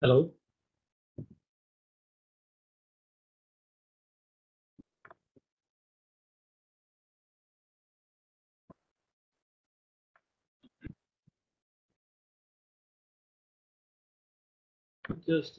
Hello. Just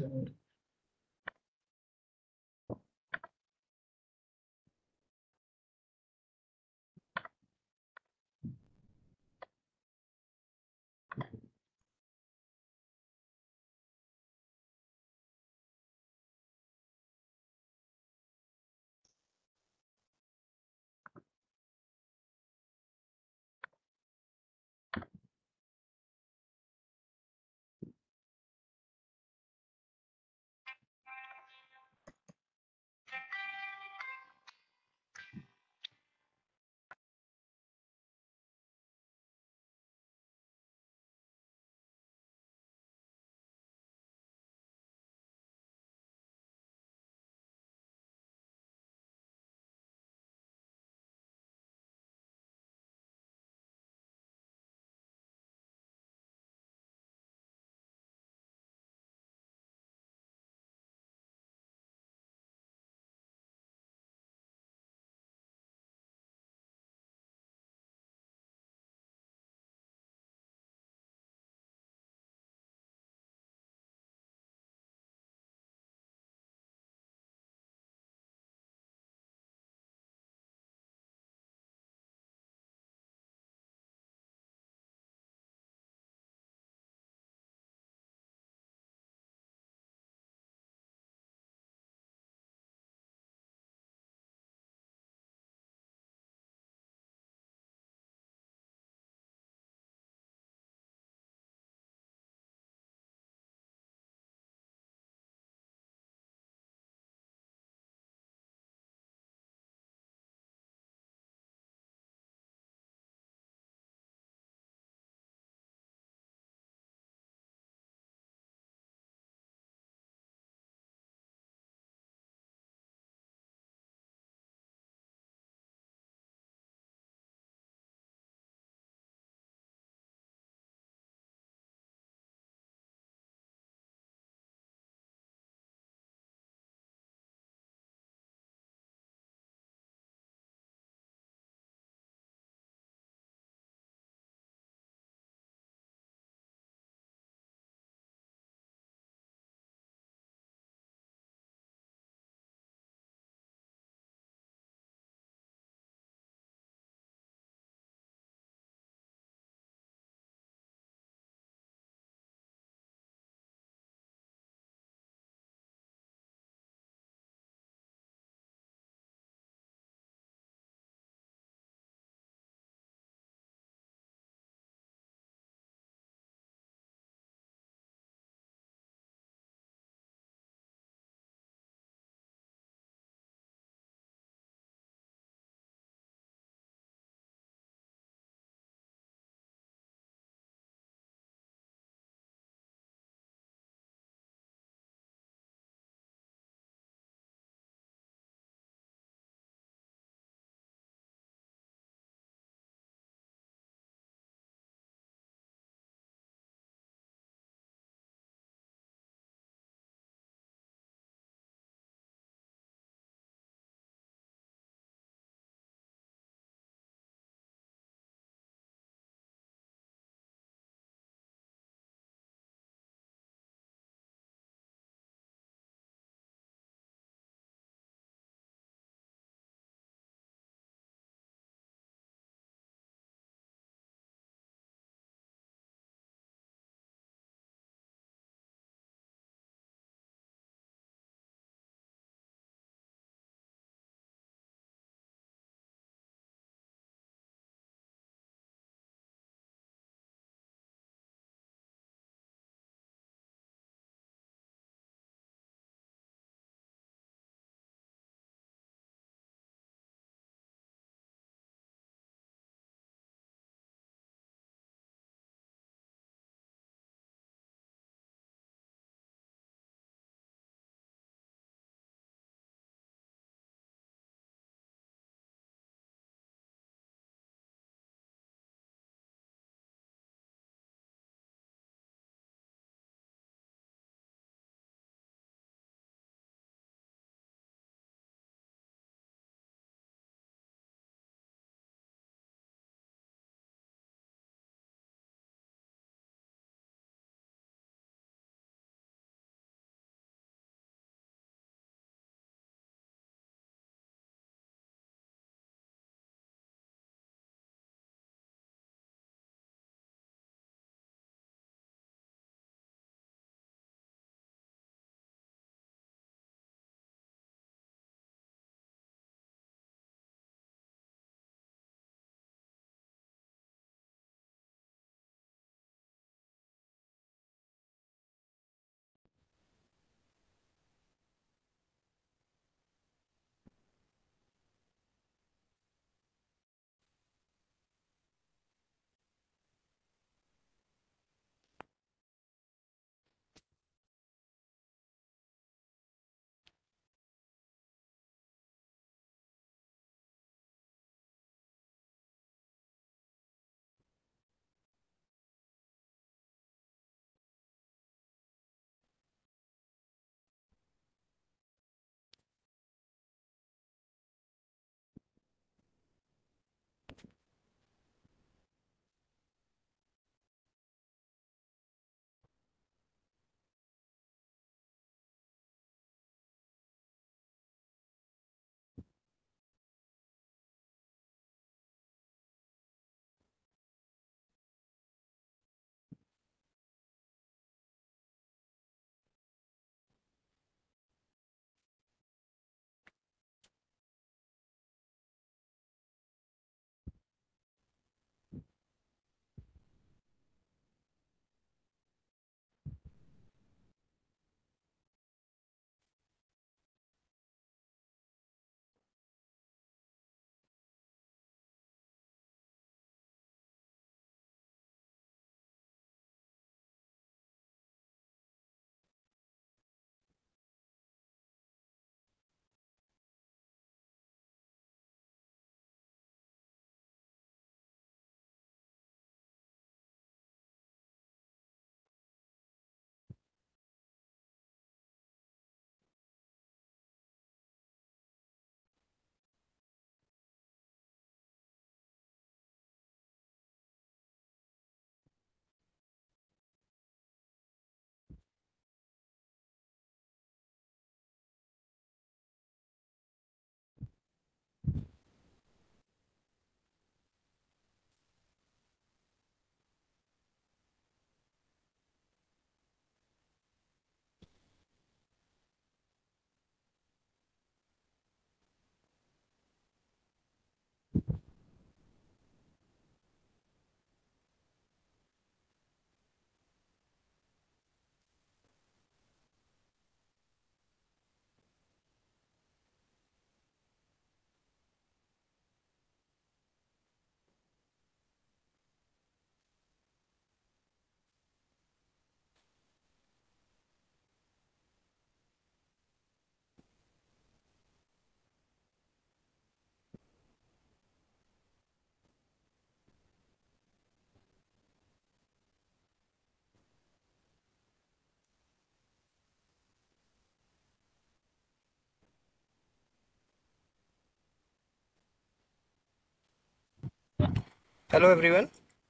Hello everyone.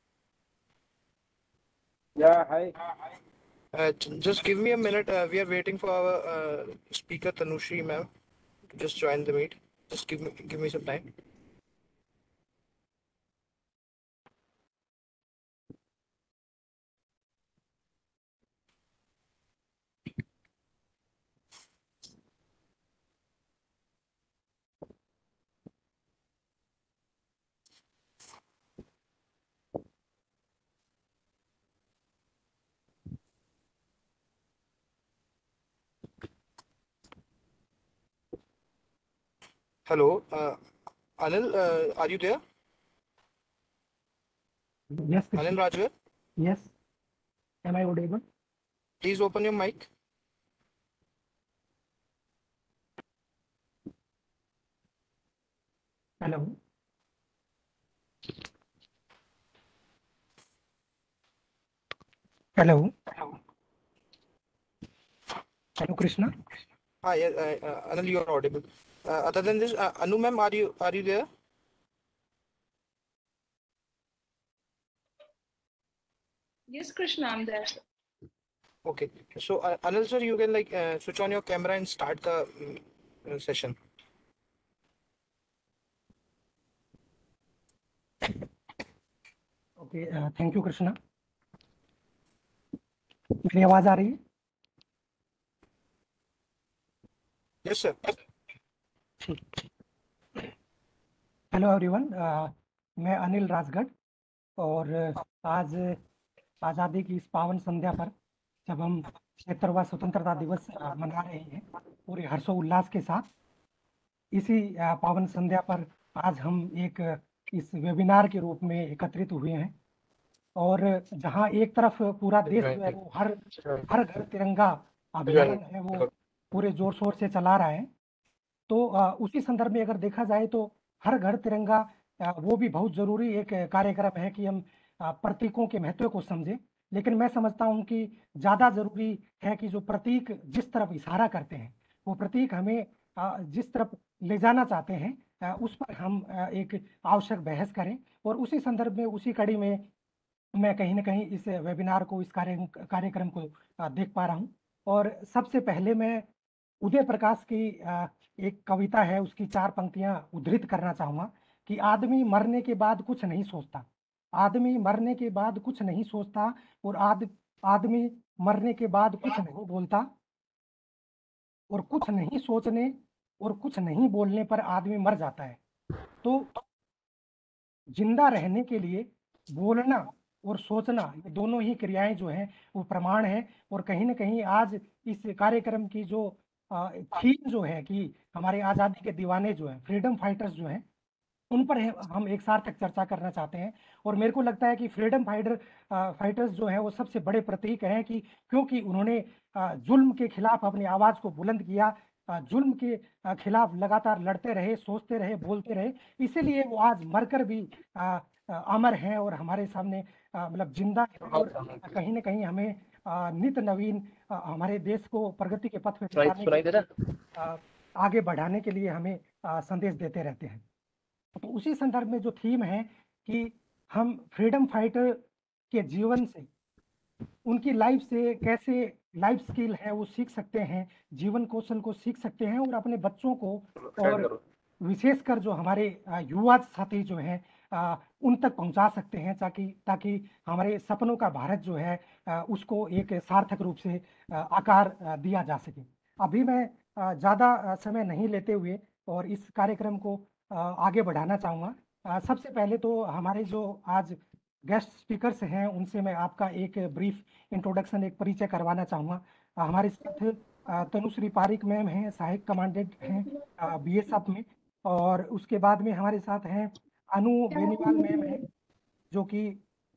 Yeah, hi. Just give me a minute. We are waiting for our speaker Tanushri ma'am to just join the meet. Just give me some time. Hello, Anil. Are you there? Yes, Anil Krishna. Rajwar. Yes. Am I audible? Please open your mic. Hello. Hello. Hello, Krishna. Hi, Anil, you are audible. Other than this, Anu ma'am, are you there? Yes, Krishna, I'm there. Okay. So Anil sir, you can like switch on your camera and start the session. Okay. Thank you, Krishna. मेरी आवाज आ रही है? Yes sir. ठीक. Hello everyone. मैं अनिल राजगढ़ और आज आज़ादी की इस पावन संध्या पर जब हम 76वां स्वतंत्रता दिवस मना रहे हैं पूरे हर्षोल्लास के साथ, इसी पावन संध्या पर आज हम एक इस वेबिनार के रूप में एकत्रित हुए हैं और जहां एक तरफ पूरा देश जो है वो हर घर तिरंगा अभियान है वो पूरे जोर शोर से चला रहा है, तो उसी संदर्भ में अगर देखा जाए तो हर घर तिरंगा वो भी बहुत जरूरी एक कार्यक्रम है कि हम प्रतीकों के महत्व को समझें। लेकिन मैं समझता हूं कि ज्यादा जरूरी है कि जो प्रतीक जिस तरफ इशारा करते हैं वो प्रतीक हमें जिस तरफ ले जाना चाहते हैं उस पर हम एक आवश्यक बहस करें। और उसी संदर्भ में उसी कड़ी में मैं कहीं ना कहीं इस वेबिनार को इस कार्यक्रम को देख पा रहा हूँ। और सबसे पहले मैं उदय प्रकाश की एक कविता है उसकी 4 पंक्तियां उद्धृत करना चाहूंगा कि आदमी मरने के बाद कुछ नहीं सोचता, आदमी मरने के बाद कुछ नहीं सोचता और आदमी मरने के बाद कुछ नहीं बोलता और कुछ नहीं सोचने और कुछ नहीं बोलने पर आदमी मर जाता है। तो जिंदा रहने के लिए बोलना और सोचना ये दोनों ही क्रियाएं जो हैं वो प्रमाण है। और कहीं ना कहीं आज इस कार्यक्रम की जो थीम जो है कि हमारे आज़ादी के दीवाने जो हैं फ्रीडम फाइटर्स जो हैं उन पर हम एक सार्थक चर्चा करना चाहते हैं। और मेरे को लगता है कि फ्रीडम फाइटर्स जो है वो सबसे बड़े प्रतीक हैं कि क्योंकि उन्होंने जुल्म के खिलाफ अपनी आवाज़ को बुलंद किया, जुल्म के खिलाफ लगातार लड़ते रहे, सोचते रहे, बोलते रहे, इसीलिए वो आज मरकर भी अमर हैं और हमारे सामने मतलब जिंदा हैं। और कहीं ना कहीं हमें नित नवीन हमारे देश को प्रगति के पथ पे जाने के लिए, आगे बढ़ाने के लिए हमें संदेश देते रहते हैं। तो उसी संदर्भ में जो थीम है कि हम फ्रीडम फाइटर के जीवन से उनकी लाइफ से कैसे लाइफ स्किल है वो सीख सकते हैं, जीवन कौशल को सीख सकते हैं और अपने बच्चों को और विशेषकर जो हमारे युवा साथी जो हैं उन तक पहुंचा सकते हैं ताकि ताकि हमारे सपनों का भारत जो है उसको एक सार्थक रूप से आकार दिया जा सके। अभी मैं ज़्यादा समय नहीं लेते हुए और इस कार्यक्रम को आगे बढ़ाना चाहूँगा। सबसे पहले तो हमारे जो आज गेस्ट स्पीकर्स हैं उनसे मैं आपका एक ब्रीफ इंट्रोडक्शन एक परिचय करवाना चाहूँगा। हमारे साथ तनुश्री पारिक मैम हैं, सहायक कमांडेंट हैं बीएसएफ में। और उसके बाद में हमारे साथ हैं अनु बेनीवाल मैम हैं जो कि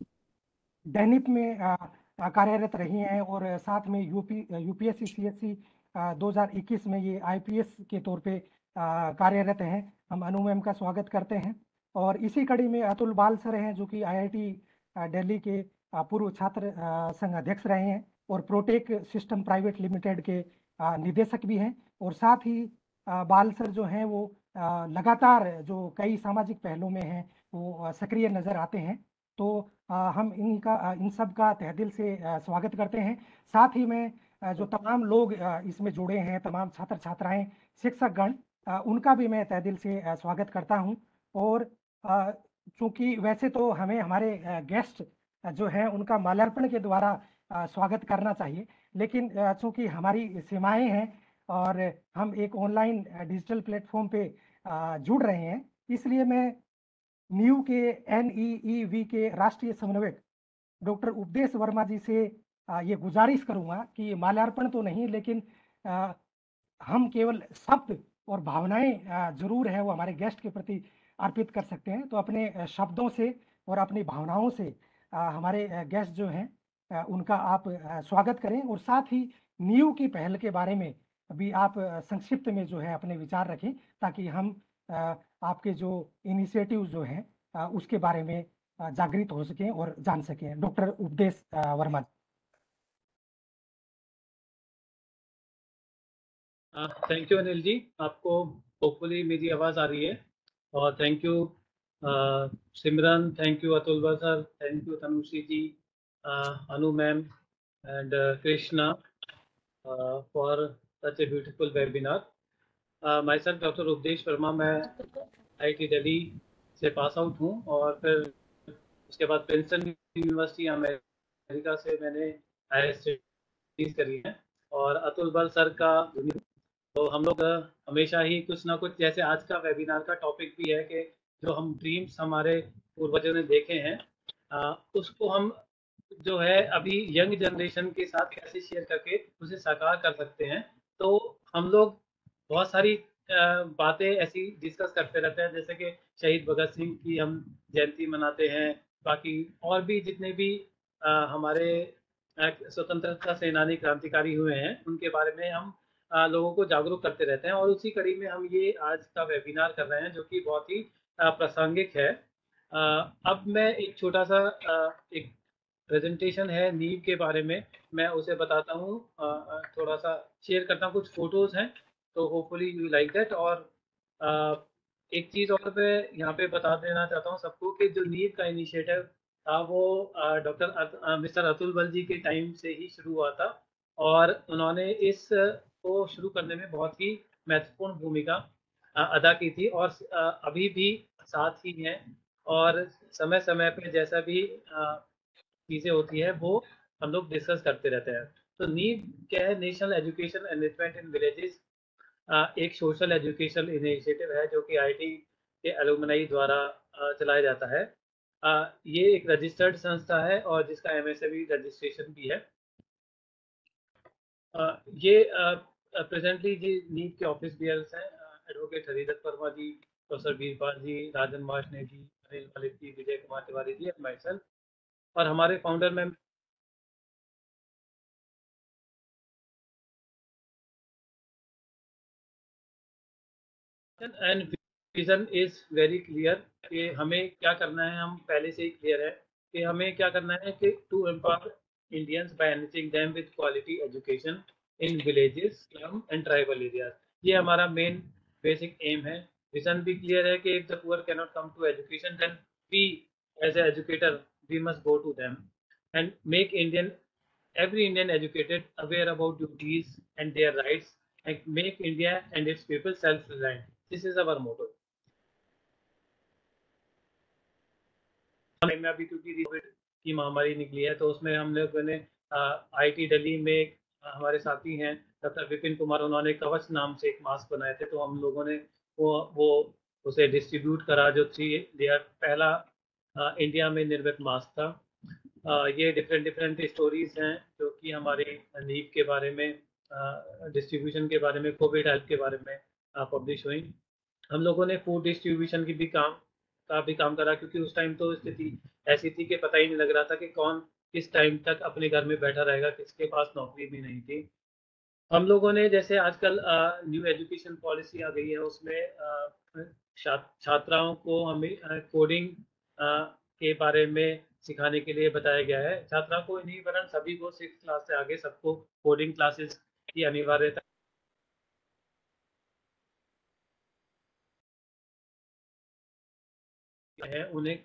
डैनिप में कार्यरत रही हैं और साथ में यूपीएससी सीएससी 2021 में ये आईपीएस के तौर पे कार्यरत हैं। हम अनु मैम का स्वागत करते हैं। और इसी कड़ी में अतुल बाल सर हैं जो कि आईआईटी दिल्ली के पूर्व छात्र संघ अध्यक्ष रहे हैं और प्रोटेक सिस्टम प्राइवेट लिमिटेड के निदेशक भी हैं। और साथ ही बाल सर जो हैं वो लगातार जो कई सामाजिक पहलों में हैं वो सक्रिय नज़र आते हैं। तो हम इन सब का तहे दिल से स्वागत करते हैं। साथ ही में जो तमाम लोग इसमें जुड़े हैं, तमाम छात्र छात्राएं, शिक्षकगण, उनका भी मैं तहे दिल से स्वागत करता हूं। और चूंकि वैसे तो हमें हमारे गेस्ट जो हैं उनका माल्यार्पण के द्वारा स्वागत करना चाहिए, लेकिन चूंकि हमारी सीमाएं हैं और हम एक ऑनलाइन डिजिटल प्लेटफॉर्म पे जुड़ रहे हैं, इसलिए मैं न्यू के NEEV के राष्ट्रीय समन्वयक डॉक्टर उपदेश वर्मा जी से ये गुजारिश करूंगा कि माल्यार्पण तो नहीं, लेकिन अ, हम केवल शब्द और भावनाएं जरूर है वो हमारे गेस्ट के प्रति अर्पित कर सकते हैं। तो अपने शब्दों से और अपनी भावनाओं से हमारे गेस्ट जो हैं उनका आप स्वागत करें, और साथ ही न्यू की पहल के बारे में भी आप संक्षिप्त में जो है अपने विचार रखें, ताकि हम अ, आपके जो इनिशिएटिव जो हैं उसके बारे में जागृत हो सकें और जान सकें। Doctor Updesh Verma. Thank you Anil ji, आपको होपफुली मेरी आवाज़ आ रही है। और thank you Simran, thank you Atul sir, thank you Tanushree ji, Anu ma'am and Krishna for such a beautiful webinar. Myself doctor Updesh Verma, मैं IIT दिल्ली से पास आउट हूँ और फिर उसके बाद प्रिंसटन यूनिवर्सिटी अमेरिका से मैंने हायर स्टडीज करी है। और अतुल बल सर का तो हम लोग हमेशा ही कुछ ना कुछ, जैसे आज का वेबिनार का टॉपिक भी है कि जो हम ड्रीम्स हमारे पूर्वजों ने देखे हैं उसको हम जो है अभी यंग जनरेशन के साथ कैसे शेयर करके उसे साकार कर सकते हैं। तो हम लोग बहुत सारी बातें ऐसी डिस्कस करते रहते हैं, जैसे कि शहीद भगत सिंह की हम जयंती मनाते हैं, बाकी और भी जितने भी हमारे स्वतंत्रता सेनानी क्रांतिकारी हुए हैं उनके बारे में हम लोगों को जागरूक करते रहते हैं। और उसी कड़ी में हम ये आज का वेबिनार कर रहे हैं जो कि बहुत ही प्रासंगिक है। अब मैं एक छोटा सा एक प्रेजेंटेशन है नीव के बारे में, मैं उसे बताता हूँ, थोड़ा सा शेयर करता हूँ, कुछ फोटोज हैं तो होपफुली यू लाइक दैट। और एक चीज़ और मैं यहाँ पे बता देना चाहता हूँ सबको कि जो नीव का इनिशिएटिव था वो डॉक्टर मिस्टर अतुल बल जी के टाइम से ही शुरू हुआ था, और उन्होंने इस को शुरू करने में बहुत ही महत्वपूर्ण भूमिका अदा की थी, और अभी भी साथ ही हैं। और समय समय पे जैसा भी चीज़ें होती है वो हम लोग डिस्कस करते रहते हैं। तो नीव क्या है? National education enrichment in villages एक सोशल एजुकेशन इनिशिएटिव है जो कि IIT के एलुमनाई द्वारा चलाया जाता है। ये एक रजिस्टर्ड संस्था है और जिसका MSME रजिस्ट्रेशन भी है। ये प्रेजेंटली जी नीव के ऑफिस बियर्स हैं advocate Haridutt Verma ji, professor Veerpal ji, Rajan Varshney ji, Anil Malik ji, Vijay Kumar Tiwari ji and myself. और हमारे फाउंडर में and vision is very clear कि हमें क्या करना है। हम पहले से ही क्लियर है कि हमें क्या करना है कि to empower Indians by enriching them with quality education in villages, slum and tribal areas. ये हमारा मेन बेसिक एम है। विजन भी क्लियर है कि if the poor can not come to education then we as a educator we must go to them and make Indian every Indian educated aware about duties and their rights and make India and its people self-reliant. This is our motto. में अभी क्योंकि Covid की महामारी निकली है तो उसमें हम लोगों ने IIT दिल्ली में हमारे साथी हैं डॉक्टर विपिन कुमार, उन्होंने कवच नाम से एक मास्क बनाए थे, तो हम लोगों ने वो उसे डिस्ट्रीब्यूट करा, जो 3 लेयर पहला इंडिया में निर्मित मास्क था। ये डिफरेंट डिफरेंट स्टोरीज हैं जो कि हमारे नीव के बारे में, डिस्ट्रीब्यूशन के बारे में, कोविड हेल्प के बारे में पब्लिश हुई। हम लोगों ने फूड डिस्ट्रीब्यूशन की भी काम करा, क्योंकि उस टाइम तो स्थिति ऐसी थी कि पता ही नहीं लग रहा था कि कौन किस टाइम तक अपने घर में बैठा रहेगा, किसके पास नौकरी भी नहीं थी। हम लोगों ने जैसे आजकल न्यू एजुकेशन पॉलिसी आ गई है, उसमें छात्राओं को हमें कोडिंग के बारे में सिखाने के लिए बताया गया है। छात्रा को नहीं वरन सभी को 6th क्लास से आगे सबको कोडिंग क्लासेस की अनिवार्यता हैं उन्हें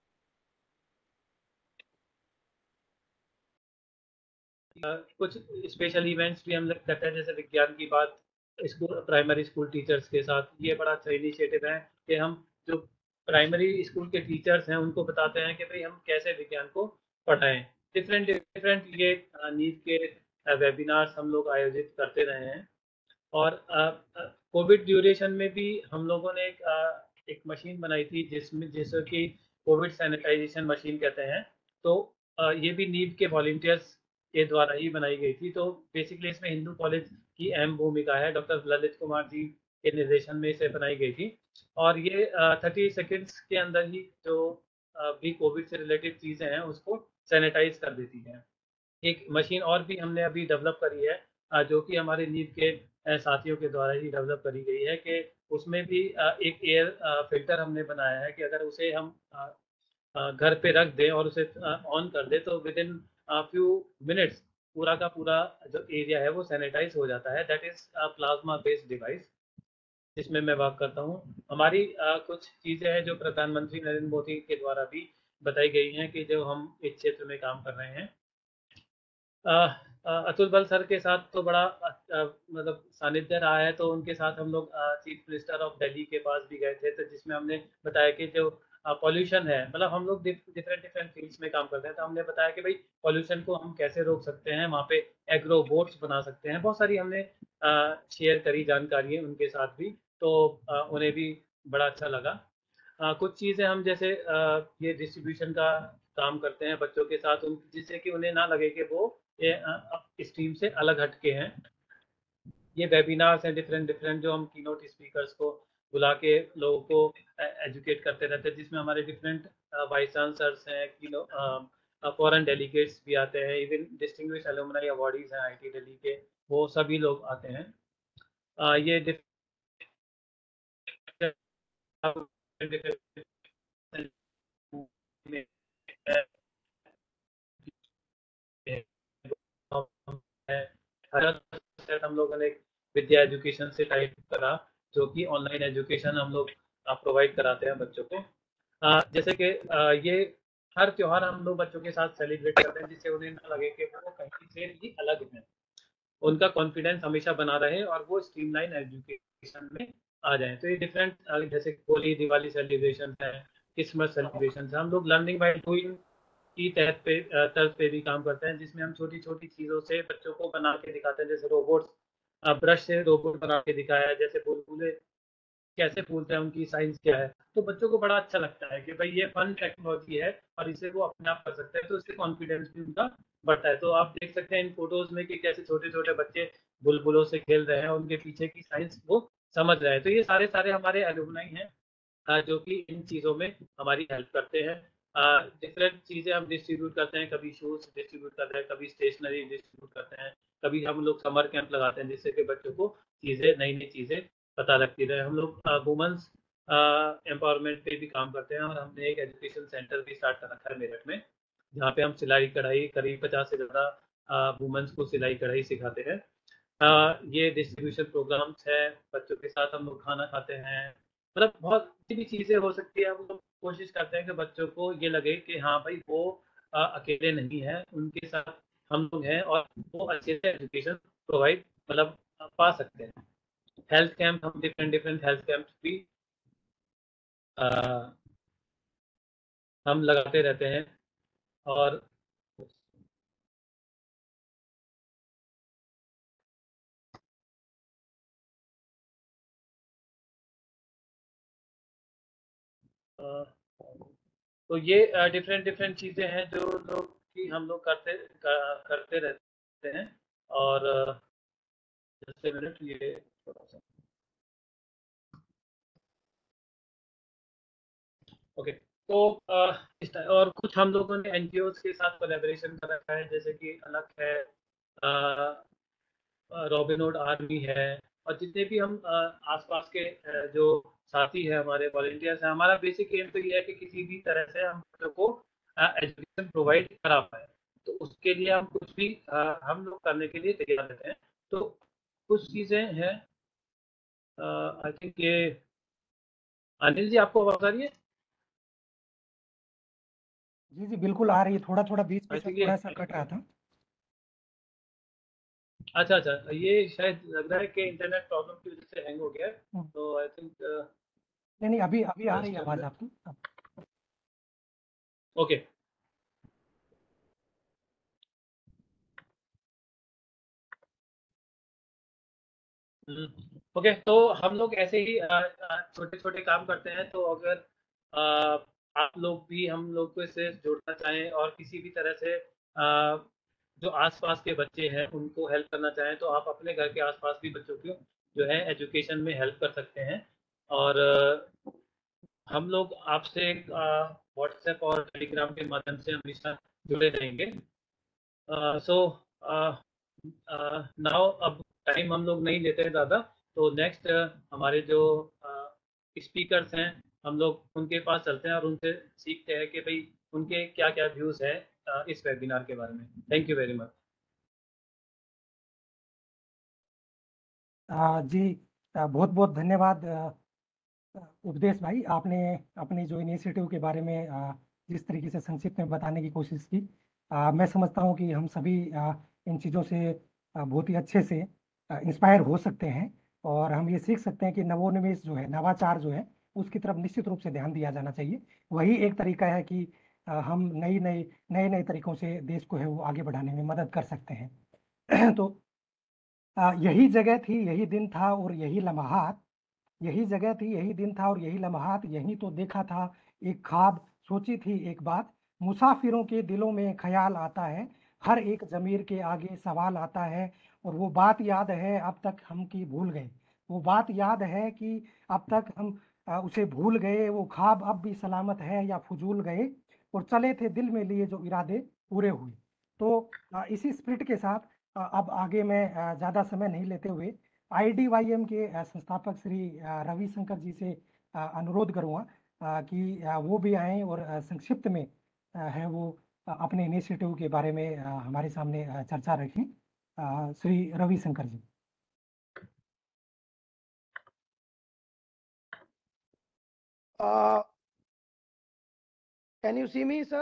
कुछ स्पेशल इवेंट्स भी हम लोग करते हैं, जैसे विज्ञान की बात स्कूल प्राइमरी स्कूल टीचर्स के साथ। ये बड़ा अच्छा इनिशिएटिव है कि हम जो प्राइमरी स्कूल के टीचर्स हैं उनको बताते हैं कि भाई हम कैसे विज्ञान को पढ़ाएं। डिफरेंट डिफरेंट ये नीट के वेबिनार्स हम लोग आयोजित करते रहे हैं। और कोविड ड्यूरेशन में भी हम लोगों ने एक मशीन बनाई थी जिसको कि कोविड सैनिटाइजेशन मशीन कहते हैं। तो ये भी नीट के वॉलंटियर्स के द्वारा ही बनाई गई थी। तो बेसिकली इसमें हिंदू कॉलेज की अहम भूमिका है, डॉक्टर ललित कुमार जी के निर्देशन में इसे बनाई गई थी। और ये 30 सेकेंड्स के अंदर ही जो भी कोविड से रिलेटेड चीज़ें हैं उसको सैनिटाइज कर देती है। एक मशीन और भी हमने अभी डेवलप करी है, जो कि हमारे नीट के साथियों के द्वारा ही डेवलप करी गई है, कि उसमें भी एक एयर फिल्टर हमने बनाया है कि अगर उसे हम घर पे रख दें और उसे ऑन कर दें तो विद इन फ्यू मिनट्स पूरा का पूरा जो एरिया है वो सैनिटाइज हो जाता है। That is plasma based device जिसमें मैं बात करता हूँ। हमारी कुछ चीज़ें हैं जो प्रधानमंत्री नरेंद्र मोदी के द्वारा भी बताई गई हैं कि जो हम इस क्षेत्र में काम कर रहे हैं। अतुल बल सर के साथ तो बड़ा मतलब सानिध्य रहा है। तो उनके साथ हम लोग चीफ मिनिस्टर ऑफ दिल्ली के पास भी गए थे, तो जिसमें हमने बताया कि जो पॉल्यूशन है, मतलब हम लोग डिफरेंट डिफरेंट फील्ड्स में काम करते हैं, तो हमने बताया कि भाई पॉल्यूशन को हम कैसे रोक सकते हैं, वहाँ पे एग्रो बोट्स बना सकते हैं। बहुत सारी हमने शेयर करी जानकारी उनके साथ भी, तो उन्हें भी बड़ा अच्छा लगा। कुछ चीज़ें हम जैसे ये डिस्ट्रीब्यूशन का काम करते हैं बच्चों के साथ, जिससे कि उन्हें ना लगे कि वो ये स्ट्रीम से अलग हटके हैं। ये वेबिनार्स हैं डिफरेंट डिफरेंट जो हम कीनोट स्पीकर्स को बुला के लोगों को एजुकेट करते रहते हैं, जिसमें हमारे डिफरेंट वाइस चांसलर्स हैं, फॉरेन डेलीगेट्स भी आते हैं, इवन डिस्टिंग्विश एलुमनाई अवार्डीज हैं आईटी दिल्ली के, वो सभी लोग आते हैं। ये डिफरेंट हम लोगों ने विद्या एजुकेशन से टाइप करा, जो कि ऑनलाइन एजुकेशन हम लोग प्रोवाइड कराते हैं बच्चों को। जैसे कि ये हर त्योहार हम लोग बच्चों के साथ सेलिब्रेट करते हैं, जिससे उन्हें ना लगे कि वो कहीं से ही अलग हैं, उनका कॉन्फिडेंस हमेशा बना रहे और वो स्ट्रीमलाइन एजुकेशन में आ जाएं। तो ये डिफरेंट जैसे होली दिवाली सेलिब्रेशन है, क्रिसमस सेलिब्रेशन है, हम लोग लर्निंग बाय डूइंग की तर्ज पे भी काम करते हैं, जिसमें हम छोटी छोटी चीज़ों से बच्चों को बना के दिखाते हैं। जैसे रोबोट्स, ब्रश से रोबोट बना के दिखाया है, जैसे बुलबुले कैसे फूलते हैं, उनकी साइंस क्या है। तो बच्चों को बड़ा अच्छा लगता है कि भाई ये फन टेक्नोलॉजी है और इसे वो अपने आप कर सकते हैं, तो इससे कॉन्फिडेंस भी उनका बढ़ता है। तो आप देख सकते हैं इन फोटोज में कि कैसे छोटे छोटे बच्चे बुलबुलों से खेल रहे हैं, उनके पीछे की साइंस वो समझ रहे हैं। तो ये सारे सारे हमारे एलुमनाई हैं, जो कि इन चीज़ों में हमारी हेल्प करते हैं। डिफरेंट चीज़ें हम डिस्ट्रीब्यूट करते हैं, कभी शूज़ डिस्ट्रीब्यूट करते हैं, कभी स्टेशनरी डिस्ट्रीब्यूट करते हैं, कभी हम लोग समर कैंप लगाते हैं, जिससे कि बच्चों को चीज़ें नई नई चीज़ें पता लगती रहे। हम लोग वुमेंस एम्पावरमेंट पे भी काम करते हैं, और हमने एक एजुकेशन सेंटर भी स्टार्ट कर रखा है मेरठ में, जहाँ पे हम सिलाई कढ़ाई करीब 50 से ज़्यादा वुमेंस को सिलाई कढ़ाई सिखाते हैं। ये डिस्ट्रीब्यूशन प्रोग्राम्स है, बच्चों के साथ हम लोग खाना खाते हैं, मतलब बहुत सी भी चीज़ें हो सकती है। हम लोग कोशिश करते हैं कि बच्चों को ये लगे कि हाँ भाई वो अकेले नहीं है, उनके साथ हम लोग हैं और वो अच्छे से एजुकेशन प्रोवाइड मतलब पा सकते हैं। हेल्थ कैंप, हम डिफरेंट डिफरेंट हेल्थ कैंप भी अ, हम लगाते रहते हैं। और अ, तो ये डिफरेंट डिफरेंट चीज़ें हैं जो लोग कि हम लोग करते रहते हैं। और जस्ट ए मिनट, ये थोड़ा सा ओके। तो और कुछ हम लोगों ने एनजीओ के साथ कोलैबोरेशन कर रखा है, जैसे कि अलग है, रॉबिनहुड आर्मी है, और जितने भी हम आसपास के जो साथी हैं, हमारे वॉलंटियर्स हैं, हमारा बेसिक एम तो ये है कि किसी भी तरह से हम बच्चों को एजुकेशन प्रोवाइड करा पाए। तो उसके लिए हम कुछ भी हम लोग करने के लिए तैयार रहते हैं। तो कुछ चीज़ें हैं, आई थिंक ये अनिल जी आपको आवाज़ आ रही है? जी जी बिल्कुल आ रही है, थोड़ा थोड़ा बीच बीच में ठीक है। थोड़ा सा कट रहा था। अच्छा अच्छा, ये शायद लग रहा है कि इंटरनेट प्रॉब्लम की वजह से हैंग हो गया है। हम्म, तो आई थिंक नहीं नहीं, अभी अभी आ रही है जस्ट आवाज आपकी अब। ओके। ओके, तो हम लोग ऐसे ही छोटे छोटे काम करते हैं। तो अगर अ, आप लोग भी हम लोग को इससे जोड़ना चाहें और किसी भी तरह से जो आसपास के बच्चे हैं उनको हेल्प करना चाहें, तो आप अपने घर के आसपास भी बच्चों को जो है एजुकेशन में हेल्प कर सकते हैं। और हम लोग आपसे व्हाट्सएप और टेलीग्राम के माध्यम से हमेशा जुड़े रहेंगे। सो नाउ अब टाइम हम लोग नहीं लेते हैं ज़्यादा। तो नेक्स्ट हमारे जो स्पीकर्स हैं हम लोग उनके पास चलते हैं और उनसे सीखते हैं कि भाई उनके क्या क्या व्यूज़ हैं इस वेबिनार के बारे में। Thank you very much. जी बहुत बहुत धन्यवाद उपदेश भाई, आपने अपनी जो इनिशिएटिव के बारे में जिस तरीके से संक्षिप्त में बताने की कोशिश की, मैं समझता हूँ कि हम सभी इन चीज़ों से बहुत ही अच्छे से इंस्पायर हो सकते हैं। और हम ये सीख सकते हैं कि नवोन्मेष जो है, नवाचार जो है, उसकी तरफ निश्चित रूप से ध्यान दिया जाना चाहिए। वही एक तरीका है कि हम नए नए तरीकों से देश को है वो आगे बढ़ाने में मदद कर सकते हैं। तो यही जगह थी, यही दिन था और यही लम्हात, यही जगह थी, यही दिन था और यही लम्हात, यही तो देखा था एक ख्वाब, सोची थी एक बात। मुसाफिरों के दिलों में ख्याल आता है, हर एक जमीर के आगे सवाल आता है। और वो बात याद है अब तक हम की भूल गए, वो बात याद है कि अब तक हम उसे भूल गए। वो ख्वाब अब भी सलामत है या फजूल गए, और चले थे दिल में लिए जो इरादे पूरे हुए। तो इसी स्पिरिट के साथ अब आगे मैं ज़्यादा समय नहीं लेते हुए IDYM के संस्थापक श्री रविशंकर जी से अनुरोध करूंगा कि वो भी आएं और संक्षिप्त में है वो अपने इनिशिएटिव के बारे में हमारे सामने चर्चा रखें। श्री रविशंकर जी। Can you see me, sir?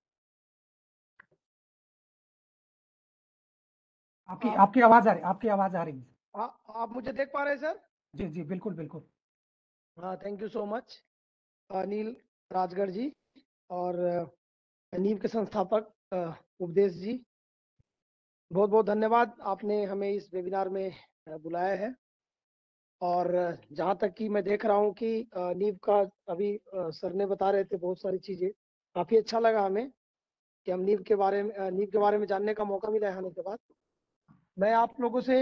आपकी आप आपकी आवाज आ रही, आपकी आवाज आ रही है। आप मुझे देख पा रहे हैं, सर? जी जी बिल्कुल बिल्कुल। हाँ, thank you so much Anil Rajgarh ji और नीव के संस्थापक उपदेश जी। बहुत बहुत धन्यवाद, आपने हमें इस वेबिनार में बुलाया है। और जहाँ तक कि मैं देख रहा हूँ कि नीव का अभी सर ने बता रहे थे बहुत सारी चीज़ें, काफ़ी अच्छा लगा हमें कि हम नीव के बारे में जानने का मौका मिला है आने के बाद। मैं आप लोगों से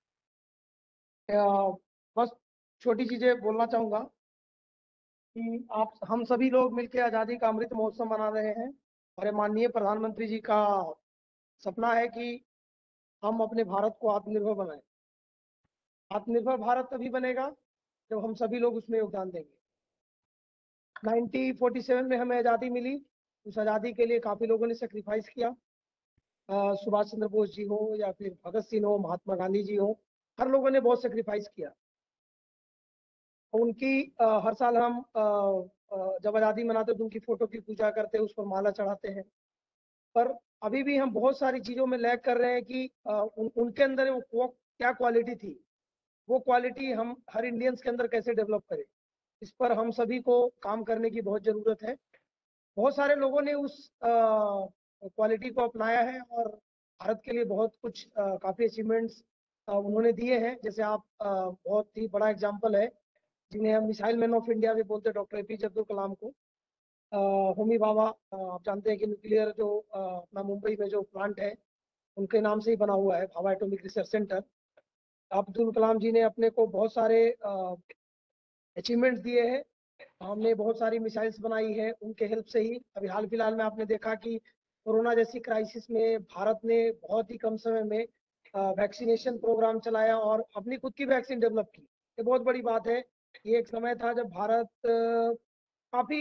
बस छोटी चीज़ें बोलना चाहूँगा कि आप हम सभी लोग मिलकर आज़ादी का अमृत महोत्सव मना रहे हैं। हमारे माननीय प्रधानमंत्री जी का सपना है कि हम अपने भारत को आत्मनिर्भर बनाएं। आत्मनिर्भर भारत तभी बनेगा जब हम सभी लोग उसमें योगदान देंगे। 1947 में हमें आज़ादी मिली, उस आज़ादी के लिए काफ़ी लोगों ने सेक्रीफाइस किया। सुभाष चंद्र बोस जी हो या फिर भगत सिंह हो, महात्मा गांधी जी हो, हर लोगों ने बहुत सेक्रीफाइस किया। उनकी हर साल हम जब आज़ादी मनाते तो उनकी फोटो की पूजा करते हैं, उस पर माला चढ़ाते हैं। पर अभी भी हम बहुत सारी चीज़ों में लैग कर रहे हैं कि उनके अंदर वो क्या क्वालिटी थी, वो क्वालिटी हम हर इंडियंस के अंदर कैसे डेवलप करें, इस पर हम सभी को काम करने की बहुत ज़रूरत है। बहुत सारे लोगों ने उस क्वालिटी को अपनाया है और भारत के लिए बहुत कुछ काफ़ी अचीवमेंट्स उन्होंने दिए हैं। जैसे आप बहुत ही बड़ा एग्जाम्पल है जिन्हें हम मिसाइल मैन ऑफ इंडिया भी बोलते हैं, डॉक्टर APJ अब्दुल कलाम को। होमी भाभा, आप जानते हैं कि न्यूक्लियर जो अपना मुंबई में जो प्लांट है उनके नाम से ही बना हुआ है, Bhabha atomic research centre. Abdul Kalam ji ने अपने को बहुत सारे अचीवमेंट्स दिए हैं। हमने बहुत सारी मिसाइल्स बनाई है उनके हेल्प से ही। अभी हाल फिलहाल में आपने देखा कि कोरोना जैसी क्राइसिस में भारत ने बहुत ही कम समय में वैक्सीनेशन प्रोग्राम चलाया और अपनी खुद की वैक्सीन डेवलप की। ये बहुत बड़ी बात है। ये एक समय था जब भारत काफ़ी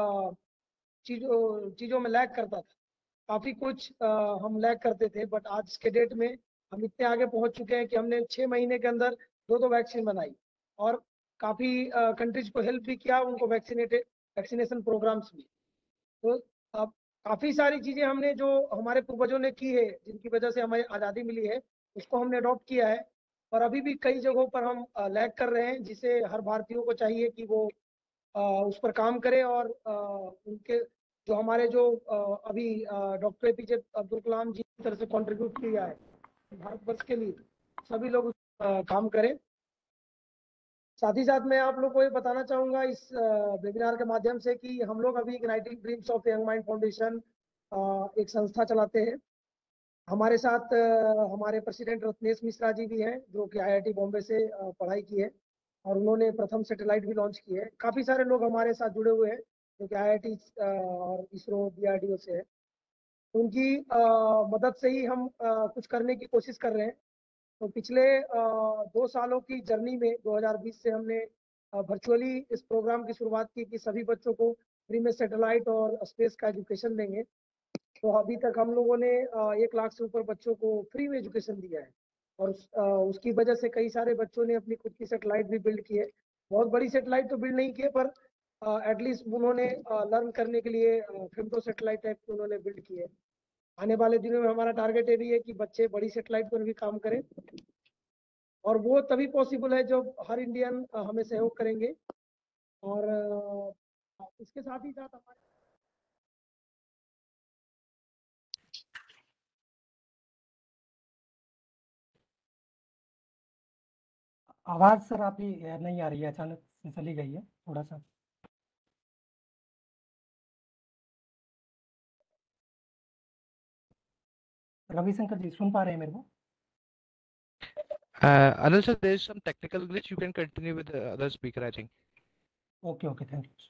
चीज़ों में लैग करता था, काफ़ी कुछ हम लैग करते थे। बट आज के डेट में हम इतने आगे पहुंच चुके हैं कि हमने 6 महीने के अंदर दो वैक्सीन बनाई और काफ़ी कंट्रीज को हेल्प भी किया, उनको वैक्सीनेशन प्रोग्राम्स भी। तो अब काफी सारी चीजें हमने जो हमारे पूर्वजों ने की है, जिनकी वजह से हमें आज़ादी मिली है, उसको हमने अडॉप्ट किया है। और अभी भी कई जगहों पर हम लैग कर रहे हैं, जिसे हर भारतीयों को चाहिए कि वो उस पर काम करे। और उनके जो हमारे जो अभी डॉक्टर एपीजे अब्दुल कलाम जी की तरफ से कंट्रीब्यूट किया है भारतवर्ष के लिए, सभी लोग उस काम करें। साथ ही साथ मैं आप लोग को ये बताना चाहूँगा इस वेबिनार के माध्यम से कि हम लोग अभी igniting dreams of young mind foundation एक संस्था चलाते हैं। हमारे साथ हमारे प्रेसिडेंट रत्नेश मिश्रा जी भी हैं, जो कि आईआईटी बॉम्बे से पढ़ाई की है, और उन्होंने प्रथम सैटेलाइट भी लॉन्च की है। काफ़ी सारे लोग हमारे साथ जुड़े हुए हैं, जो कि आईआईटी और इसरो डीआरडीओ से है। उनकी मदद से ही हम कुछ करने की कोशिश कर रहे हैं। तो पिछले 2 सालों की जर्नी में 2020 से हमने वर्चुअली इस प्रोग्राम की शुरुआत की कि सभी बच्चों को फ्री में सैटेलाइट और स्पेस का एजुकेशन देंगे। तो अभी तक हम लोगों ने 1 लाख से ऊपर बच्चों को फ्री में एजुकेशन दिया है, और उसकी वजह से कई सारे बच्चों ने अपनी खुद की सैटेलाइट भी बिल्ड की है। बहुत बड़ी सैटेलाइट तो बिल्ड नहीं की है, पर एटलीस्ट उन्होंने लर्न करने के लिए फेमटो सैटेलाइट टाइप की उन्होंने बिल्ड की है। आने वाले दिनों में हमारा टारगेट ये भी है कि बच्चे बड़ी सैटेलाइट पर भी काम करें, और वो तभी पॉसिबल है जब हर इंडियन हमें सहयोग करेंगे। और इसके साथ ही साथ हमारे आवाज़ सर आपकी नहीं आ रही है, अचानक से चली गई है थोड़ा सा। रविशंकर जी सुन पा रहे हैं मेरे को? Anil sir, there is some technical glitch. You can continue with the other speaker, I think. Okay okay, thank you.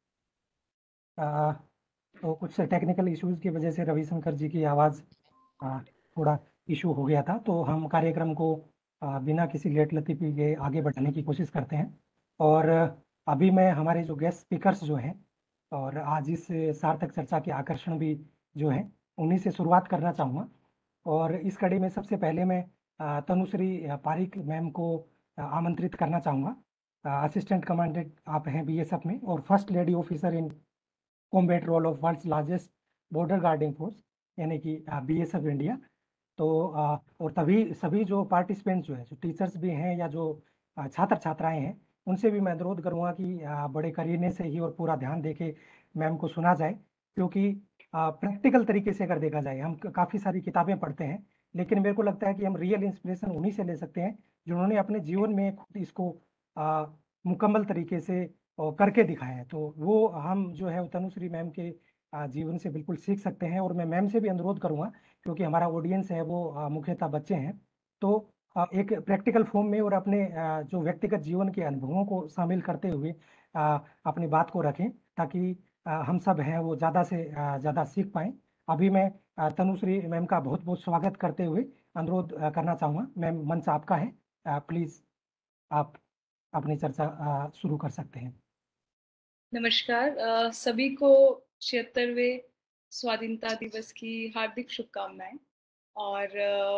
तो कुछ टेक्निकल इश्यूज की वजह से रविशंकर जी की आवाज़ थोड़ा इशू हो गया था। तो हम कार्यक्रम को बिना किसी लेट लतीफ़ी के आगे बढ़ाने की कोशिश करते हैं। और अभी मैं हमारे जो गेस्ट स्पीकर्स जो हैं, और आज इस सार्थक चर्चा के आकर्षण भी जो हैं, उन्हीं से शुरुआत करना चाहूँगा। और इस कड़ी में सबसे पहले मैं तनुश्री पारिक मैम को आमंत्रित करना चाहूँगा। असिस्टेंट कमांडेंट आप हैं बीएसएफ में, और first lady officer in combat role of world's largest border guarding force, यानी कि बीएसएफ इंडिया। तो और तभी सभी जो पार्टिसिपेंट्स जो है, जो टीचर्स भी हैं या जो छात्र छात्राएं हैं, उनसे भी मैं अनुरोध करूँगा कि बड़े करीने से ही और पूरा ध्यान दे के मैम को सुना जाए। क्योंकि प्रैक्टिकल तरीके से अगर देखा जाए, हम काफ़ी सारी किताबें पढ़ते हैं, लेकिन मेरे को लगता है कि हम रियल इंस्पिरेशन उन्हीं से ले सकते हैं जिन्होंने अपने जीवन में खुद इसको मुकम्मल तरीके से करके दिखाया है। तो वो हम जो है तनुश्री मैम के जीवन से बिल्कुल सीख सकते हैं। और मैं मैम से भी अनुरोध करूँगा, क्योंकि हमारा ऑडियंस है वो मुख्यतः बच्चे हैं, तो एक प्रैक्टिकल फॉर्म में और अपने जो व्यक्तिगत जीवन के अनुभवों को शामिल करते हुए अपनी बात को रखें, ताकि हम सब हैं वो ज़्यादा से ज़्यादा सीख पाएँ। अभी मैं तनुश्री मैम का बहुत बहुत स्वागत करते हुए अनुरोध करना चाहूँगा। मैम, मंच आपका है, प्लीज़ आप अपनी चर्चा शुरू कर सकते हैं। नमस्कार सभी को 76वें स्वाधीनता दिवस की हार्दिक शुभकामनाएं, और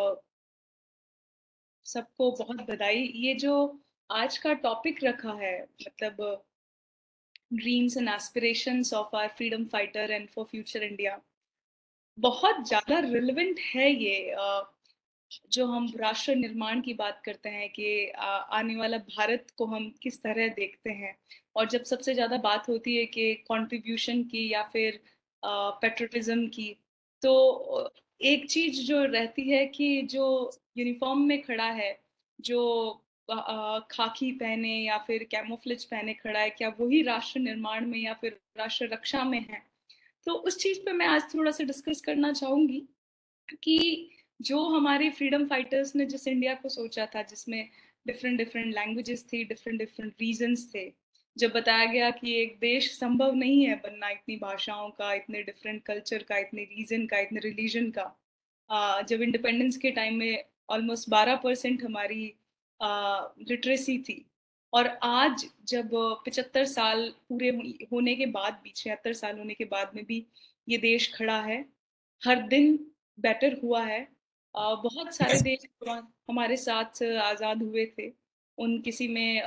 सबको बहुत बधाई। ये जो आज का टॉपिक रखा है, मतलब dreams and aspirations of our freedom fighter and for future India, बहुत ज्यादा रिलेवेंट है ये। जो हम राष्ट्र निर्माण की बात करते हैं कि आने वाला भारत को हम किस तरह देखते हैं, और जब सबसे ज्यादा बात होती है कि कंट्रीब्यूशन की या फिर पेट्रियटिज्म की, तो एक चीज जो रहती है कि जो यूनिफॉर्म में खड़ा है, जो खाकी पहने या फिर कैमोफ्लेज पहने खड़ा है, क्या वही राष्ट्र निर्माण में या फिर राष्ट्र रक्षा में है? तो उस चीज पे मैं आज थोड़ा सा डिस्कस करना चाहूंगी कि जो हमारे फ्रीडम फाइटर्स ने जिस इंडिया को सोचा था, जिसमें डिफरेंट डिफरेंट लैंग्वेजेस थी, डिफरेंट डिफरेंट रीजन्स थे, जब बताया गया कि एक देश संभव नहीं है बनना इतनी भाषाओं का, इतने डिफरेंट कल्चर का, इतने रीजन का, इतने रिलीजन का। जब इंडिपेंडेंस के टाइम में ऑलमोस्ट 12% हमारी लिटरेसी थी, और आज जब 75 साल पूरे होने के बाद भी, 76 साल होने के बाद में भी ये देश खड़ा है, हर दिन बेटर हुआ है। बहुत सारे देश हमारे साथ आज़ाद हुए थे, उन किसी में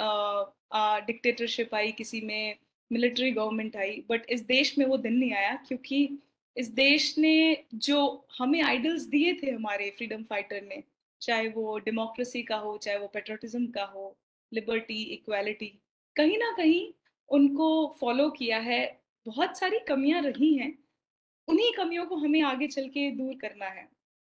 डिक्टेटरशिप आई, किसी में मिलिट्री गवर्नमेंट आई, बट इस देश में वो दिन नहीं आया, क्योंकि इस देश ने जो हमें आइडल्स दिए थे हमारे फ्रीडम फाइटर ने, चाहे वो डेमोक्रेसी का हो, चाहे वो पेट्रियटिज्म का हो, लिबर्टी, इक्वालिटी, कहीं ना कहीं उनको फॉलो किया है। बहुत सारी कमियां रही हैं, उन्हीं कमियों को हमें आगे चल के दूर करना है।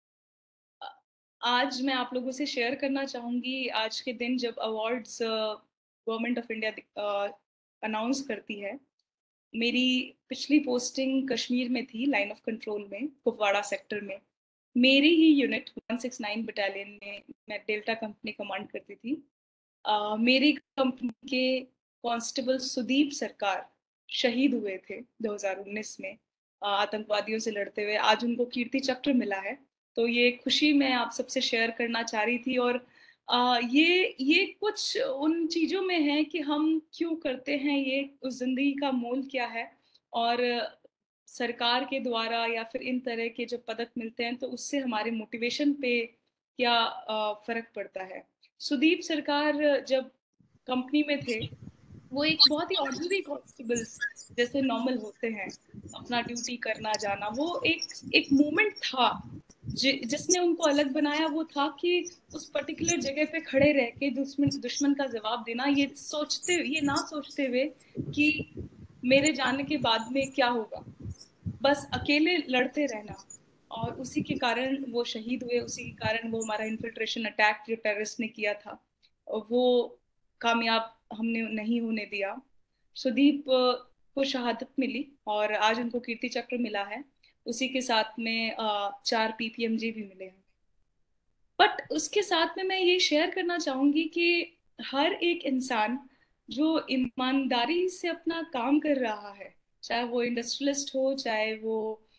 आज मैं आप लोगों से शेयर करना चाहूंगी, आज के दिन जब awards government of India announce करती है, मेरी पिछली पोस्टिंग कश्मीर में थी, लाइन ऑफ कंट्रोल में, कुपवाड़ा सेक्टर में। मेरी ही यूनिट 169 बटालियन में मैं डेल्टा कंपनी कमांड करती थी। मेरी कंपनी के कांस्टेबल सुदीप सरकार शहीद हुए थे 2019 में आतंकवादियों से लड़ते हुए। आज उनको कीर्ति चक्र मिला है, तो ये खुशी मैं आप सबसे शेयर करना चाह रही थी। और ये कुछ उन चीजों में है कि हम क्यों करते हैं ये, उस जिंदगी का मोल क्या है, और सरकार के द्वारा या फिर इन तरह के जो पदक मिलते हैं तो उससे हमारे मोटिवेशन पे क्या फर्क पड़ता है। सुदीप सरकार जब कंपनी में थे, वो एक बहुत ही ऑर्डिनरी कॉन्स्टेबल्स जैसे नॉर्मल होते हैं, अपना ड्यूटी करना जाना, वो एक एक मोमेंट था जिसने उनको अलग बनाया। वो था कि उस पर्टिकुलर जगह पे खड़े रह के दुश्मन दुश्मन का जवाब देना, ये ना सोचते हुए कि मेरे जाने के बाद में क्या होगा, बस अकेले लड़ते रहना। और उसी के कारण वो शहीद हुए, उसी के कारण वो हमारा इन्फिल्ट्रेशन अटैक जो टेररिस्ट ने किया था वो कामयाब हमने नहीं होने दिया। सुदीप को शहादत मिली और आज उनको कीर्ति चक्र मिला है। उसी के साथ में 4 PPMG भी मिले हैं। बट उसके साथ में मैं ये शेयर करना चाहूंगी कि हर एक इंसान जो ईमानदारी से अपना काम कर रहा है, चाहे वो इंडस्ट्रियलिस्ट हो, चाहे वो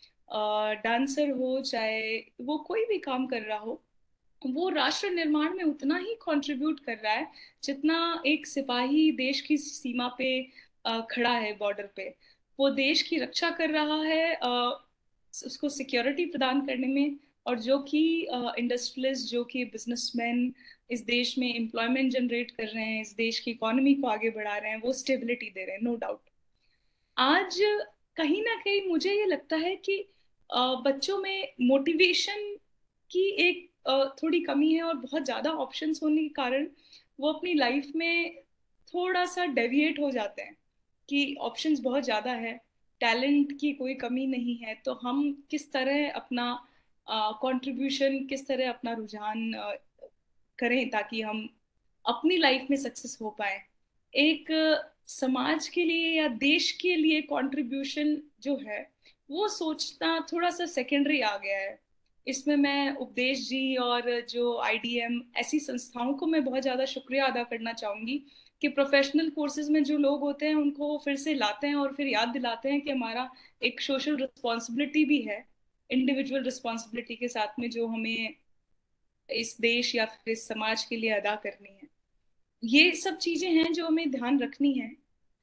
डांसर हो, चाहे वो कोई भी काम कर रहा हो, वो राष्ट्र निर्माण में उतना ही कंट्रीब्यूट कर रहा है जितना एक सिपाही देश की सीमा पे खड़ा है, बॉर्डर पे। वो देश की रक्षा कर रहा है, उसको सिक्योरिटी प्रदान करने में। और जो कि इंडस्ट्रियलिस्ट, जो कि बिजनेसमैन इस देश में एम्प्लॉयमेंट जनरेट कर रहे हैं, इस देश की इकोनॉमी को आगे बढ़ा रहे हैं, वो स्टेबिलिटी दे रहे हैं, नो डाउट। आज कहीं ना कहीं मुझे ये लगता है कि बच्चों में मोटिवेशन की एक थोड़ी कमी है, और बहुत ज्यादा ऑप्शंस होने के कारण वो अपनी लाइफ में थोड़ा सा डेविएट हो जाते हैं कि ऑप्शंस बहुत ज्यादा है, टैलेंट की कोई कमी नहीं है, तो हम किस तरह अपना कंट्रीब्यूशन, किस तरह अपना रुझान करें ताकि हम अपनी लाइफ में सक्सेस हो पाए। एक समाज के लिए या देश के लिए कंट्रीब्यूशन जो है वो सोचना थोड़ा सा सेकेंडरी आ गया है। इसमें मैं उपदेश जी और जो IDM ऐसी संस्थाओं को मैं बहुत ज्यादा शुक्रिया अदा करना चाहूंगी कि प्रोफेशनल कोर्सेज में जो लोग होते हैं उनको वो फिर से लाते हैं और फिर याद दिलाते हैं कि हमारा एक सोशल रिस्पॉन्सिबिलिटी भी है, इंडिविजुअल रिस्पॉन्सिबिलिटी के साथ में, जो हमें इस देश या फिर इस समाज के लिए अदा करनी है। ये सब चीजें हैं जो हमें ध्यान रखनी है।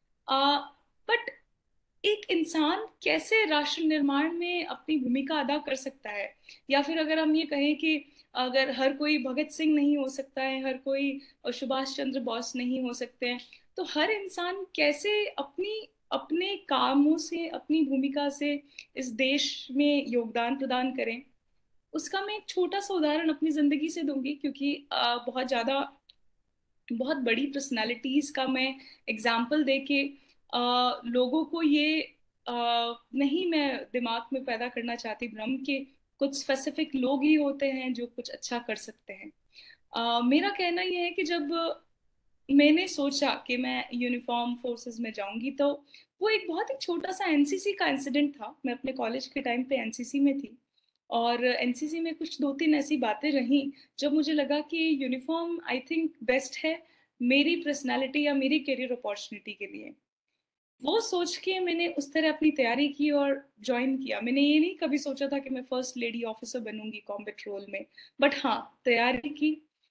बट एक इंसान कैसे राष्ट्र निर्माण में अपनी भूमिका अदा कर सकता है, या फिर अगर हम ये कहें कि अगर हर कोई भगत सिंह नहीं हो सकता है, हर कोई सुभाष चंद्र बोस नहीं हो सकते हैं, तो हर इंसान कैसे अपनी अपने कामों से, अपनी भूमिका से इस देश में योगदान प्रदान करें, उसका मैं एक छोटा सा उदाहरण अपनी जिंदगी से दूंगी। क्योंकि बहुत ज्यादा बहुत बड़ी पर्सनालिटीज का मैं एग्जाम्पल दे के लोगों को ये नहीं मैं दिमाग में पैदा करना चाहती भ्रम के कुछ स्पेसिफिक लोग ही होते हैं जो कुछ अच्छा कर सकते हैं। मेरा कहना यह है कि जब मैंने सोचा कि मैं यूनिफॉर्म फोर्सेस में जाऊंगी, तो वो एक बहुत ही छोटा सा NCC का इंसिडेंट था। मैं अपने कॉलेज के टाइम पे NCC में थी, और NCC में कुछ 2-3 ऐसी बातें रहीं जब मुझे लगा कि यूनिफॉर्म आई थिंक बेस्ट है मेरी पर्सनालिटी या मेरी करियर अपॉर्चुनिटी के लिए। वो सोच के मैंने उस तरह अपनी तैयारी की और ज्वाइन किया। मैंने ये नहीं कभी सोचा था कि मैं फर्स्ट लेडी ऑफिसर बनूंगी कॉम्बैट रोल में, बट हाँ, तैयारी की,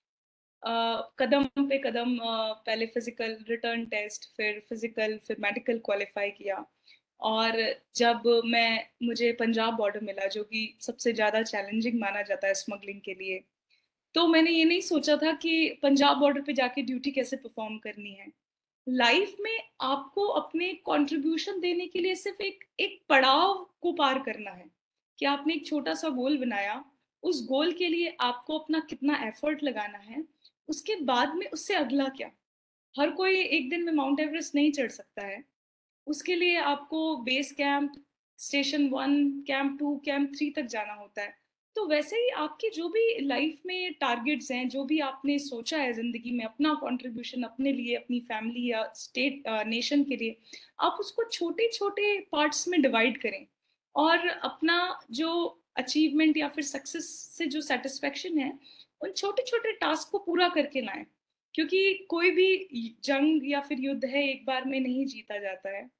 कदम पे कदम, पहले फिजिकल, रिटर्न टेस्ट, फिर फिजिकल, फिर मेडिकल क्वालिफाई किया। और जब मुझे पंजाब बॉर्डर मिला, जो कि सबसे ज़्यादा चैलेंजिंग माना जाता है स्मगलिंग के लिए, तो मैंने ये नहीं सोचा था कि पंजाब बॉर्डर पे जाके ड्यूटी कैसे परफॉर्म करनी है। लाइफ में आपको अपने कंट्रीब्यूशन देने के लिए सिर्फ एक एक पड़ाव को पार करना है कि आपने एक छोटा सा गोल बनाया, उस गोल के लिए आपको अपना कितना एफर्ट लगाना है, उसके बाद में उससे अगला क्या। हर कोई एक दिन में माउंट एवरेस्ट नहीं चढ़ सकता है, उसके लिए आपको base camp, station 1, camp 2, camp 3 तक जाना होता है। तो वैसे ही आपकी जो भी लाइफ में टारगेट्स हैं, जो भी आपने सोचा है ज़िंदगी में अपना कंट्रीब्यूशन अपने लिए, अपनी फैमिली या स्टेट नेशन के लिए, आप उसको छोटे-छोटे पार्ट्स में डिवाइड करें और अपना जो अचीवमेंट या फिर सक्सेस से जो सैटिस्फैक्शन है, उन छोटे-छोटे टास्क को पूरा करके लाएँ। क्योंकि कोई भी जंग या फिर युद्ध है एक बार में नहीं जीता जाता है।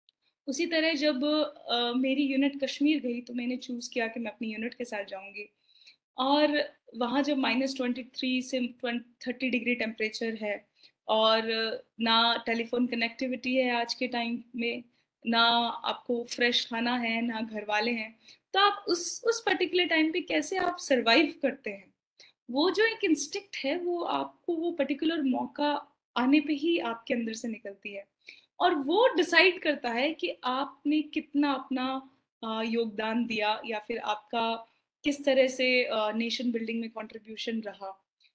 उसी तरह जब मेरी यूनिट कश्मीर गई तो मैंने चूज़ किया कि मैं अपनी यूनिट के साथ जाऊँगी और वहाँ जब -23 से 30 डिग्री टेम्परेचर है और ना टेलीफोन कनेक्टिविटी है आज के टाइम में, ना आपको फ्रेश खाना है, ना घर वाले हैं, तो आप उस पर्टिकुलर टाइम पे कैसे आप सर्वाइव करते हैं? वो जो एक इंस्टिंक्ट है वो आपको वो पर्टिकुलर मौका आने पे ही आपके अंदर से निकलती है और वो डिसाइड करता है कि आपने कितना अपना योगदान दिया या फिर आपका किस तरह से नेशन बिल्डिंग में कंट्रीब्यूशन रहा।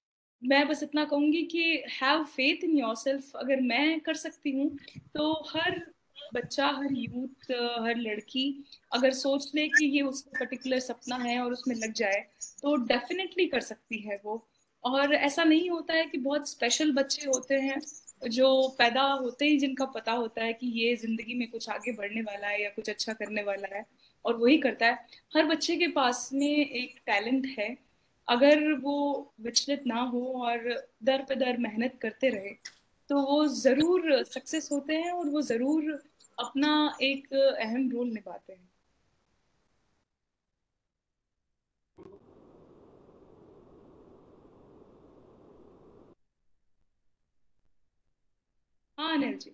मैं बस इतना कहूँगी कि हैव फेथ इन योरसेल्फ। अगर मैं कर सकती हूँ तो हर बच्चा, हर यूथ, हर लड़की अगर सोच ले कि ये उसका पर्टिकुलर सपना है और उसमें लग जाए तो डेफिनेटली कर सकती है वो। और ऐसा नहीं होता है कि बहुत स्पेशल बच्चे होते हैं जो पैदा होते ही जिनका पता होता है कि ये जिंदगी में कुछ आगे बढ़ने वाला है या कुछ अच्छा करने वाला है और वही करता है। हर बच्चे के पास में एक टैलेंट है, अगर वो विचलित ना हो और दर पे दर मेहनत करते रहे तो वो जरूर सक्सेस होते हैं और वो जरूर अपना एक अहम रोल निभाते हैं। हाँ अनिल जी।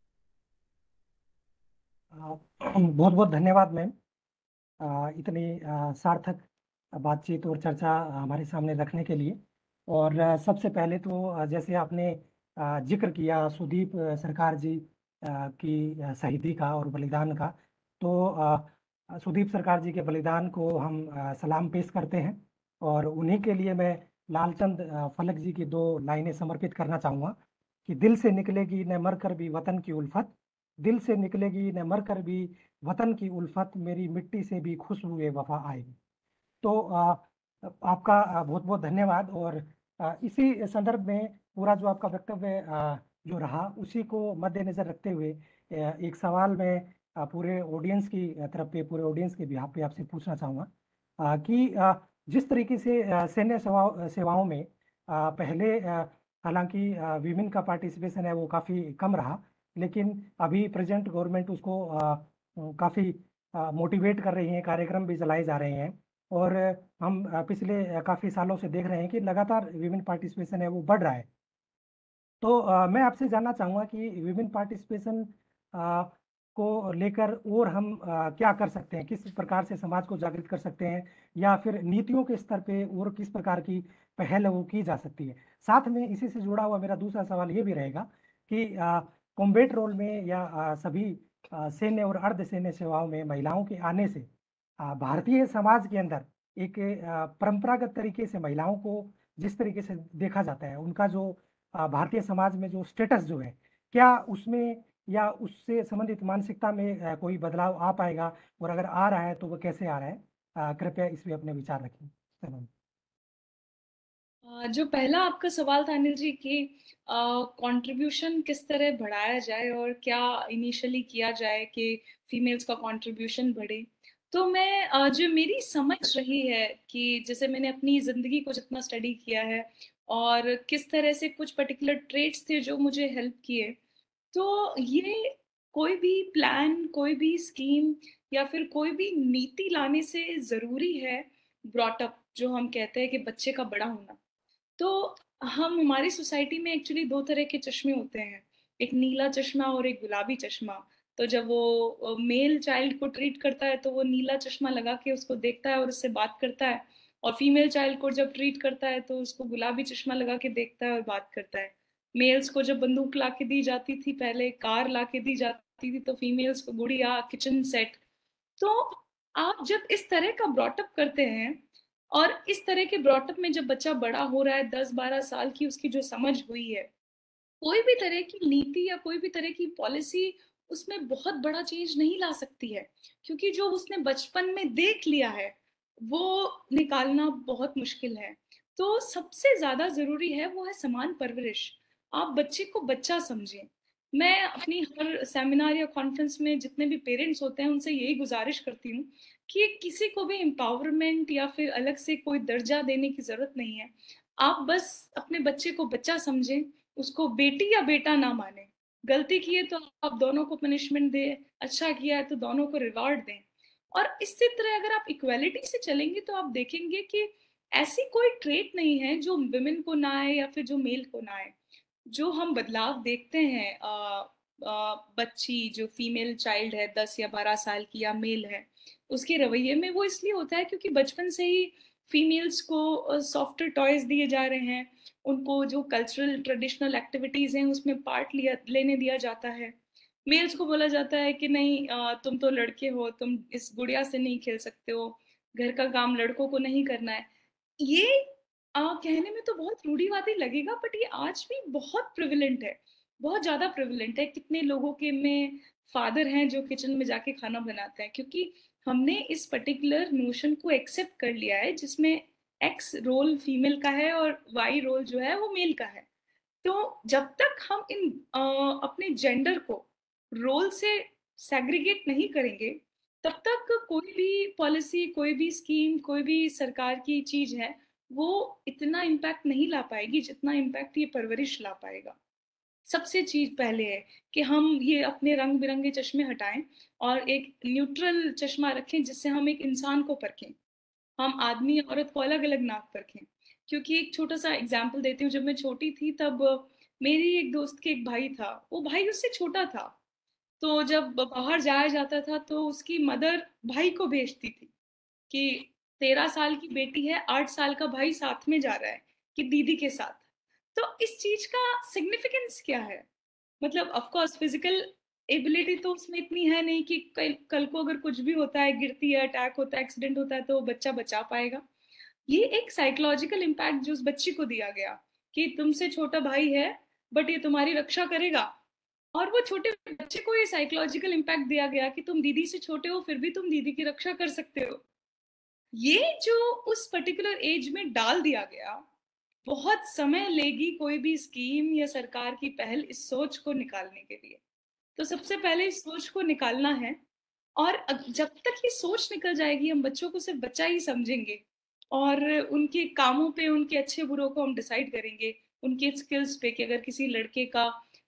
बहुत बहुत धन्यवाद मैम, इतनी सार्थक बातचीत और चर्चा हमारे सामने रखने के लिए। और सबसे पहले तो जैसे आपने जिक्र किया सुदीप सरकार जी की शहीदी का और बलिदान का, तो सुदीप सरकार जी के बलिदान को हम सलाम पेश करते हैं और उन्हीं के लिए मैं लालचंद फलक जी की दो लाइनें समर्पित करना चाहूँगा कि दिल से निकलेगी न मर कर भी वतन की उल्फत, दिल से निकलेगी न मर कर भी वतन की उल्फत, मेरी मिट्टी से भी खुशबुए वफा आएगी। तो आपका बहुत बहुत धन्यवाद। और इसी संदर्भ में पूरा जो आपका वक्तव्य जो रहा उसी को मद्देनजर रखते हुए एक सवाल मैं पूरे ऑडियंस की तरफ पे, पूरे ऑडियंस के बिहाफ पे आपसे पूछना चाहूँगा कि जिस तरीके से सैन्य सेवाओं में पहले हालांकि विमेन का पार्टिसिपेशन है वो काफ़ी कम रहा, लेकिन अभी प्रेजेंट गवर्नमेंट उसको काफ़ी मोटिवेट कर रही है, कार्यक्रम भी चलाए जा रहे हैं और हम पिछले काफ़ी सालों से देख रहे हैं कि लगातार विमेन पार्टिसिपेशन है वो बढ़ रहा है। तो मैं आपसे जानना चाहूँगा कि विमेन पार्टिसिपेशन को लेकर और हम क्या कर सकते हैं, किस प्रकार से समाज को जागृत कर सकते हैं, या फिर नीतियों के स्तर पे और किस प्रकार की पहल वो की जा सकती है। साथ में इसी से जुड़ा हुआ मेरा दूसरा सवाल ये भी रहेगा कि कॉम्बैट रोल में या सभी सैन्य और अर्ध सैन्य सेवाओं में महिलाओं के आने से भारतीय समाज के अंदर एक परंपरागत तरीके से महिलाओं को जिस तरीके से देखा जाता है, उनका जो भारतीय समाज में जो स्टेटस जो है, क्या उसमें या उससे संबंधित मानसिकता में कोई बदलाव आ पाएगा, और अगर आ रहा है तो वो कैसे आ रहा है? कृपया इस पे अपने विचार रखें। धन्यवाद। जो पहला आपका सवाल था अनिल जी कि कंट्रीब्यूशन किस तरह बढ़ाया जाए और क्या इनिशियली किया जाए कि फीमेल्स का कंट्रीब्यूशन बढ़े, तो मैं जो मेरी समझ रही है कि जैसे मैंने अपनी ज़िंदगी को जितना स्टडी किया है और किस तरह से कुछ पर्टिकुलर ट्रेट्स थे जो मुझे हेल्प किए, तो ये कोई भी प्लान, कोई भी स्कीम या फिर कोई भी नीति लाने से ज़रूरी है ब्रॉट अप, जो हम कहते हैं कि बच्चे का बड़ा होना। तो हम हमारी सोसाइटी में एक्चुअली दो तरह के चश्मे होते हैं, एक नीला चश्मा और एक गुलाबी चश्मा। तो जब वो मेल चाइल्ड को ट्रीट करता है तो वो नीला चश्मा लगा के उसको देखता है और उससे बात करता है, और फीमेल चाइल्ड को जब ट्रीट करता है तो उसको गुलाबी चश्मा लगा के देखता है और बात करता है। मेल्स को जब बंदूक ला के दी जाती थी, पहले कार ला के दी जाती थी, तो फीमेल्स को गुड़िया, किचन सेट। तो आप जब इस तरह का ब्रॉटअप करते हैं और इस तरह के ब्रॉटअप में जब बच्चा बड़ा हो रहा है, 10-12 साल की उसकी जो समझ हुई है, कोई भी तरह की नीति या कोई भी तरह की पॉलिसी उसमें बहुत बड़ा चेंज नहीं ला सकती है, क्योंकि जो उसने बचपन में देख लिया है वो निकालना बहुत मुश्किल है। तो सबसे ज्यादा जरूरी है वो है समान परवरिश। आप बच्चे को बच्चा समझें। मैं अपनी हर सेमिनार या कॉन्फ्रेंस में जितने भी पेरेंट्स होते हैं उनसे यही गुजारिश करती हूँ कि किसी को भी एम्पावरमेंट या फिर अलग से कोई दर्जा देने की जरूरत नहीं है। आप बस अपने बच्चे को बच्चा समझें, उसको बेटी या बेटा ना माने। गलती की है तो आप दोनों को पनिशमेंट दें, अच्छा किया है तो दोनों को रिवॉर्ड दें। और इसी तरह अगर आप इक्वालिटी से चलेंगे तो आप देखेंगे कि ऐसी कोई ट्रेट नहीं है जो विमेन को ना आए या फिर जो मेल को ना आए। जो हम बदलाव देखते हैं बच्ची जो फीमेल चाइल्ड है 10 या 12 साल की या मेल है उसके रवैये में, वो इसलिए होता है क्योंकि बचपन से ही फीमेल्स को सॉफ्टवेयर टॉयज दिए जा रहे हैं, उनको जो कल्चरल ट्रेडिशनल एक्टिविटीज हैं उसमें पार्ट लिया लेने दिया जाता है। मेल्स को बोला जाता है कि नहीं तुम तो लड़के हो, तुम इस गुड़िया से नहीं खेल सकते हो, घर का काम लड़कों को नहीं करना है। ये कहने में तो बहुत रूढ़िवादी लगेगा बट ये आज भी बहुत प्रिविलेंट है, बहुत ज्यादा प्रिविलेंट है। कितने लोगों के में फादर हैं जो किचन में जाके खाना बनाते हैं, क्योंकि हमने इस पर्टिकुलर नोशन को एक्सेप्ट कर लिया है जिसमें एक्स रोल फीमेल का है और वाई रोल जो है वो मेल का है। तो जब तक हम इन अपने जेंडर को रोल से सेग्रीगेट नहीं करेंगे तब तक कोई भी पॉलिसी, कोई भी स्कीम, कोई भी सरकार की चीज है वो इतना इम्पैक्ट नहीं ला पाएगी जितना इम्पैक्ट ये परवरिश ला पाएगा। सबसे चीज पहले है कि हम ये अपने रंग बिरंगे चश्मे हटाएं और एक न्यूट्रल चश्मा रखें जिससे हम एक इंसान को परखें, हम आदमी औरत को अलग अलग नाक परखें। क्योंकि एक छोटा सा एग्जाम्पल देती हूँ, जब मैं छोटी थी तब मेरी एक दोस्त के एक भाई था, वो भाई उससे छोटा था। तो जब बाहर जाया जाता था तो उसकी मदर भाई को भेजती थी कि 13 साल की बेटी है, 8 साल का भाई साथ में जा रहा है कि दीदी के साथ। तो इस चीज का सिग्निफिकेंस क्या है? मतलब ऑफ कोर्स फिजिकल एबिलिटी तो उसमें इतनी है नहीं कि कल को अगर कुछ भी होता है, गिरती है, अटैक होता है, एक्सीडेंट होता है तो बच्चा बचा पाएगा। ये एक साइकोलॉजिकल इम्पैक्ट जो उस बच्ची को दिया गया कि तुमसे छोटा भाई है बट ये तुम्हारी रक्षा करेगा। और वो छोटे बच्चे को ये साइकोलॉजिकल इम्पैक्ट दिया गया कि तुम दीदी से छोटे हो फिर भी तुम दीदी की रक्षा कर सकते हो। ये जो उस पर्टिकुलर एज में डाल दिया गया, बहुत समय लेगी कोई भी स्कीम या सरकार की पहल इस सोच को निकालने के लिए। तो सबसे पहले इस सोच को निकालना है। और जब तक ये सोच निकल जाएगी हम बच्चों को सिर्फ बच्चा ही समझेंगे और उनके कामों पे, उनके अच्छे बुरों को हम डिसाइड करेंगे उनके स्किल्स पे कि अगर किसी लड़के का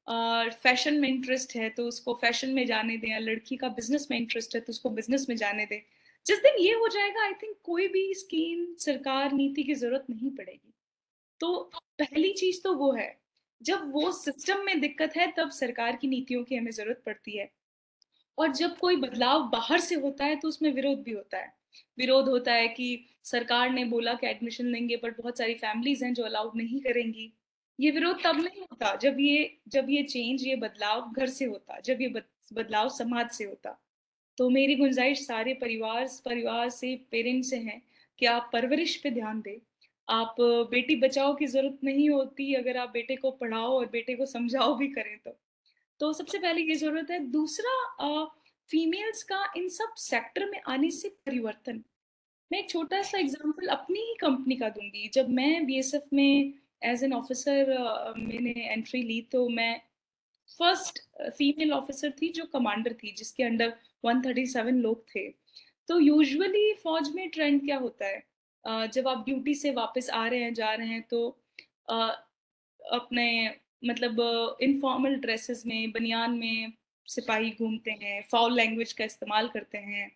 फैशन में इंटरेस्ट है तो उसको फैशन में जाने दें, या लड़की का बिजनेस में इंटरेस्ट है तो उसको बिजनेस में जाने दें। जिस दिन ये हो जाएगा आई थिंक कोई भी स्कीम, सरकार, नीति की जरूरत नहीं पड़ेगी। तो पहली चीज तो वो है। जब वो सिस्टम में दिक्कत है तब सरकार की नीतियों की हमें जरूरत पड़ती है। और जब कोई बदलाव बाहर से होता है तो उसमें विरोध भी होता है। विरोध होता है कि सरकार ने बोला कि एडमिशन लेंगे पर बहुत सारी फैमिलीज हैं जो अलाउड नहीं करेंगी। ये विरोध तब नहीं होता जब ये चेंज, ये बदलाव घर से होता, जब ये बदलाव समाज से होता। तो मेरी गुंजाइश सारे परिवार से, पेरेंट्स से है कि आप परवरिश पे ध्यान दें। आप बेटी बचाओ की जरूरत नहीं होती अगर आप बेटे को पढ़ाओ और बेटे को समझाओ भी करें तो सबसे पहले ये जरूरत है। दूसरा, फीमेल्स का इन सब सेक्टर में आने से परिवर्तन। मैं एक छोटा सा एग्जांपल अपनी ही कंपनी का दूंगी। जब मैं बीएसएफ में एज एन ऑफिसर मैंने एंट्री ली तो मैं फर्स्ट फीमेल ऑफिसर थी जो कमांडर थी, जिसके अंडर 137 लोग थे। तो यूजुअली फौज में ट्रेंड क्या होता है, जब आप ड्यूटी से वापस आ रहे हैं, जा रहे हैं तो अ, अपने मतलब इनफॉर्मल ड्रेसेस में, बनियान में सिपाही घूमते हैं, फाउल लैंग्वेज का इस्तेमाल करते हैं।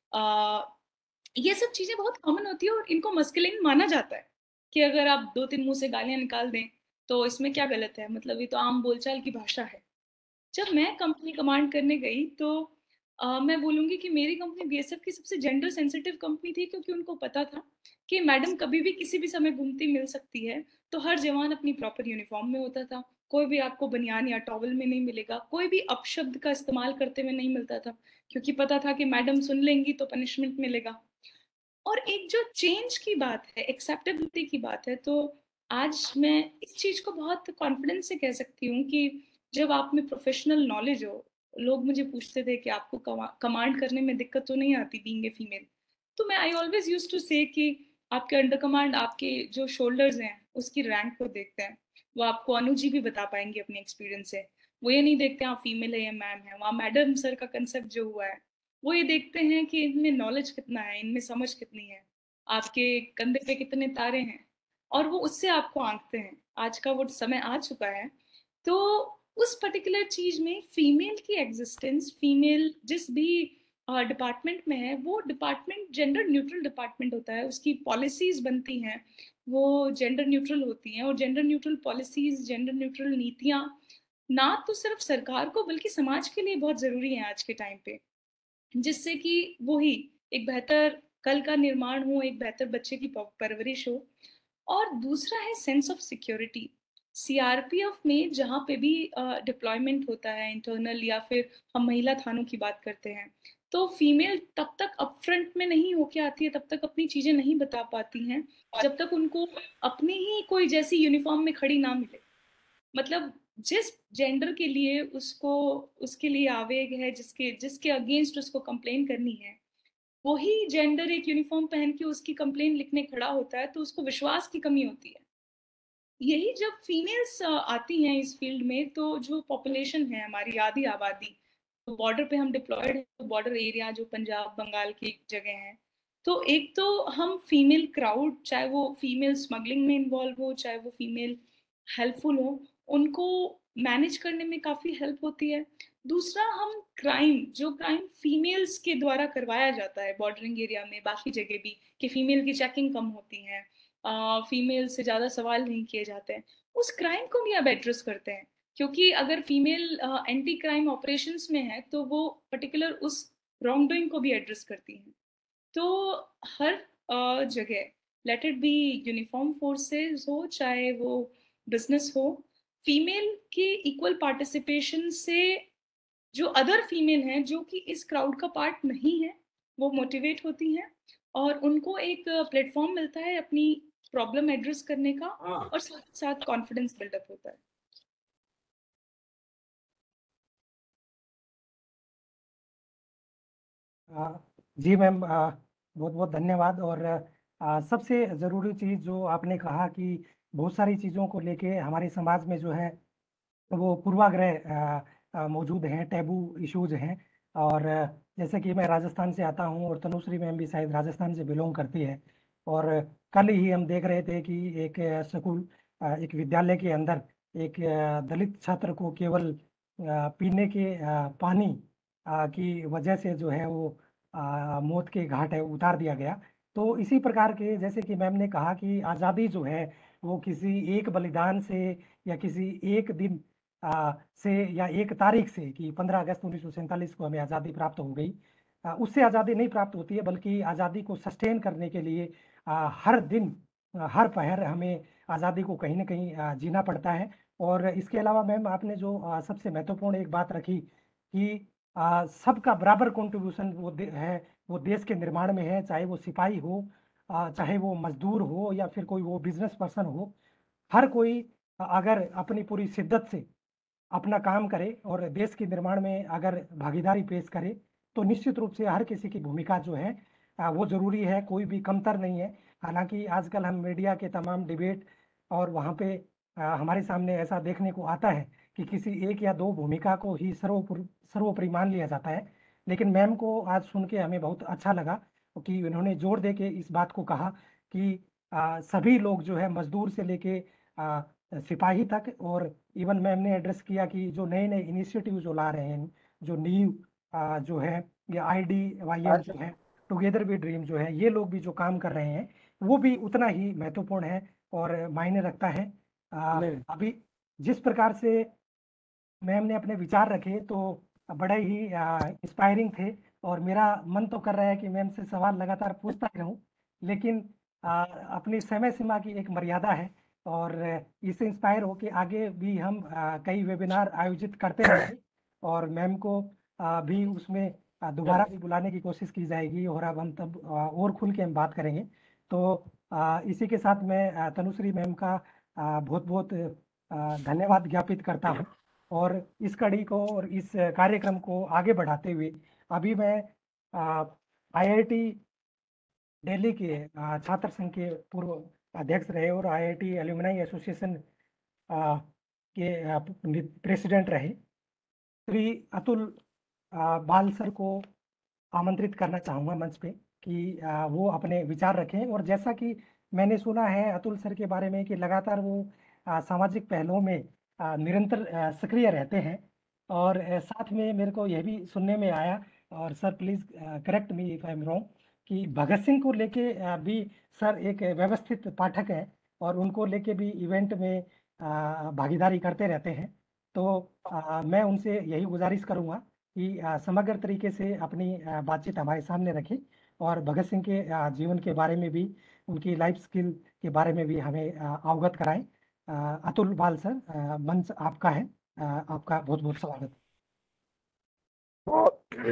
ये सब चीजें बहुत कॉमन होती है और इनको मस्कुलिन माना जाता है कि अगर आप 2-3 मुंह से गालियां निकाल दें तो इसमें क्या गलत है, मतलब ये तो आम बोलचाल की भाषा है। जब मैं कंपनी कमांड करने गई तो मैं बोलूंगी कि मेरी कंपनी बीएसएफ की सबसे जेंडर सेंसिटिव कंपनी थी, क्योंकि उनको पता था कि मैडम कभी भी किसी भी समय घूमती मिल सकती है। तो हर जवान अपनी प्रॉपर यूनिफॉर्म में होता था, कोई भी आपको बनियान या टॉवल में नहीं मिलेगा, कोई भी अपशब्द का इस्तेमाल करते हुए नहीं मिलता था, क्योंकि पता था कि मैडम सुन लेंगी तो पनिशमेंट मिलेगा। और एक जो चेंज की बात है, एक्सेप्टेबिलिटी की बात है, तो आज मैं इस चीज को बहुत कॉन्फिडेंस से कह सकती हूँ कि जब आप में प्रोफेशनल नॉलेज हो, लोग मुझे पूछते थे कि आपको कमांड करने में दिक्कत तो नहीं आती बीइंग ए फीमेल, तो मैं आई ऑलवेज यूज टू से कि आपके अंडर कमांड आपके जो शोल्डर्स हैं उसकी रैंक को देखते हैं। वो आपको अनु जी भी बता पाएंगे अपने एक्सपीरियंस से। वो ये नहीं देखते आप फीमेल है या मैम है, वहाँ मैडम सर का कंसेप्ट जो हुआ है वो ये देखते हैं कि इनमें नॉलेज कितना है, इनमें समझ कितनी है, आपके कंधे पे कितने तारे हैं, और वो उससे आपको आंकते हैं। आज का वो समय आ चुका है। तो उस पर्टिकुलर चीज में फीमेल की एग्जिस्टेंस, फीमेल जिस भी डिपार्टमेंट में है, वो डिपार्टमेंट जेंडर न्यूट्रल डिपार्टमेंट होता है, उसकी पॉलिसीज बनती हैं वो जेंडर न्यूट्रल होती हैं, और gender neutral policies, gender neutral नीतियां ना तो सिर्फ सरकार को बल्कि समाज के लिए बहुत जरूरी है आज के टाइम पे, जिससे कि वही एक बेहतर कल का निर्माण हो, एक बेहतर बच्चे की परवरिश हो। और दूसरा है सेंस ऑफ सिक्योरिटी। सीआरपीएफ में जहाँ पे भी डिप्लॉयमेंट होता है इंटरनल, या फिर हम महिला थानों की बात करते हैं, तो फीमेल तब तक अपफ्रंट में नहीं होके आती है, तब तक अपनी चीजें नहीं बता पाती हैं जब तक उनको अपनी ही कोई जैसी यूनिफॉर्म में खड़ी ना मिले। मतलब जिस जेंडर के लिए उसको, उसके लिए आवेग है, जिसके जिसके अगेंस्ट उसको कंप्लेन करनी है, वही जेंडर एक यूनिफॉर्म पहन के उसकी कंप्लेन लिखने खड़ा होता है, तो उसको विश्वास की कमी होती है। यही जब फीमेल्स आती हैं इस फील्ड में, तो जो पॉपुलेशन है हमारी आधी आबादी, तो बॉर्डर पे हम डिप्लॉयड हैं, तो बॉर्डर एरिया जो पंजाब बंगाल की जगह हैं, तो एक तो हम फीमेल क्राउड, चाहे वो फीमेल स्मगलिंग में इन्वॉल्व हो, चाहे वो फीमेल हेल्पफुल हो, उनको मैनेज करने में काफी हेल्प होती है। दूसरा, हम क्राइम, जो क्राइम फीमेल्स के द्वारा करवाया जाता है बॉर्डरिंग एरिया में, बाकी जगह भी, कि फीमेल की चेकिंग कम होती है, फीमेल से ज्यादा सवाल नहीं किए जाते हैं, उस क्राइम को भी अब एड्रेस करते हैं। क्योंकि अगर फीमेल एंटी क्राइम ऑपरेशंस में है तो वो पर्टिकुलर उस रॉन्ग डूइंग को भी एड्रेस करती हैं। तो हर जगह, let it be uniform forces हो चाहे वो बिजनेस हो, फीमेल के इक्वल पार्टिसिपेशन से जो अदर फीमेल हैं जो कि इस क्राउड का पार्ट नहीं है, वो मोटिवेट होती हैं, और उनको एक प्लेटफॉर्म मिलता है अपनी प्रॉब्लम एड्रेस करने का, और साथ साथ कॉन्फिडेंस बिल्डअप होता है। जी मैम, बहुत बहुत धन्यवाद। और सबसे ज़रूरी चीज़ जो आपने कहा कि बहुत सारी चीज़ों को लेके हमारे समाज में जो है वो पूर्वाग्रह मौजूद हैं, टैबू इश्यूज हैं। और जैसे कि मैं राजस्थान से आता हूं और तनुश्री मैम भी शायद राजस्थान से बिलोंग करती है। और कल ही हम देख रहे थे कि एक स्कूल, एक विद्यालय के अंदर एक दलित छात्र को केवल पीने के पानी की वजह से जो है वो मौत के घाट है उतार दिया गया। तो इसी प्रकार के, जैसे कि मैम ने कहा कि आज़ादी जो है वो किसी एक बलिदान से या किसी एक दिन से या एक तारीख से, कि 15 अगस्त 1947 को हमें आज़ादी प्राप्त हो गई, उससे आज़ादी नहीं प्राप्त होती है, बल्कि आज़ादी को सस्टेन करने के लिए हर दिन, हर पहर हमें आज़ादी को कहीं ना कहीं जीना पड़ता है। और इसके अलावा मैम आपने जो सबसे महत्वपूर्ण एक बात रखी कि सबका बराबर कंट्रीब्यूशन है, वो देश के निर्माण में है, चाहे वो सिपाही हो, चाहे वो मजदूर हो, या फिर कोई वो बिजनेस पर्सन हो। हर कोई अगर अपनी पूरी शिद्दत से अपना काम करे और देश के निर्माण में अगर भागीदारी पेश करे, तो निश्चित रूप से हर किसी की भूमिका जो है वो जरूरी है, कोई भी कमतर नहीं है। हालांकि आजकल हम मीडिया के तमाम डिबेट और वहाँ पे हमारे सामने ऐसा देखने को आता है कि किसी एक या दो भूमिका को ही सर्वोपरि मान लिया जाता है। लेकिन मैम को आज सुन के हमें बहुत अच्छा लगा कि उन्होंने जोर दे के इस बात को कहा कि सभी लोग जो है, मजदूर से लेके सिपाही तक, और इवन मैम ने एड्रेस किया कि जो नए नए इनिशिएटिव जो ला रहे हैं, जो नीव जो है, या IDYM जो है, टुगेदर वी ड्रीम जो है, ये लोग भी जो काम कर रहे हैं वो भी उतना ही महत्वपूर्ण है और मायने रखता है। अभी जिस प्रकार से मैम ने अपने विचार रखे तो बड़े ही इंस्पायरिंग थे, और मेरा मन तो कर रहा है कि मैम से सवाल लगातार पूछता ही रहूं, लेकिन अपनी समय सीमा की एक मर्यादा है। और इससे इंस्पायर होके आगे भी हम कई वेबिनार आयोजित करते रहेंगे और मैम को भी उसमें दोबारा भी बुलाने की कोशिश की जाएगी और अब हम तब और खुल के हम बात करेंगे। तो इसी के साथ मैं तनुश्री मैम का बहुत बहुत धन्यवाद ज्ञापित करता हूँ और इस कड़ी को और इस कार्यक्रम को आगे बढ़ाते हुए अभी मैं IIT दिल्ली के छात्र संघ के पूर्व अध्यक्ष रहे और IIT एल्यूमनाई एसोसिएशन के प्रेसिडेंट रहे श्री अतुल बाल सर को आमंत्रित करना चाहूँगा मंच पे कि वो अपने विचार रखें। और जैसा कि मैंने सुना है अतुल सर के बारे में कि लगातार वो सामाजिक पहलुओं में निरंतर सक्रिय रहते हैं और साथ में मेरे को यह भी सुनने में आया, और sir please correct me if I am wrong, कि भगत सिंह को लेके भी सर एक व्यवस्थित पाठक हैं और उनको लेके भी इवेंट में भागीदारी करते रहते हैं। तो मैं उनसे यही गुजारिश करूँगा कि समग्र तरीके से अपनी बातचीत हमारे सामने रखें और भगत सिंह के जीवन के बारे में भी, उनकी लाइफ स्किल के बारे में भी हमें अवगत कराएं। अतुल बाल सर, मंच आपका है, आपका बहुत बहुत स्वागत। तो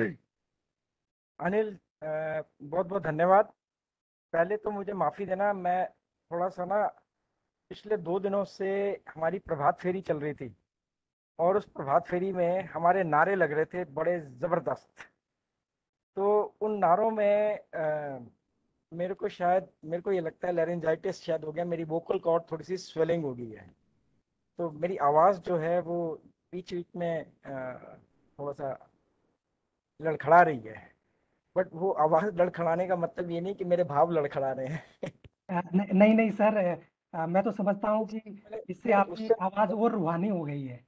अनिल, बहुत बहुत धन्यवाद। पहले तो मुझे माफ़ी देना, मैं थोड़ा सा ना पिछले 2 दिनों से हमारी प्रभात फेरी चल रही थी और उस प्रभात फेरी में हमारे नारे लग रहे थे बड़े ज़बरदस्त। तो उन नारों में मेरे को ये लगता है लैरिंजाइटिस शायद हो गया, मेरी वोकल कॉर्ड थोड़ी सी स्वेलिंग हो गई है। तो मेरी आवाज़ जो है वो बीच बीच में थोड़ा सा लड़खड़ा रही है। बट वो आवाज़ लड़खड़ाने का मतलब ये नहीं कि मेरे भाव लड़खड़ा रहे हैं। नहीं नहीं सर, मैं तो समझता हूँ कि इससे आपकी उससे आवाज़ और रूहानी हो गई है।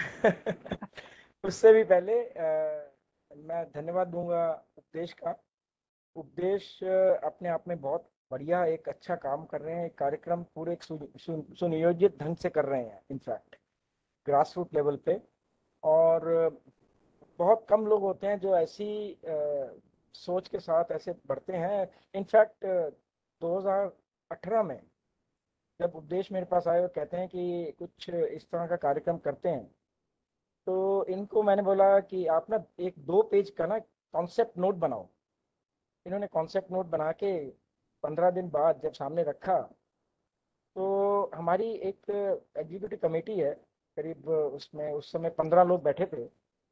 उससे भी पहले मैं धन्यवाद दूंगा उपदेश का। उपदेश अपने आप में बहुत बढ़िया एक अच्छा काम कर रहे हैं, एक कार्यक्रम पूरे एक सुनियोजित ढंग से कर रहे हैं, इनफैक्ट ग्रास रूट लेवल पे। और बहुत कम लोग होते हैं जो ऐसी सोच के साथ ऐसे बढ़ते हैं। इनफैक्ट 2018 में जब उपदेश मेरे पास आए और कहते हैं कि कुछ इस तरह का कार्यक्रम करते हैं, तो इनको मैंने बोला कि आप ना एक 2 पेज का ना कॉन्सेप्ट नोट बनाओ। इन्होंने कॉन्सेप्ट नोट बना के 15 दिन बाद जब सामने रखा, तो हमारी एक एग्जीक्यूटिव कमेटी है करीब, उसमें उस समय 15 लोग बैठे थे।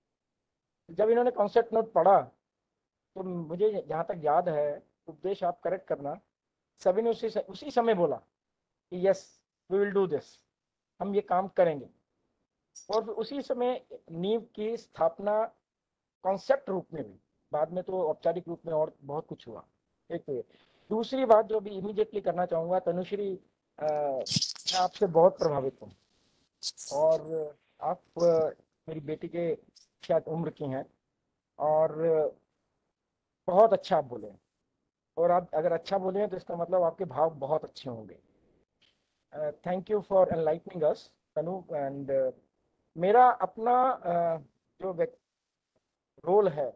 जब इन्होंने कॉन्सेप्ट नोट पढ़ा तो मुझे जहाँ तक याद है, उपदेश आप करेक्ट करना, सभी ने उसी समय बोला कि yes we will do this, हम ये काम करेंगे। और फिर उसी समय नींव की स्थापना कॉन्सेप्ट रूप में हुई। बाद में तो औपचारिक रूप में और बहुत कुछ हुआ। एक तो दूसरी बात जो अभी इमीडिएटली करना चाहूँगा, तनुश्री, मैं आपसे बहुत प्रभावित हूँ और आप मेरी बेटी के शायद उम्र की हैं और बहुत अच्छा आप बोले। और आप अगर अच्छा बोले हैं तो इसका मतलब आपके भाव बहुत अच्छे होंगे। Thank you for enlightening us Tanu. And मेरा अपना जो रोल है,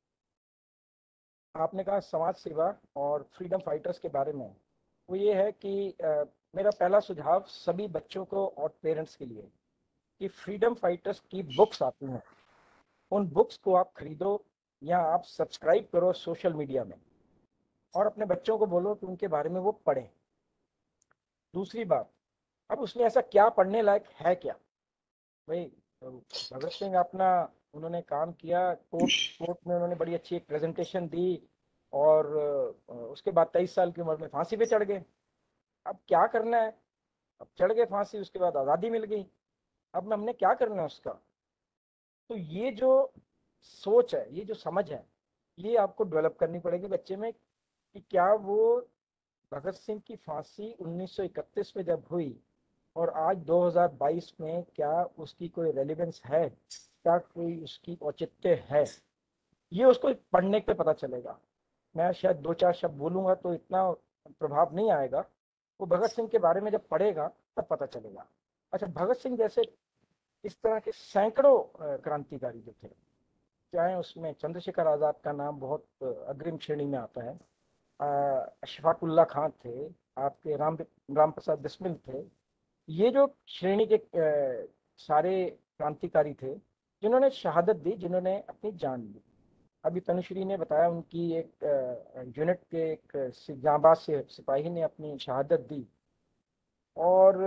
आपने कहा समाज सेवा और फ्रीडम फाइटर्स के बारे में, वो ये है कि मेरा पहला सुझाव सभी बच्चों को और पेरेंट्स के लिए कि फ्रीडम फाइटर्स की बुक्स आती हैं, उन बुक्स को आप खरीदो या आप सब्सक्राइब करो सोशल मीडिया में और अपने बच्चों को बोलो कि उनके बारे में वो पढ़ें। दूसरी बात, अब उसमें ऐसा क्या पढ़ने लायक है क्या भाई? भगत सिंह अपना उन्होंने काम किया, कोर्ट में उन्होंने बड़ी अच्छी एक प्रेजेंटेशन दी और उसके बाद 23 साल की उम्र में फांसी पे चढ़ गए। अब क्या करना है? अब चढ़ गए फांसी, उसके बाद आज़ादी मिल गई, अब हमने क्या करना है उसका? तो ये जो सोच है, ये जो समझ है, ये आपको डेवलप करनी पड़ेगी बच्चे में कि क्या वो भगत सिंह की फांसी 1931 में जब हुई और आज 2022 में क्या उसकी कोई रेलिवेंस है, क्या कोई उसकी औचित्य है, ये उसको पढ़ने पे पता चलेगा। मैं शायद 2-4 शब्द बोलूँगा तो इतना प्रभाव नहीं आएगा, वो भगत सिंह के बारे में जब पढ़ेगा तब पता चलेगा। अच्छा, भगत सिंह जैसे इस तरह के सैकड़ों क्रांतिकारी जो थे, चाहे उसमें चंद्रशेखर आज़ाद का नाम बहुत अग्रिम श्रेणी में आता है, अशफाकुल्ला खां थे, आपके राम प्रसाद बिस्मिल थे, ये जो श्रेणी के सारे क्रांतिकारी थे जिन्होंने शहादत दी, जिन्होंने अपनी जान दी। अभी तनुश्री ने बताया उनकी एक यूनिट के एक जांबाज सिपाही ने अपनी शहादत दी, और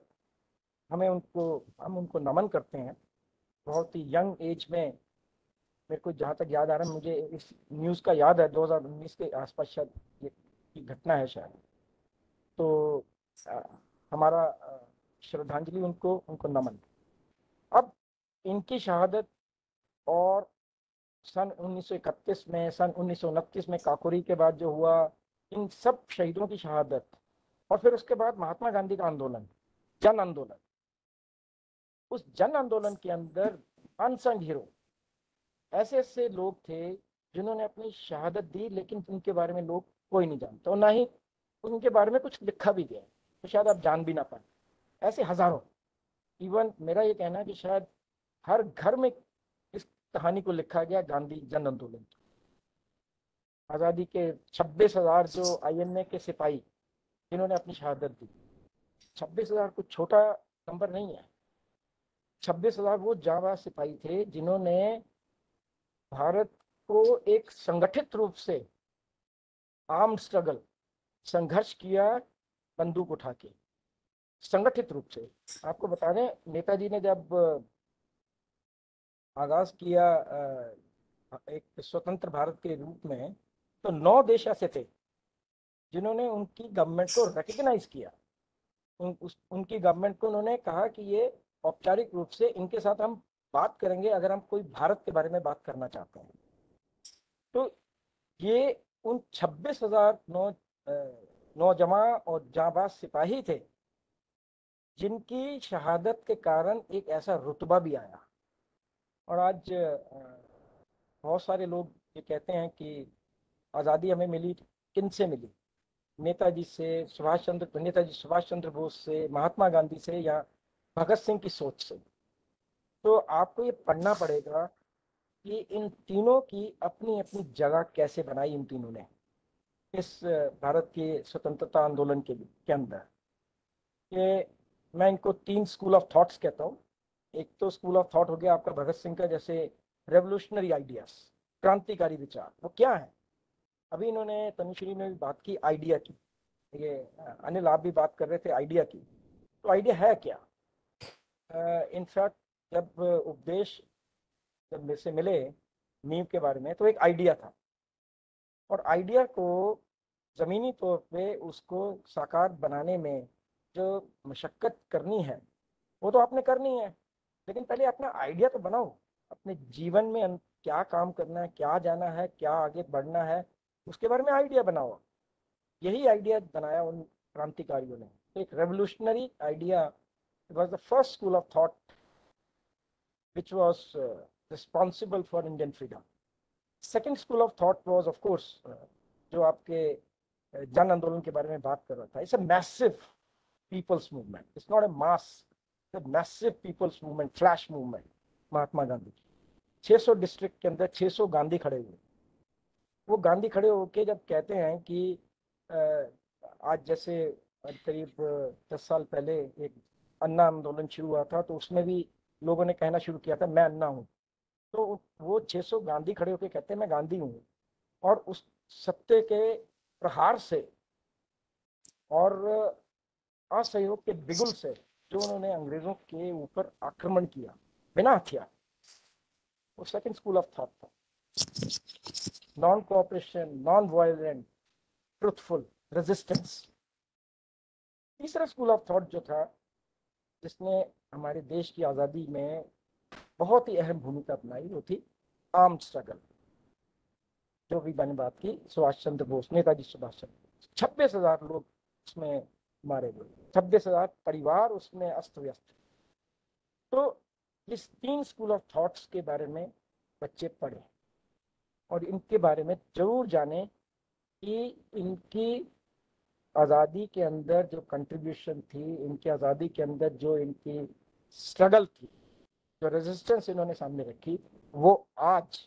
हम उनको नमन करते हैं। बहुत ही यंग एज में, मेरे को जहाँ तक याद आ रहा है, मुझे इस न्यूज़ का याद है 2019 के आसपास शायद ये की घटना है शायद। तो अ, हमारा श्रद्धांजलि उनको, उनको नमन। अब इनकी शहादत और सन 1931 में, सन 1929 में काकोरी के बाद जो हुआ, इन सब शहीदों की शहादत, और फिर उसके बाद महात्मा गांधी का आंदोलन, जन आंदोलन। उस जन आंदोलन के अंदर अनसंग हीरो ऐसे ऐसे लोग थे जिन्होंने अपनी शहादत दी, लेकिन उनके बारे में लोग कोई नहीं जानता, और ना ही उनके बारे में कुछ लिखा भी गया, तो शायद आप जान भी ना पाए। ऐसे हजारों। इवन मेरा ये कहना है कि शायद हर घर में इस कहानी को लिखा गया, गांधी जन आंदोलन। आज़ादी के 26,000 जो आईएनए के सिपाही जिन्होंने अपनी शहादत दी, 26,000 कुछ छोटा नंबर नहीं है। 26,000 वो जांबाज सिपाही थे जिन्होंने भारत को एक संगठित रूप से आर्म स्ट्रगल, संघर्ष किया, बंदूक उठा के, संगठित रूप से। आपको बता दें, नेताजी ने जब आगाज किया एक स्वतंत्र भारत के रूप में, तो 9 देश ऐसे थे जिन्होंने उनकी गवर्नमेंट को रिकग्नाइज किया। उनकी गवर्नमेंट को उन्होंने कहा कि ये औपचारिक रूप से इनके साथ हम बात करेंगे अगर हम कोई भारत के बारे में बात करना चाहते हैं। तो ये उन 26,000 नौजवान और जांबाज सिपाही थे जिनकी शहादत के कारण एक ऐसा रुतबा भी आया। और आज बहुत सारे लोग ये कहते हैं कि आज़ादी हमें मिली, किन से मिली? नेताजी से, नेताजी सुभाष चंद्र बोस से, महात्मा गांधी से, या भगत सिंह की सोच से। तो आपको ये पढ़ना पड़ेगा कि इन तीनों की अपनी अपनी जगह कैसे बनाई इन तीनों ने इस भारत के स्वतंत्रता आंदोलन के अंदर। ये मैं इनको 3 स्कूल ऑफ थॉट्स कहता हूँ। एक तो स्कूल ऑफ थॉट हो गया आपका भगत सिंह का, जैसे रेवोल्यूशनरी आइडियाज, क्रांतिकारी विचार। वो क्या है? अभी इन्होंने, तनुश्री ने भी बात की आइडिया की, ये अनिल आप भी बात कर रहे थे आइडिया की। तो आइडिया है क्या? इनफैक्ट जब उपदेश जब मेरे से मिले नींव के बारे में, तो एक आइडिया था, और आइडिया को ज़मीनी तौर पे उसको साकार बनाने में जो मशक्क़त करनी है वो तो आपने करनी है, लेकिन पहले अपना आइडिया तो बनाओ। अपने जीवन में क्या काम करना है, क्या जाना है, क्या आगे बढ़ना है, उसके बारे में आइडिया बनाओ। यही आइडिया बनाया उन क्रांतिकारियों ने। तो एक revolutionary idea was the first school of thought which was responsible for Indian freedom. Second school of thought was of course जो आपके जन आंदोलन के बारे में बात कर रहा था। It's a massive people's movement. It's not a mass. It's a massive people's movement, flash movement. Mahatma Gandhi 600 district के अंदर 600 गांधी खड़े हुए। वो गांधी खड़े होके जब कहते हैं कि आज जैसे करीब 10 साल पहले एक अन्ना आंदोलन शुरू हुआ था, तो उसमें भी लोगों ने कहना शुरू किया था मैं अन्ना हूँ। तो वो 600 गांधी खड़े होकर कहते हैं मैं गांधी हूँ, और उस सत्य के प्रहार से और असहयोग के बिगुल से जो उन्होंने अंग्रेजों के ऊपर आक्रमण किया बिना हथियार, वो सेकंड स्कूल ऑफ थॉट था। Non cooperation, non violent, truthful, resistance. तीसरा स्कूल ऑफ थॉट जो था, जिसने हमारे देश की आज़ादी में बहुत ही अहम भूमिका अपनाई, वो थी आर्म्ड स्ट्रगल। जो भी मैंने बात की, सुभाष चंद्र बोस, नेताजी सुभाष चंद्र बोस, 26,000 लोग उसमें मारे गए, 26,000 परिवार उसमें अस्त व्यस्त। तो इस 3 स्कूल ऑफ थॉट्स के बारे में बच्चे पढ़े और इनके बारे में जरूर जाने कि इनकी आज़ादी के अंदर जो कंट्रीब्यूशन थी, इनकी आज़ादी के अंदर जो इनकी स्ट्रगल थी, जो रेजिस्टेंस इन्होंने सामने रखी, वो आज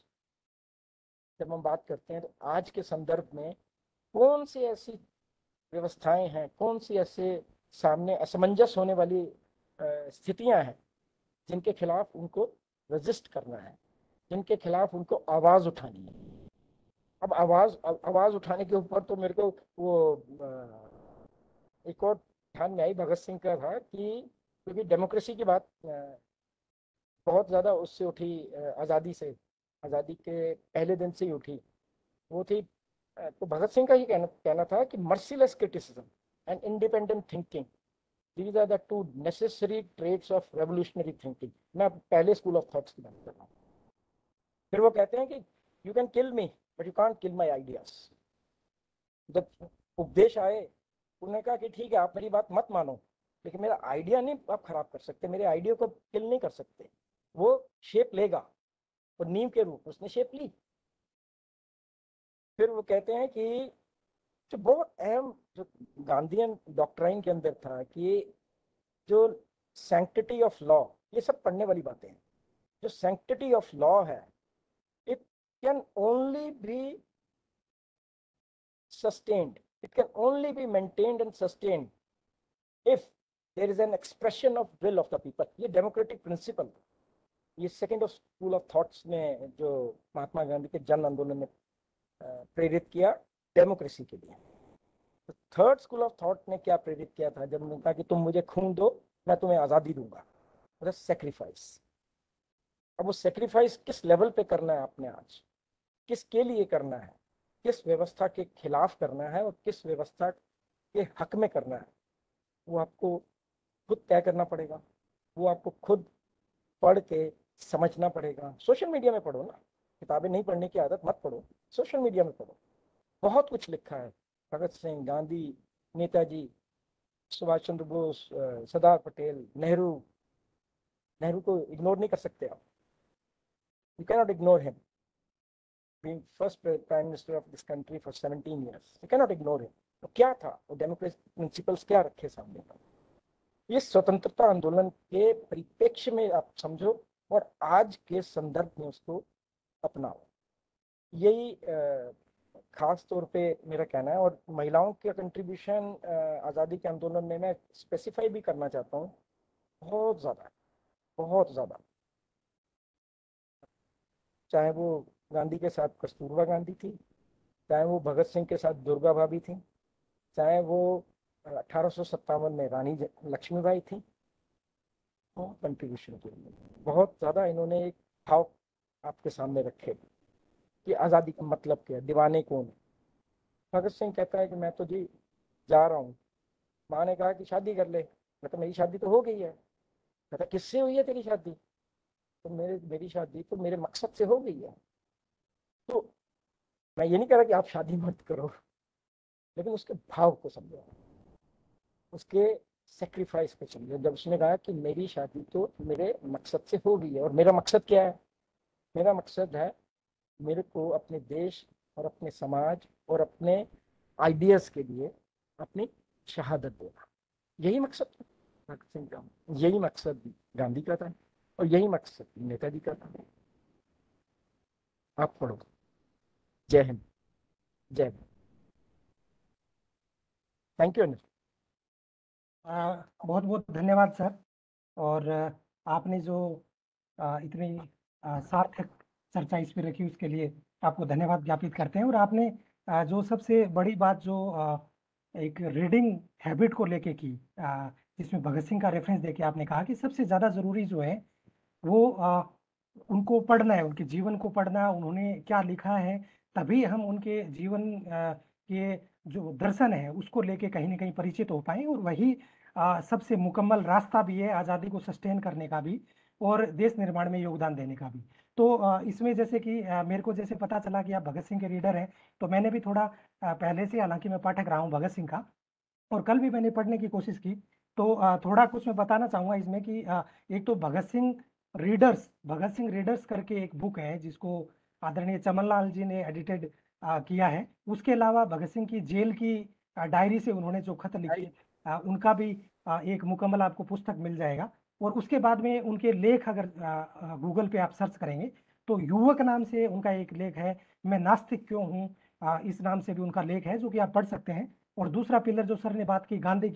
जब हम बात करते हैं तो आज के संदर्भ में कौन सी ऐसी व्यवस्थाएं हैं, कौन सी ऐसे सामने असमंजस होने वाली स्थितियां हैं जिनके खिलाफ उनको रजिस्ट करना है, जिनके खिलाफ उनको आवाज उठानी है। अब आवाज उठाने के ऊपर तो मेरे को वो एक और ध्यान में आई भगत सिंह का था कि क्योंकि डेमोक्रेसी की बात बहुत ज्यादा उससे उठी, आज़ादी के पहले दिन से ही उठी, वो थी तो भगत सिंह का ही कहना था कि merciless criticism and independent thinking, these are the two necessary traits of revolutionary thinking। मैं पहले स्कूल ऑफ थॉट्स की बात कर रहा हूँ। फिर वो कहते हैं कि you can kill me but you can't kill my ideas. जब उपदेश आए उन्होंने कहा कि ठीक है आप मेरी बात मत मानो, लेकिन मेरा आइडिया नहीं आप खराब कर सकते, मेरे आइडिया को किल नहीं कर सकते। वो शेप लेगा, और नींव के रूप उसने शेप ली। फिर वो कहते हैं कि जो बहुत अहम जो गांधीयन डॉक्ट्राइन के अंदर था कि जो सैंक्टिटी ऑफ लॉ, ये सब पढ़ने वाली बातें हैं। जो सैंक्टिटी ऑफ लॉ है, it can only be sustained, it can only be maintained and sustained if there is an expression of will of the people. ये डेमोक्रेटिक प्रिंसिपल, ये second of school of thoughts में जो महात्मा गांधी के जन आंदोलन में प्रेरित किया डेमोक्रेसी के लिए। तो थर्ड स्कूल ऑफ थॉट ने क्या प्रेरित किया था जब उन्होंने कहा कि तुम मुझे खून दो मैं तुम्हें आज़ादी दूंगा, मतलब सेक्रीफाइस। अब वो सेक्रीफाइस किस लेवल पे करना है आपने, आज किसके लिए करना है, किस व्यवस्था के खिलाफ करना है और किस व्यवस्था के हक में करना है, वो आपको खुद तय करना पड़ेगा। वो आपको खुद पढ़ के समझना पड़ेगा। सोशल मीडिया में पढ़ो ना, किताबें नहीं पढ़ने की आदत मत पढ़ो, सोशल मीडिया में पढ़ो, बहुत कुछ लिखा है। भगत सिंह, गांधी, नेताजी, सुभाष चंद्र बोस, सरदार पटेल, नेहरू को इग्नोर नहीं कर सकते आप। You cannot ignore him, being first prime minister of this country for 17 years, you cannot ignore him. तो क्या था वो डेमोक्रेटिक प्रिंसिपल्स क्या रखे सामने पर, ये स्वतंत्रता आंदोलन के परिप्रेक्ष्य में आप समझो और आज के संदर्भ में उसको अपनाओ। यही खास तौर पे मेरा कहना है। और महिलाओं का कंट्रीब्यूशन आज़ादी के आंदोलन में मैं स्पेसिफाई भी करना चाहता हूँ, बहुत ज़्यादा। चाहे वो गांधी के साथ कस्तूरबा गांधी थी, चाहे वो भगत सिंह के साथ दुर्गा भाभी थी, चाहे वो 1857 में रानी लक्ष्मीबाई थी, बहुत कंट्रीब्यूशन किया, बहुत ज़्यादा इन्होंने एक भाव आपके सामने रखे कि आज़ादी का मतलब क्या है, दीवाने कौन है। भगत सिंह कहता है कि मैं तो जी जा रहा हूँ, माँ ने कहा कि शादी कर ले, मैं तो मेरी शादी तो हो गई है। कहता किससे हुई है तेरी शादी, तो मेरी शादी तो मेरे मकसद से हो गई है। तो मैं ये नहीं कह रहा कि आप शादी मत करो, लेकिन उसके भाव को समझो, उसके सेक्रीफाइस को समझो। जब उसने कहा कि मेरी शादी तो मेरे मकसद से हो गई है, और मेरा मकसद क्या है, मेरा मकसद है मेरे को अपने देश और अपने समाज और अपने आइडियाज के लिए अपनी शहादत देना, यही मकसद था भगत सिंह का, यही मकसद गांधी का था, और यही मकसद नेताजी का था। आप पढ़ो। जय हिंद, जय हिंद। Thank you Anil. बहुत बहुत धन्यवाद सर। और आपने जो इतनी सार्थक चर्चा इस पर रखी उसके लिए आपको धन्यवाद ज्ञापित करते हैं। और आपने जो सबसे बड़ी बात जो एक रीडिंग हैबिट को लेके की, जिसमें भगत सिंह का रेफरेंस देके आपने कहा कि सबसे ज़्यादा ज़रूरी जो है वो उनको पढ़ना है, उनके जीवन को पढ़ना, उन्होंने क्या लिखा है, तभी हम उनके जीवन के जो दर्शन है उसको लेके कहीं ना कहीं परिचित हो पाए। और वही सबसे मुकम्मल रास्ता भी है आज़ादी को सस्टेन करने का भी और देश निर्माण में योगदान देने का भी। तो इसमें जैसे कि मेरे को जैसे पता चला कि आप भगत सिंह के रीडर हैं, तो मैंने भी थोड़ा पहले से, हालांकि मैं पाठक रहा हूँ भगत सिंह का, और कल भी मैंने पढ़ने की कोशिश की। तो थोड़ा कुछ मैं बताना चाहूँगा इसमें कि एक तो भगत सिंह रीडर्स करके एक बुक है जिसको आदरणीय चमन लाल जी ने एडिटेड किया है। उसके अलावा भगत सिंह की जेल की डायरी से उन्होंने जो खत लिखे उनका भी एक मुकम्मल आपको पुस्तक मिल जाएगा। और उसके बाद में उनके लेख अगर गूगल पे आप सर्च करेंगे तो युवक नाम से उनका एक लेख है, मैं नास्तिक क्यों हूँ, इस नाम से भी उनका लेख है जो कि आप पढ़ सकते हैं। और दूसरा पिलर जो सर ने बात की गांधी की,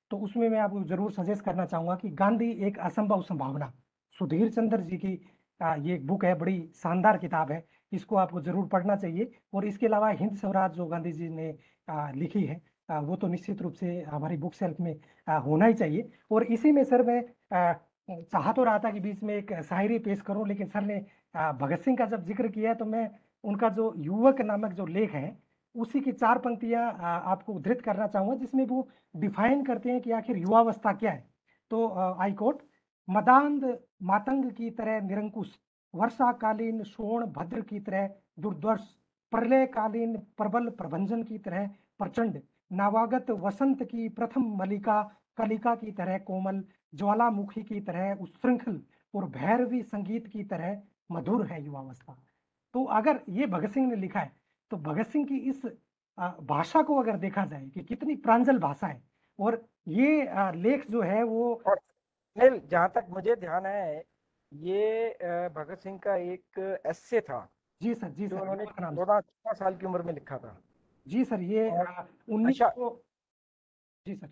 तो उसमें मैं आपको जरूर सजेस्ट करना चाहूंगा कि गांधी एक असंभव संभावना, सुधीर चंद्र जी की ये एक बुक है, बड़ी शानदार किताब है, इसको आपको जरूर पढ़ना चाहिए। और इसके अलावा हिंद स्वराज जो गांधी जी ने लिखी है, वो तो निश्चित रूप से हमारी बुक शेल्फ में होना ही चाहिए। और इसी में सर मैं चाह तो रहा था कि बीच में एक शायरी पेश करूं, लेकिन सर ने भगत सिंह का जब जिक्र किया तो मैं उनका जो युवक नामक जो लेख है उसी की 4 पंक्तियां आपको उद्धृत करना चाहूंगा, जिसमें वो डिफाइन करते हैं कि आखिर युवावस्था क्या है। तो आई कोट, मदांध मातंग की तरह निरंकुश, वर्षाकालीन शोण भद्र की तरह दुर्दर्श, प्रलयकालीन प्रबल प्रभंजन की तरह प्रचंड, नवागत वसंत की प्रथम मलिका कलिका की तरह कोमल, ज्वालामुखी की तरह उच्छृंखल और भैरवी संगीत की तरह मधुर है युवावस्था। तो अगर ये भगत सिंह ने लिखा है, तो भगत सिंह की इस भाषा को अगर देखा जाए कि कितनी प्रांजल भाषा है, और ये लेख जो है वो और अनिल, जहाँ तक मुझे ध्यान है, ये भगत सिंह का एक एस्से था जी सर, जी जो सर, उन्होंने युवक नाम से। 14 साल की उम्र में लिखा था। जी सर, ये और 1900, अच्छा, जी सर,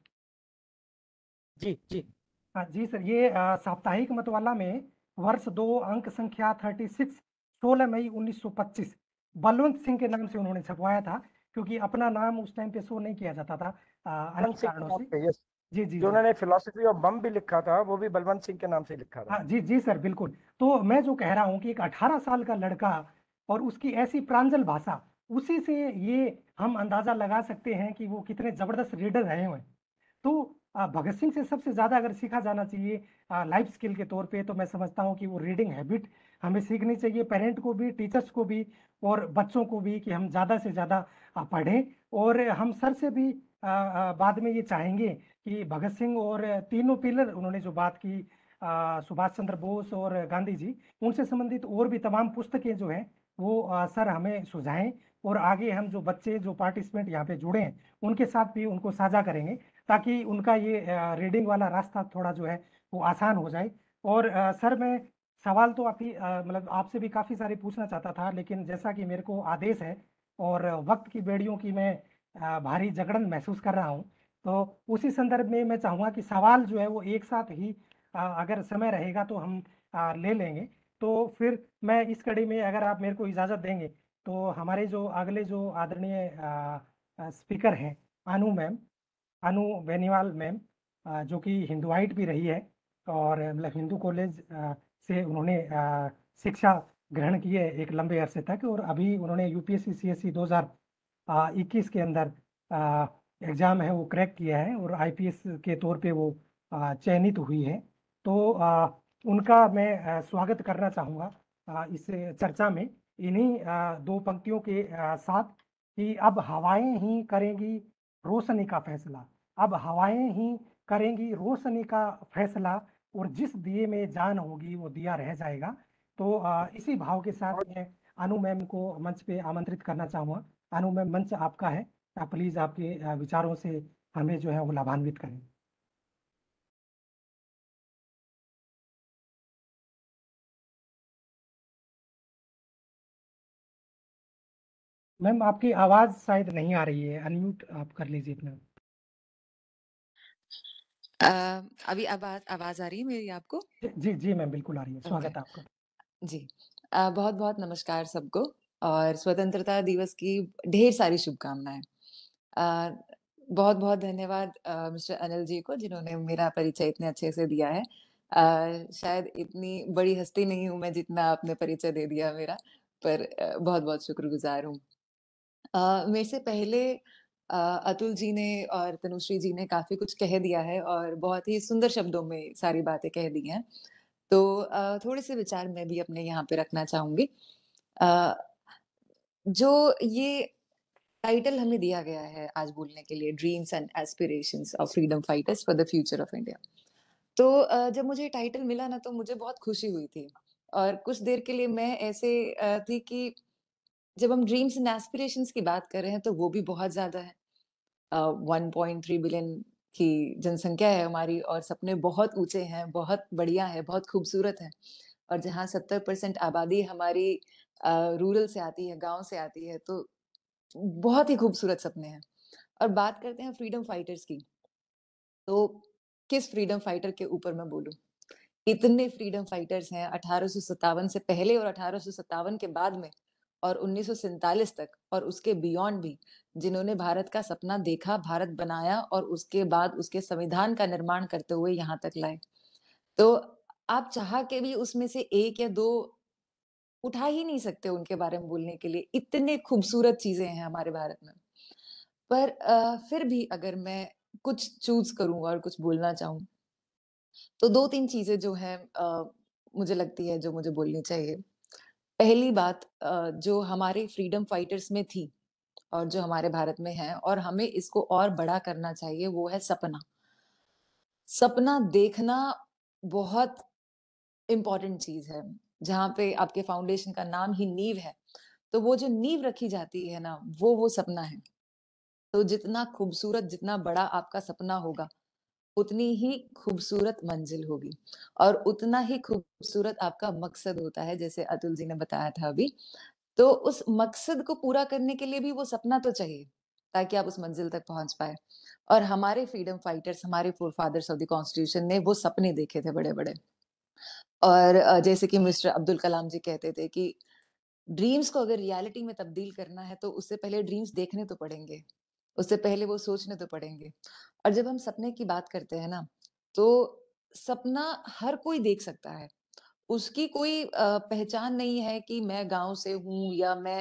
जी जी हाँ जी सर, ये साप्ताहिक मतवाला में वर्ष 2 अंक संख्या 36, 16 मई 1925 बलवंत सिंह के नाम से उन्होंने छपवाया था, क्योंकि अपना नाम उस टाइम पे शो नहीं किया जाता था बलवंत अनेक सिंह के कारणों नाम से। पे, यस। जी जी जो जी। उन्होंने फिलोसफी ऑफ बम भी लिखा था, वो भी बलवंत सिंह के नाम से लिखा था। हाँ जी जी सर, बिल्कुल। तो मैं जो कह रहा हूँ कि एक 18 साल का लड़का और उसकी ऐसी प्रांजल भाषा, उसी से ये हम अंदाजा लगा सकते हैं कि वो कितने जबरदस्त रीडर रहे हुए हैं। तो भगत सिंह से सबसे ज्यादा अगर सीखा जाना चाहिए लाइफ स्किल के तौर पे, तो मैं समझता हूँ कि वो रीडिंग हैबिट हमें सीखनी चाहिए, पेरेंट को भी, टीचर्स को भी और बच्चों को भी, कि हम ज्यादा से ज्यादा पढ़ें। और हम सर से भी बाद में ये चाहेंगे कि भगत सिंह और तीनों पिलर उन्होंने जो बात की, सुभाष चंद्र बोस और गांधी जी, उनसे संबंधित और भी तमाम पुस्तकें जो हैं वो सर हमें सुझाएं। और आगे हम जो बच्चे जो पार्टिसिपेंट यहाँ पे जुड़े हैं उनके साथ भी उनको साझा करेंगे, ताकि उनका ये रीडिंग वाला रास्ता थोड़ा जो है वो आसान हो जाए। और सर मैं सवाल तो आप ही मतलब आपसे भी काफ़ी सारे पूछना चाहता था, लेकिन जैसा कि मेरे को आदेश है और वक्त की बेड़ियों की मैं भारी जकड़न महसूस कर रहा हूँ, तो उसी संदर्भ में मैं चाहूँगा कि सवाल जो है वो एक साथ ही अगर समय रहेगा तो हम ले लेंगे। तो फिर मैं इस कड़ी में, अगर आप मेरे को इजाज़त देंगे, तो हमारे जो अगले जो आदरणीय स्पीकर हैं, अनु मैम, अनु बेनीवाल मैम, जो कि हिंदुआइट भी रही है और मतलब हिंदू कॉलेज से उन्होंने शिक्षा ग्रहण की है एक लंबे अरसे तक, और अभी उन्होंने यूपीएससी सीएससी 2021 के अंदर एग्जाम है वो क्रैक किया है और आईपीएस के तौर पे वो चयनित हुई है। तो उनका मैं स्वागत करना चाहूँगा इस चर्चा में, इन्हीं 2 पंक्तियों के साथ, कि अब हवाएं ही करेंगी रोशनी का फैसला, अब हवाएं ही करेंगी रोशनी का फैसला, और जिस दिए में जान होगी वो दिया रह जाएगा। तो इसी भाव के साथ और मैं अनु मैम को मंच पे आमंत्रित करना चाहूँगा। अनु मैम, मंच आपका है, आप प्लीज आपके विचारों से हमें जो है वो लाभान्वित करें। मैम आपकी आवाज शायद नहीं आ रही है, अनम्यूट आप कर लीजिए अपना। अ, अभी आवाज आवाज आ रही है मेरी आपको? जी जी मैम, बिल्कुल आ रही है, ओके। स्वागत है आपका। जी। बहुत बहुत नमस्कार सबको और स्वतंत्रता दिवस की ढेर सारी शुभकामनाएं। बहुत बहुत धन्यवाद मिस्टर अनिल जी को, जिन्होंने मेरा परिचय इतने अच्छे से दिया है। शायद इतनी बड़ी हस्ती नहीं हूं मैं जितना आपने परिचय दे दिया मेरा, पर बहुत बहुत शुक्रगुजार हूँ। मेरे से पहले अतुल जी ने और तनुश्री जी ने काफ़ी कुछ कह दिया है और बहुत ही सुंदर शब्दों में सारी बातें कह दी हैं। तो थोड़े-से विचार मैं भी अपने यहाँ पे रखना चाहूँगी। अ, जो ये टाइटल हमें दिया गया है आज बोलने के लिए, dreams and aspirations of freedom fighters for the future of India. तो जब मुझे ये टाइटल मिला ना तो मुझे बहुत खुशी हुई थी और कुछ देर के लिए मैं ऐसे थी कि जब हम ड्रीम्स एंड एस्पिरेशंस की बात कर रहे हैं तो वो भी बहुत ज़्यादा है। 1.3 बिलियन की जनसंख्या है हमारी और सपने बहुत ऊँचे हैं, बहुत बढ़िया है, बहुत खूबसूरत है। और जहाँ 70% आबादी हमारी रूरल से आती है, गाँव से आती है, तो बहुत ही खूबसूरत सपने हैं। और बात करते हैं फ्रीडम फाइटर्स की। तो किस फ्रीडम फाइटर के ऊपर मैं बोलूं? इतने फ्रीडम फाइटर्स हैं 1857 से पहले और 1857 के बाद में और 1947 तक और उसके बियॉन्ड भी, जिन्होंने भारत का सपना देखा, भारत बनाया और उसके बाद उसके संविधान का निर्माण करते हुए यहाँ तक लाए। तो आप चाह के भी उसमें से 1 या 2 उठा ही नहीं सकते उनके बारे में बोलने के लिए, इतने खूबसूरत चीज़ें हैं हमारे भारत में। पर फिर भी अगर मैं कुछ चूज़ करूँ और कुछ बोलना चाहूँ, तो 2-3 चीज़ें जो हैं मुझे लगती है जो मुझे बोलनी चाहिए। पहली बात जो हमारे फ्रीडम फाइटर्स में थी और जो हमारे भारत में है और हमें इसको और बड़ा करना चाहिए, वो है सपना। सपना देखना बहुत इम्पोर्टेंट चीज़ है। जहाँ पे आपके फाउंडेशन का नाम ही नींव है, तो वो जो नींव रखी जाती है ना, वो सपना है। तो जितना खूबसूरत, जितना बड़ा आपका सपना होगा, उतनी ही खूबसूरत मंजिल होगी और उतना ही खूबसूरत आपका मकसद होता है, जैसे अतुल जी ने बताया था अभी। तो उस मकसद को पूरा करने के लिए भी वो सपना तो चाहिए, ताकि आप उस मंजिल तक पहुँच पाएँ। और हमारे फ्रीडम फाइटर्स, हमारे फोरफादर्स ऑफ द कॉन्स्टिट्यूशन ने वो सपने देखे थे बड़े-बड़े। और जैसे कि मिस्टर अब्दुल कलाम जी कहते थे कि ड्रीम्स को अगर रियलिटी में तब्दील करना है, तो उससे पहले ड्रीम्स देखने तो पड़ेंगे। उससे पहले वो सोचने तो पड़ेंगे। और जब हम सपने की बात करते हैं ना, तो सपना हर कोई देख सकता है। उसकी कोई पहचान नहीं है कि मैं गाँव से हूँ या मैं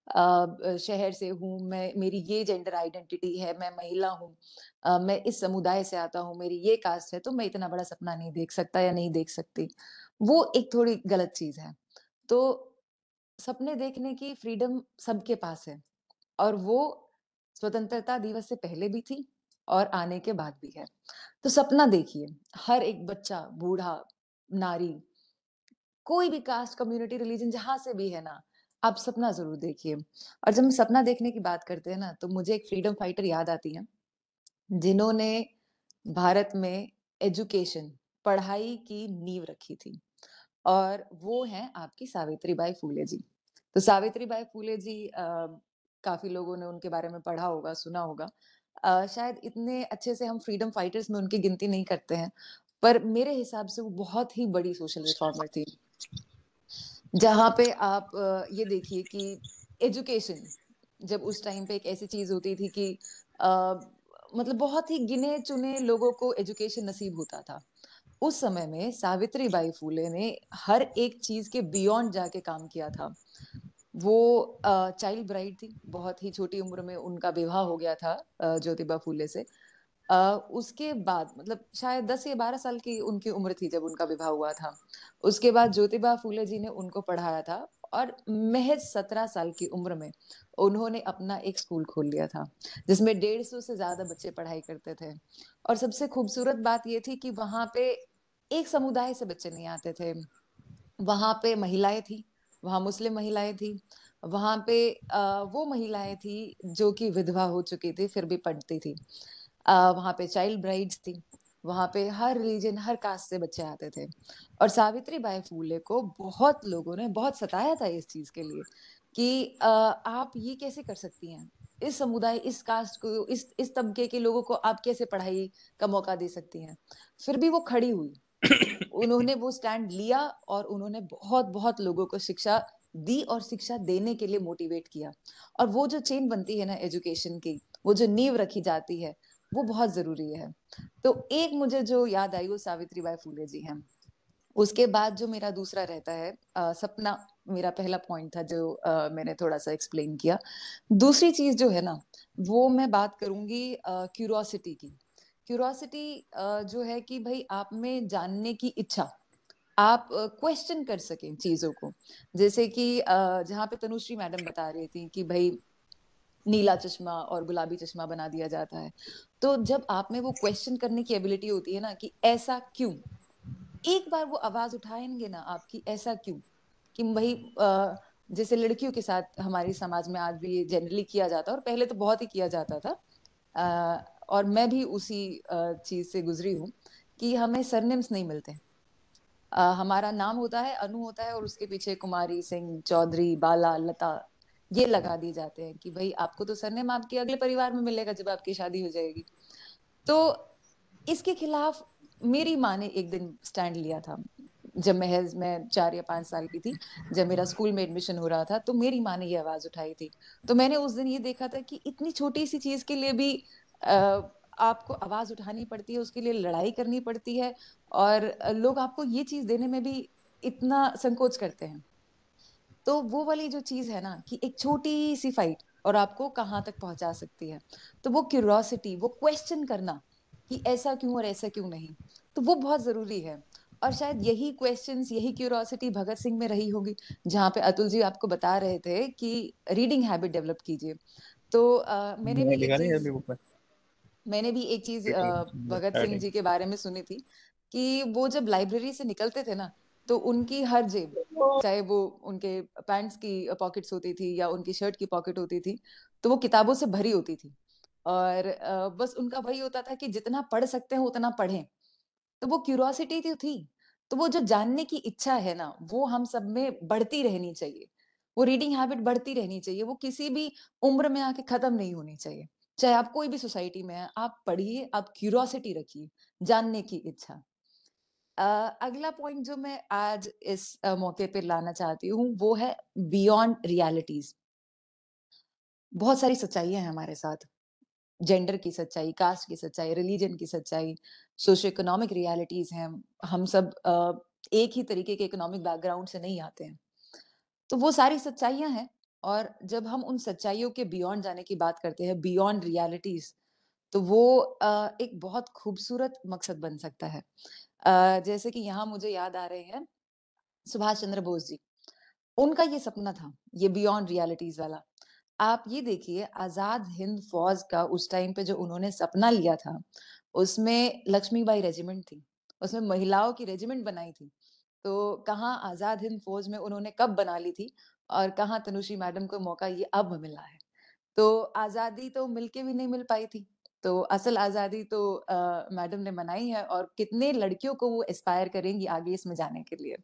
शहर से हूँ, मैं मेरी ये जेंडर आइडेंटिटी है, मैं महिला हूँ, मैं इस समुदाय से आता हूँ, मेरी ये कास्ट है, तो मैं इतना बड़ा सपना नहीं देख सकता या नहीं देख सकती। वो एक थोड़ी गलत चीज़ है। तो सपने देखने की फ्रीडम सबके पास है और वो स्वतंत्रता दिवस से पहले भी थी और आने के बाद भी है। तो सपना देखिए, हर एक बच्चा, बूढ़ा, नारी, कोई भी कास्ट, कम्युनिटी, रिलीजन जहाँ से भी है ना, आप सपना ज़रूर देखिए। और जब हम सपना देखने की बात करते हैं ना, तो मुझे एक फ्रीडम फाइटर याद आती हैं, जिन्होंने भारत में एजुकेशन, पढ़ाई की नींव रखी थी और वो हैं आपकी सावित्रीबाई फूले जी। तो सावित्रीबाई फूले जी काफ़ी लोगों ने उनके बारे में पढ़ा होगा, सुना होगा। शायद इतने अच्छे से हम फ्रीडम फाइटर्स में उनकी गिनती नहीं करते हैं, पर मेरे हिसाब से वो बहुत ही बड़ी सोशल रिफॉर्मर थी। जहाँ पे आप ये देखिए कि एजुकेशन जब उस टाइम पे एक ऐसी चीज़ होती थी कि अ, मतलब बहुत ही गिने-चुने लोगों को एजुकेशन नसीब होता था। उस समय में सावित्रीबाई फूले ने हर एक चीज़ के बियॉन्ड जाके काम किया था। वो चाइल्ड ब्राइड थी, बहुत ही छोटी उम्र में उनका विवाह हो गया था ज्योतिबा फूले से। अ, उसके बाद मतलब शायद 10 या 12 साल की उनकी उम्र थी जब उनका विवाह हुआ था। उसके बाद ज्योतिबा फूले जी ने उनको पढ़ाया था और महज़ 17 साल की उम्र में उन्होंने अपना एक स्कूल खोल लिया था, जिसमें 150 से ज़्यादा बच्चे पढ़ाई करते थे। और सबसे खूबसूरत बात ये थी कि वहाँ पे एक समुदाय से बच्चे नहीं आते थे। वहाँ पे महिलाएँ थी, वहाँ मुस्लिम महिलाएँ थी, वहाँ पे वो महिलाएँ थी जो कि विधवा हो चुकी थी, फिर भी पढ़ती थी। वहाँ पे चाइल्ड ब्राइड्स थी, वहाँ पे हर रिलीजन, हर कास्ट से बच्चे आते थे। और सावित्रीबाई फूले को बहुत लोगों ने बहुत सताया था इस चीज़ के लिए कि आप ये कैसे कर सकती हैं? इस समुदाय, इस कास्ट को, इस तबके के लोगों को आप कैसे पढ़ाई का मौका दे सकती हैं? फिर भी वो खड़ी हुई। उन्होंने वो स्टैंड लिया और उन्होंने बहुत-बहुत लोगों को शिक्षा दी और शिक्षा देने के लिए मोटिवेट किया। और वो जो चेन बनती है ना एजुकेशन की, वो जो नींव रखी जाती है, वो बहुत ज़रूरी है। तो एक मुझे जो याद आई वो सावित्रीबाई फूले जी हैं। उसके बाद जो मेरा दूसरा रहता है सपना मेरा पहला पॉइंट था जो मैंने थोड़ा-सा एक्सप्लेन किया। दूसरी चीज़ जो है ना, वो मैं बात करूँगी क्यूरियोसिटी की। क्यूरियोसिटी जो है कि भई आप में जानने की इच्छा, आप क्वेश्चन कर सकें चीज़ों को। जैसे कि जहाँ पे तनुश्री मैडम बता रही थी कि भई नीला चश्मा और गुलाबी चश्मा बना दिया जाता है। तो जब आप में वो क्वेश्चन करने की एबिलिटी होती है ना कि ऐसा क्यों? एक बार वो आवाज़ उठाएँगे ना आपकी ऐसा क्यों? कि भई जैसे लड़कियों के साथ हमारे समाज में आज भी ये जनरली किया जाता है और पहले तो बहुत ही किया जाता था। और मैं भी उसी चीज़ से गुज़री हूँ कि हमें सरनेम्स नहीं मिलते। हमारा नाम होता है, अनु होता है और उसके पीछे कुमारी, सिंह, चौधरी, बाला, लता ये लगा दिए जाते हैं कि भई आपको तो सरनेम आपके अगले परिवार में मिलेगा जब आपकी शादी हो जाएगी। तो इसके खिलाफ मेरी माँ ने एक दिन स्टैंड लिया था। जब मैं 4 या 5 साल की थी, जब मेरा स्कूल में एडमिशन हो रहा था, तो मेरी माँ ने ये आवाज़ उठाई थी। तो मैंने उस दिन ये देखा था कि इतनी छोटी-सी चीज़ के लिए भी अ, आपको आवाज़ उठानी पड़ती है, उसके लिए लड़ाई करनी पड़ती है और लोग आपको ये चीज़ देने में भी इतना संकोच करते हैं। तो वो वाली जो चीज़ है ना कि एक छोटी-सी फाइट और आपको कहाँ तक पहुँचा सकती है। तो वो क्यूरियोसिटी, वो क्वेश्चन करना कि ऐसा क्यों और ऐसा क्यों नहीं, तो वो बहुत ज़रूरी है। और शायद यही क्वेश्चन्स, यही क्यूरियोसिटी भगत सिंह में रही होगी, जहाँ पे अतुल जी आपको बता रहे थे कि रीडिंग हैबिट डेवलप कीजिए। तो मैंने लिखा नहीं अभी बुक में। मैंने भी एक चीज़ भगत सिंह स्टार्टिंग। जी के बारे में सुनी थी कि वो जब लाइब्रेरी से निकलते थे ना, तो उनकी हर जेब, चाहे वो उनके पैंट्स की पॉकेट्स होती थी या उनकी शर्ट की पॉकेट होती थी, तो वो किताबों से भरी होती थी। और बस उनका वही होता था कि जितना पढ़ सकते हैं उतना पढ़ें। तो वो क्यूरियोसिटी तो थी। तो वो जो जानने की इच्छा है ना, वो हम सब में बढ़ती रहनी चाहिए। वो रीडिंग हैबिट बढ़ती रहनी चाहिए। वो किसी भी उम्र में आके खत्म नहीं होनी चाहिए। चाहे आप कोई भी सोसाइटी में हैं, आप पढ़िए, आप क्यूरियोसिटी रखिए, जानने की इच्छा। अ, अगला पॉइंट जो मैं आज इस मौके पे लाना चाहती हूँ, वो है बियॉन्ड रियलिटीज़। बहुत सारी सच्चाइयाँ हैं हमारे साथ। जेंडर की सच्चाई, कास्ट की सच्चाई, रिलीजन की सच्चाई, सोशियो इकोनॉमिक रियलिटीज़ हैं। हम सब एक ही तरीके के इकोनॉमिक बैकग्राउंड से नहीं आते हैं। तो वो सारी सच्चाइयाँ हैं और जब हम उन सच्चाइयों के बियॉन्ड जाने की बात करते हैं, बियॉन्ड रियलिटीज़, तो वो एक बहुत खूबसूरत मकसद बन सकता है। जैसे कि यहाँ मुझे याद आ रहे हैं सुभाष चंद्र बोस जी। उनका ये सपना था, ये बियॉन्ड रियलिटीज़ वाला। आप ये देखिए आज़ाद हिंद फ़ौज का उस टाइम पे जो उन्होंने सपना लिया था, उसमें लक्ष्मीबाई रेजिमेंट थी, उसमें महिलाओं की रेजिमेंट बनाई थी। तो कहाँ आज़ाद हिंद फ़ौज में उन्होंने कब बना ली थी और कहाँ तनुश्री मैडम को मौका ये अब मिला है। तो आज़ादी तो मिलके भी नहीं मिल पाई थी। तो असल आज़ादी तो मैडम ने मनाई है और कितने लड़कियों को वो इंस्पायर करेंगी आगे इसमें जाने के लिए।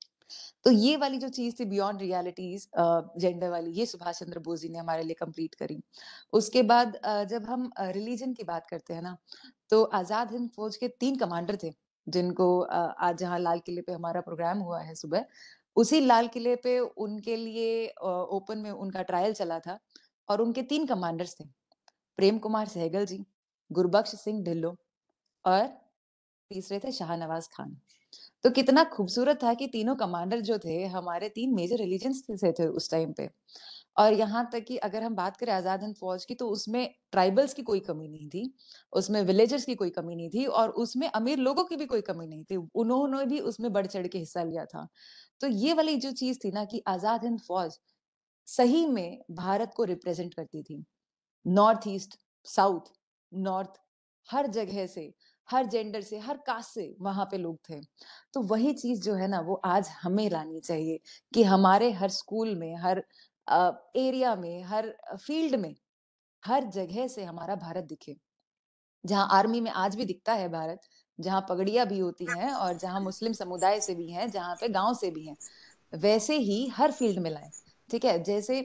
तो ये वाली जो चीज़ थी बियॉन्ड रियलिटीज़ जेंडर वाली, ये सुभाष चंद्र बोस जी ने हमारे लिए कंप्लीट करी। उसके बाद जब हम रिलीजन की बात करते हैं ना, तो आज़ाद हिंद फ़ौज के 3 कमांडर थे, जिनको आज जहाँ लाल किले पे हमारा प्रोग्राम हुआ है सुबह, उसी लाल किले पे उनके लिए ओपन में उनका ट्रायल चला था और उनके 3 कमांडर्स थे, प्रेम कुमार सहगल जी, गुरबख्श सिंह ढिल्लों और तीसरे थे शाहनवाज़ खान। तो कितना खूबसूरत था कि तीनों कमांडर जो थे हमारे 3 मेजर रिलीजन्स से थे उस टाइम पे। और यहाँ तक कि अगर हम बात करें आज़ाद हिंद फ़ौज की तो उसमें ट्राइबल्स की कोई कमी नहीं थी, उसमें विलेजर्स की कोई कमी नहीं थी और उसमें अमीर लोगों की भी कोई कमी नहीं थी। उन्होंने भी उसमें बढ़-चढ़ के हिस्सा लिया था। तो ये वाली जो चीज़ थी ना कि आज़ाद हिंद फ़ौज सही में भारत को रिप्रेज़ेंट करती थी। नॉर्थ ईस्ट, साउथ, नॉर्थ हर जगह से, हर जेंडर से, हर कास्ट से वहाँ पे लोग थे। तो वही चीज़ जो है ना वो आज हमें लानी चाहिए कि हमारे हर स्कूल में, हर एरिया में, हर फील्ड में, हर जगह से हमारा भारत दिखे। जहाँ आर्मी में आज भी दिखता है भारत, जहाँ पगड़ियाँ भी होती हैं और जहाँ मुस्लिम समुदाय से भी हैं, जहाँ पे गाँव से भी हैं। वैसे ही हर फील्ड में लाएँ, ठीक है? जैसे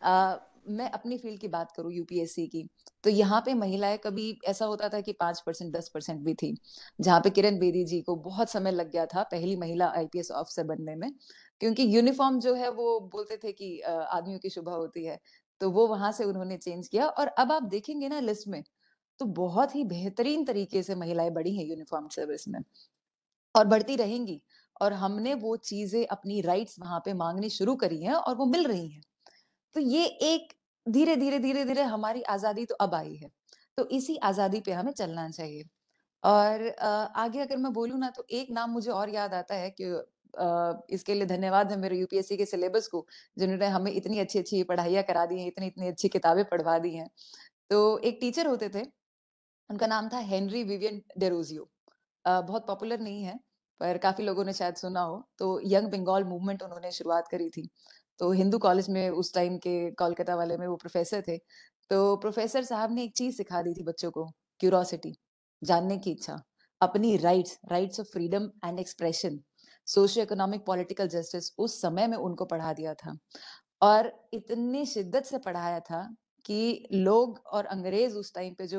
मैं अपनी फील्ड की बात करूँ यूपीएससी की, तो यहाँ पे महिलाएँ कभी ऐसा होता था कि 5% 10% भी थी। जहाँ पे किरण बेदी जी को बहुत समय लग गया था पहली महिला आईपीएस ऑफिसर बनने में, क्योंकि यूनिफ़ॉर्म जो है वो बोलते थे कि आदमियों की शोभा होती है, तो वो वहाँ से उन्होंने चेंज किया और अब आप देखेंगे ना लिस्ट में, तो बहुत ही बेहतरीन तरीके से महिलाएँ बढ़ी हैं यूनिफ़ॉर्म सर्विस में। और बढ़ती रहेंगी और हमने वो चीज़ें अपनी राइट्स वहाँ पे माँगनी शुरू करी हैं और वो मिल रही हैं। तो ये एक धीरे-धीरे, धीरे-धीरे हमारी आज़ादी तो अब आई है। तो इसी आज़ादी पे हमें चलना चाहिए। और आगे अगर मैं बोलूँ ना तो एक नाम मुझे और याद आता है कि इसके लिए धन्यवाद है मेरे यूपीएससी के सिलेबस को, जिन्होंने हमें इतनी अच्छी-अच्छी पढ़ाइयाँ करा दी हैं, इतनी-इतनी अच्छी किताबें पढ़वा दी हैं। तो एक टीचर होते थे, उनका नाम था हेनरी विवियन डेरोज़ियो। बहुत पॉपुलर नहीं है, पर काफ़ी लोगों ने शायद सुना हो। तो यंग बंगाल मूवमेंट उन्होंने शुरुआत करी थी। तो हिंदू कॉलेज में उस टाइम के कोलकाता वाले में वो प्रोफ़ेसर थे। तो प्रोफ़ेसर साहब ने एक चीज़ सिखा दी थी बच्चों को, क्यूरियोसिटी, जानने की इच्छा, अपनी rights, rights of freedom and expression, socio economic political justice उस समय में उनको पढ़ा दिया था। और इतनी शिद्दत से पढ़ाया था कि लोग और अंग्रेज़ उस टाइम पे जो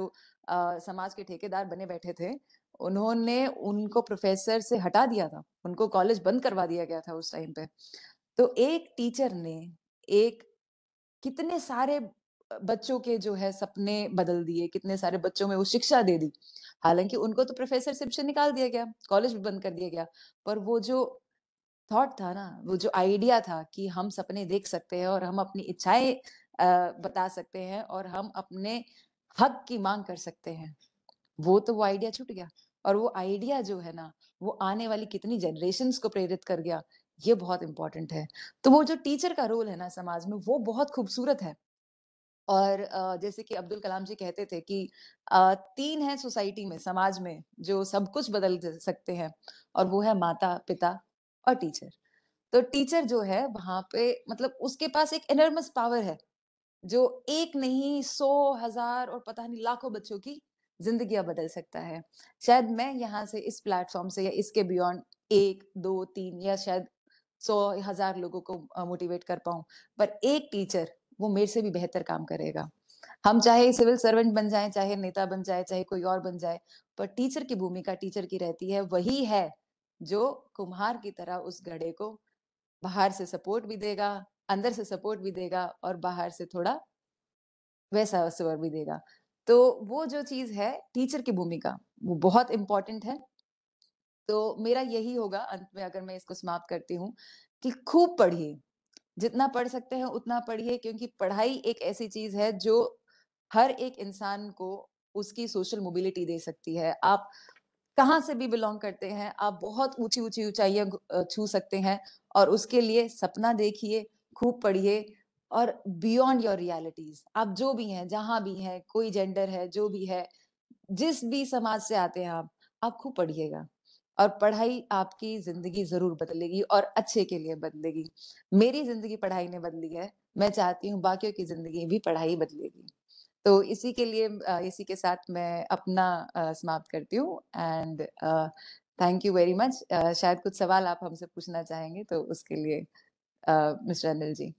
समाज के ठेकेदार बने बैठे थे, उन्होंने उनको प्रोफेसर से हटा दिया था, उनको कॉलेज बंद करवा दिया गया था उस टाइम पे। तो एक टीचर ने एक कितने सारे बच्चों के जो है सपने बदल दिए, कितने सारे बच्चों में वो शिक्षा दे दी। हालाँकि उनको तो प्रोफेसरशिप से निकाल दिया गया, कॉलेज भी बंद कर दिया गया, पर वो जो थॉट था ना, वो जो आइडिया था कि हम सपने देख सकते हैं और हम अपनी इच्छाएँ बता सकते हैं और हम अपने हक की माँग कर सकते हैं, वो आइडिया छूट गया। और वो आइडिया जो है ना, वो आने वाली कितनी जनरेशंस को प्रेरित कर गया, ये बहुत इम्पोर्टेंट है। तो वो जो टीचर का रोल है ना समाज में, वो बहुत खूबसूरत है। और जैसे कि अब्दुल कलाम जी कहते थे कि 3 हैं सोसाइटी में, समाज में, जो सब कुछ बदल सकते हैं, और वो है माता-पिता और टीचर। तो टीचर जो है वहाँ पे मतलब उसके पास एक एनॉर्मस पावर है, जो एक नहीं 100, 1000 और पता नहीं लाखों बच्चों की ज़िंदगियाँ बदल सकता है। शायद मैं यहाँ से इस प्लेटफ़ॉर्म से या इसके बियॉन्ड 1, 2, 3 या शायद 100, 1000 लोगों को मोटिवेट कर पाऊँ, पर एक टीचर वो मेरे से भी बेहतर काम करेगा। हम चाहे सिविल सर्वेंट बन जाएँ, चाहे नेता बन जाएँ, चाहे कोई और बन जाए, पर टीचर की भूमिका टीचर की रहती है, वही है जो कुम्हार की तरह उस घड़े को बाहर से सपोर्ट भी देगा, अंदर से सपोर्ट भी देगा और बाहर से थोड़ा वैसा स्वर भी देगा। तो वो जो चीज़ है टीचर की भूमिका, वो बहुत इम्पोर्टेंट है। तो मेरा यही होगा अंत में अगर मैं इसको समाप्त करती हूँ कि खूब पढ़िए, जितना पढ़ सकते हैं उतना पढ़िए क्योंकि पढ़ाई एक ऐसी चीज़ है जो हर एक इंसान को उसकी सोशल मोबिलिटी दे सकती है। आप कहाँ से भी बिलॉन्ग करते हैं, आप बहुत ऊँची-ऊँची ऊँचाइयाँ छू सकते हैं और उसके लिए सपना देखिए, खूब पढ़िए और बियॉन्ड योर रियलिटीज़ आप जो भी हैं, जहाँ भी हैं, कोई जेंडर है, जो भी है, जिस भी समाज से आते हैं आप खूब पढ़िएगा और पढ़ाई आपकी ज़िंदगी ज़रूर बदलेगी और अच्छे के लिए बदलेगी। मेरी ज़िंदगी पढ़ाई ने बदली है, मैं चाहती हूँ बाकियों की ज़िंदगी भी पढ़ाई बदलेगी। तो इसी के लिए इसी के साथ मैं अपना समाप्त करती हूँ and thank you very much. शायद कुछ सवाल आप हमसे पूछना चाहेंगे तो उसके लिए मिस्टर अनिल जी।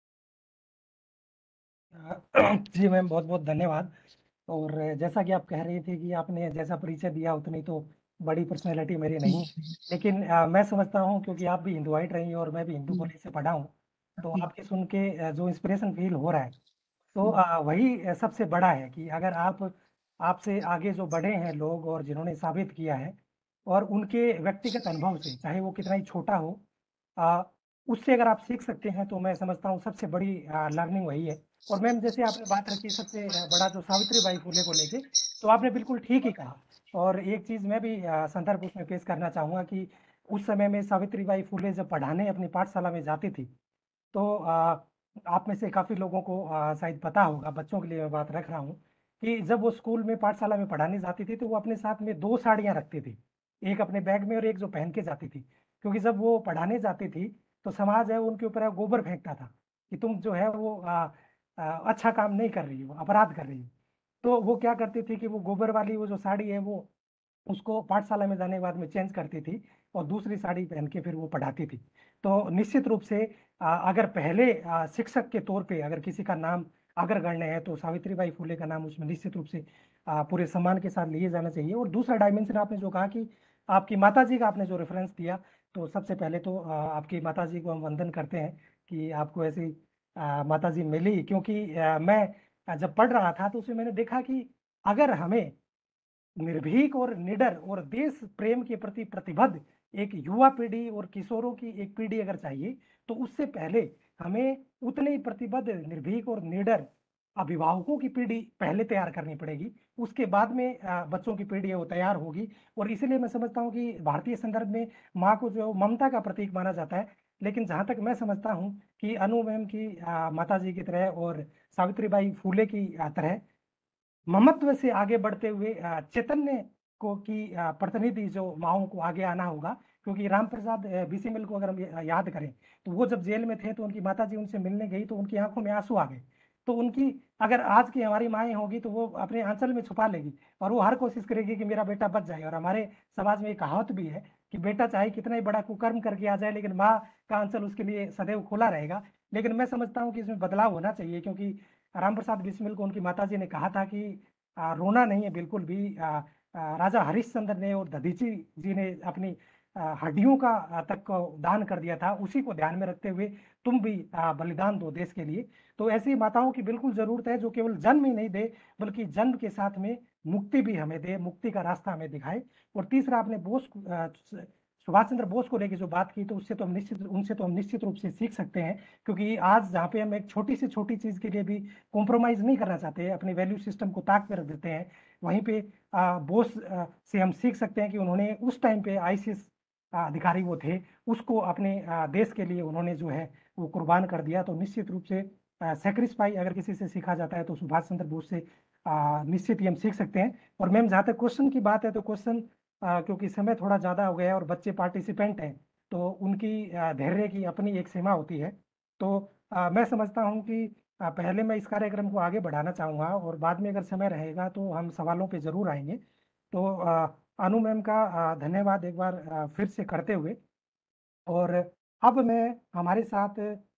जी मैम, बहुत बहुत धन्यवाद। और जैसा कि आप कह रही थी कि आपने जैसा परिचय दिया उतनी तो बड़ी पर्सनैलिटी मेरी नहीं, लेकिन मैं समझता हूँ क्योंकि आप भी हिंदुआइट रही हैं और मैं भी हिंदू कॉलेज से पढ़ा हूँ, तो आपके सुन के जो इंस्पिरेशन फील हो रहा है, तो वही सबसे बड़ा है कि अगर आपसे आगे जो बढ़े हैं लोग और जिन्होंने साबित किया है और उनके व्यक्तिगत अनुभव से, चाहे वो कितना ही छोटा हो, अ, उससे अगर आप सीख सकते हैं तो मैं समझता हूँ सबसे बड़ी लर्निंग वही है। और मैम जैसे आपने बात रखी सबसे बड़ा जो सावित्रीबाई फुले को लेके, तो आपने बिल्कुल ठीक ही कहा। और एक चीज़ मैं भी संदर्भ उसमें पेश करना चाहूँगा कि उस समय में सावित्रीबाई फुले जब पढ़ाने अपनी पाठशाला में जाती थी, तो आप में से काफ़ी लोगों को शायद पता होगा, बच्चों के लिए मैं बात रख रहा हूँ, कि जब वो स्कूल में पाठशाला में पढ़ाने जाती थी तो वो अपने साथ में 2 साड़ियाँ रखती थी। एक अपने बैग में और एक जो पहन के जाती थी। क्योंकि जब वो पढ़ाने जाती थी तो समाज है उनके ऊपर गोबर फेंकता था कि तुम जो है वो अच्छा काम नहीं कर रही हो, अपराध कर रही हो। तो वो क्या करती थी कि वो गोबर वाली वो जो साड़ी है वो उसको पाठशाला में जाने के बाद में चेंज करती थी और दूसरी साड़ी पहन के फिर वो पढ़ाती थी। तो निश्चित रूप से अगर पहले शिक्षक के तौर पे अगर किसी का नाम अगर गण्य है तो सावित्रीबाई फुले का नाम उसमें निश्चित रूप से पूरे सम्मान के साथ लिए जाना चाहिए। और दूसरा डायमेंशन आपने जो कहा कि आपकी माताजी का आपने जो रेफरेंस दिया, तो सबसे पहले तो आपकी माताजी को हम वंदन करते हैं कि आपको ऐसी माताजी मिली। क्योंकि मैं जब पढ़ रहा था तो उसमें मैंने देखा कि अगर हमें निर्भीक और निडर और देश प्रेम के प्रति प्रतिबद्ध एक युवा पीढ़ी और किशोरों की एक पीढ़ी अगर चाहिए, तो उससे पहले हमें उतने ही प्रतिबद्ध, निर्भीक और निडर अभिभावकों की पीढ़ी पहले तैयार करनी पड़ेगी। उसके बाद में बच्चों की पीढ़ी है वो तैयार होगी। और इसीलिए मैं समझता हूँ कि भारतीय संदर्भ में माँ को जो ममता का प्रतीक माना जाता है, लेकिन जहाँ तक मैं समझता हूँ कि अनु मैम की माता जी की तरह और सावित्रीबाई फुले की तरह ममत्व से आगे बढ़ते हुए चैतन्य को की प्रतिनिधि जो माओ को आगे आना होगा। क्योंकि राम प्रसाद बिस्मिल को अगर हम याद करें, तो वो जब जेल में थे तो उनकी माताजी उनसे मिलने गई तो उनकी आंखों में आंसू आ गए। तो उनकी अगर आज की हमारी माएँ होगी तो वो अपने आंचल में छुपा लेगी और वो हर कोशिश करेगी कि मेरा बेटा बच जाए। और हमारे समाज में एक कहावत भी है कि बेटा चाहे कितना ही बड़ा कुकर्म करके आ जाए लेकिन माँ का आंचल उसके लिए सदैव खुला रहेगा। लेकिन मैं समझता हूँ कि इसमें बदलाव होना चाहिए, क्योंकि राम प्रसाद बिस्मिल को उनकी माताजी ने कहा था कि रोना नहीं है बिल्कुल भी। राजा हरिश्चंद्र ने और दधीची जी ने अपनी हड्डियों का तक को दान कर दिया था, उसी को ध्यान में रखते हुए तुम भी बलिदान दो देश के लिए। तो ऐसी माताओं की बिल्कुल जरूरत है जो केवल जन्म ही नहीं दे बल्कि जन्म के साथ में मुक्ति भी हमें दे, मुक्ति का रास्ता हमें दिखाए। और तीसरा, आपने सुभाष चंद्र बोस को लेकर जो बात की, तो उनसे तो हम निश्चित रूप से सीख सकते हैं, क्योंकि आज जहाँ पे हम एक छोटी से छोटी चीज के लिए भी कॉम्प्रोमाइज नहीं करना चाहते, अपने वैल्यू सिस्टम को ताक पे रख देते हैं, वहीं पे बोस से हम सीख सकते हैं कि उन्होंने उस टाइम पे आईसीएस अधिकारी वो थे, उसको अपने देश के लिए उन्होंने जो है वो कुर्बान कर दिया। तो निश्चित रूप से सेक्रिफाई अगर किसी से सीखा जाता है तो सुभाष चंद्र बोस से निश्चित ही हम सीख सकते हैं। और मैम, जहाँ तक क्वेश्चन की बात है, तो क्वेश्चन क्योंकि समय थोड़ा ज़्यादा हो गया है और बच्चे पार्टिसिपेंट हैं, तो उनकी धैर्य की अपनी एक सीमा होती है। तो मैं समझता हूँ कि पहले मैं इस कार्यक्रम को आगे बढ़ाना चाहूँगा और बाद में अगर समय रहेगा तो हम सवालों पे ज़रूर आएंगे। तो अनु मैम का धन्यवाद एक बार फिर से करते हुए, और अब मैं हमारे साथ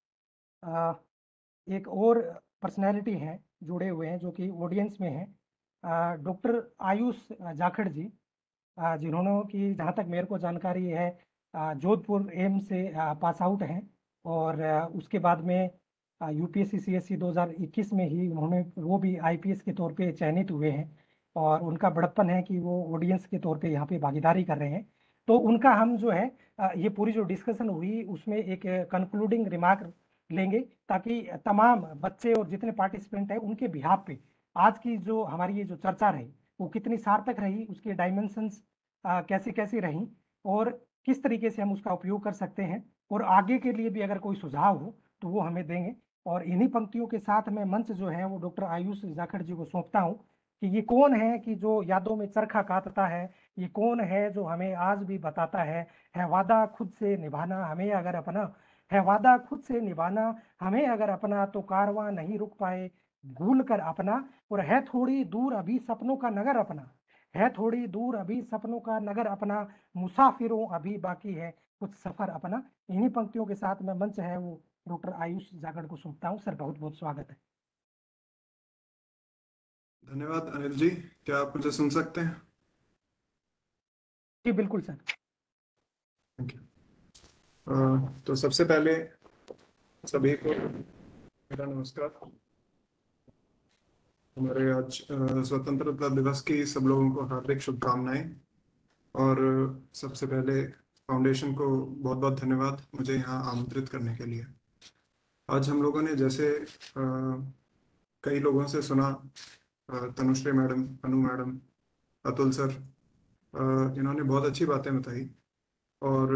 एक और पर्सनैलिटी हैं जुड़े हुए हैं जो कि ऑडियंस में हैं, डॉक्टर आयुष जाखड़ जी, जिन्होंने कि जहाँ तक मेरे को जानकारी है जोधपुर एम्स से पास आउट हैं, और उसके बाद में यूपीएससी सीएससी 2021 में ही उन्होंने वो भी आईपीएस के तौर पे चयनित हुए हैं, और उनका बड़प्पन है कि वो ऑडियंस के तौर पे यहाँ पे भागीदारी कर रहे हैं। तो उनका हम जो है ये पूरी जो डिस्कशन हुई उसमें एक कंक्लूडिंग रिमार्क लेंगे, ताकि तमाम बच्चे और जितने पार्टिसिपेंट हैं उनके बिहाफ पे आज की जो हमारी ये जो चर्चा रही वो कितनी सार्थक रही, उसके डायमेंशंस कैसी कैसी रही, और किस तरीके से हम उसका उपयोग कर सकते हैं, और आगे के लिए भी अगर कोई सुझाव हो तो वो हमें देंगे। और इन्हीं पंक्तियों के साथ मैं मंच जो है वो डॉक्टर आयुष जाखड़ जी को सौंपता हूँ कि ये कौन है कि जो यादों में चरखा काटता है, ये कौन है जो हमें आज भी बताता है वादा खुद से निभाना हमें अगर अपना, है वादा खुद से निभाना हमें अगर अपना, तो कारवां नहीं रुक पाए भूल कर अपना, और है थोड़ी दूर अभी सपनों का नगर अपना, है थोड़ी दूर अभी सपनों का नगर अपना, मुसाफिरों अभी बाकी है कुछ सफर अपना। इन्हीं पंक्तियों के साथ में मंच है वो डॉक्टर आयुष जाखड़ को सौंपता हूँ। सर, बहुत बहुत स्वागत है। धन्यवाद अनिल जी, क्या आप मुझे सुन सकते हैं? जी बिल्कुल सर। Thank you. तो सबसे पहले सभी को मेरा नमस्कार। हमारे आज स्वतंत्रता दिवस की सब लोगों को हार्दिक शुभकामनाएं, और सबसे पहले फाउंडेशन को बहुत बहुत धन्यवाद मुझे यहाँ आमंत्रित करने के लिए। आज हम लोगों ने जैसे कई लोगों से सुना, Tanushree madam, Anu madam, Atul sir, इन्होंने बहुत अच्छी बातें बताई, और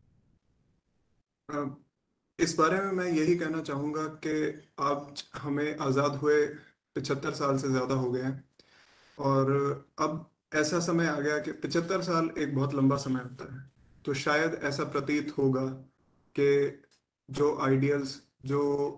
इस बारे में मैं यही कहना चाहूँगा कि आज हमें आज़ाद हुए 75 साल से ज़्यादा हो गए हैं, और अब ऐसा समय आ गया कि 75 साल एक बहुत लंबा समय होता है। तो शायद ऐसा प्रतीत होगा कि जो आइडियल्स, जो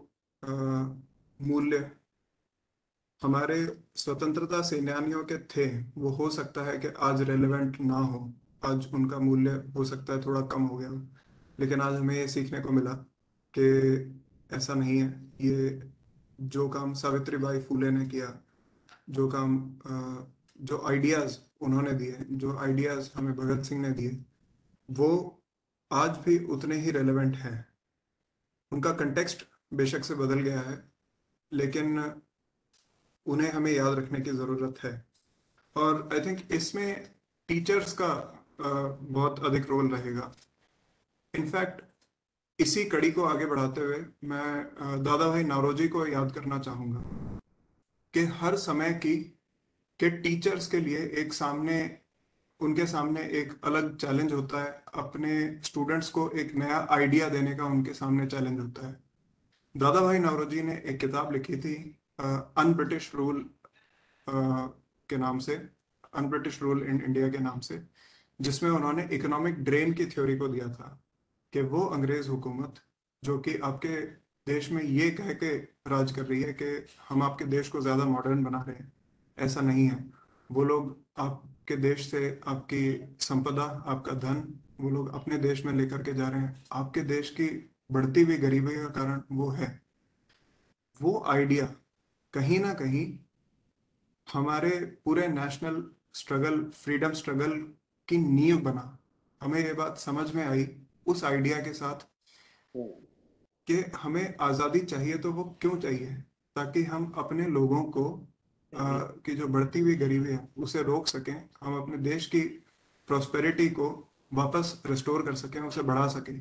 मूल्य हमारे स्वतंत्रता सेनानियों के थे, वो हो सकता है कि आज रेलेवेंट ना हो, आज उनका मूल्य हो सकता है थोड़ा कम हो गया हो, लेकिन आज हमें ये सीखने को मिला कि ऐसा नहीं है। ये जो काम सावित्रीबाई फुले ने किया, जो काम जो आइडियाज उन्होंने दिए, जो आइडियाज हमें भगत सिंह ने दिए, वो आज भी उतने ही रेलेवेंट हैं। उनका कंटेक्स्ट बेशक से बदल गया है, लेकिन उन्हें हमें याद रखने की ज़रूरत है। और आई थिंक इसमें टीचर्स का बहुत अधिक रोल रहेगा। इनफैक्ट इसी कड़ी को आगे बढ़ाते हुए मैं दादा भाई नौरोजी को याद करना चाहूँगा कि हर समय के टीचर्स के लिए उनके सामने एक अलग चैलेंज होता है। अपने स्टूडेंट्स को एक नया आइडिया देने का उनके सामने चैलेंज होता है। दादा भाई नौरोजी ने एक किताब लिखी थी अनब्रिटिश रूल के नाम से, अनब्रिटिश रूल इन इंडिया के नाम से, जिसमें उन्होंने इकोनॉमिक ड्रेन की थ्योरी को दिया था कि वो अंग्रेज हुकूमत जो कि आपके देश में ये कह के राज कर रही है कि हम आपके देश को ज़्यादा मॉडर्न बना रहे हैं, ऐसा नहीं है। वो लोग आपके देश से आपकी संपदा, आपका धन, वो लोग अपने देश में लेकर के जा रहे हैं। आपके देश की बढ़ती हुई गरीबी का कारण वो है। वो आइडिया कहीं ना कहीं हमारे पूरे नेशनल स्ट्रगल, फ्रीडम स्ट्रगल की नींव बना। हमें ये बात समझ में आई उस आइडिया के साथ कि हमें आज़ादी चाहिए तो वो क्यों चाहिए, ताकि हम अपने लोगों को की जो बढ़ती हुई गरीबी है उसे रोक सकें, हम अपने देश की प्रॉस्पेरिटी को वापस रिस्टोर कर सकें, उसे बढ़ा सकें।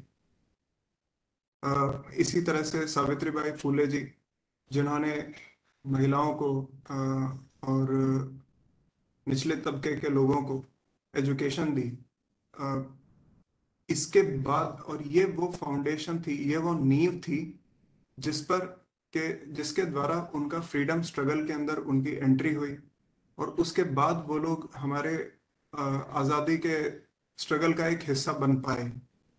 इसी तरह से सावित्रीबाई फुले जी, जिन्होंने महिलाओं को और निचले तबके के लोगों को एजुकेशन दी, इसके बाद, और ये वो फाउंडेशन थी, ये वो नींव थी जिसके द्वारा उनका फ्रीडम स्ट्रगल के अंदर उनकी एंट्री हुई, और उसके बाद वो लोग हमारे आज़ादी के स्ट्रगल का एक हिस्सा बन पाए।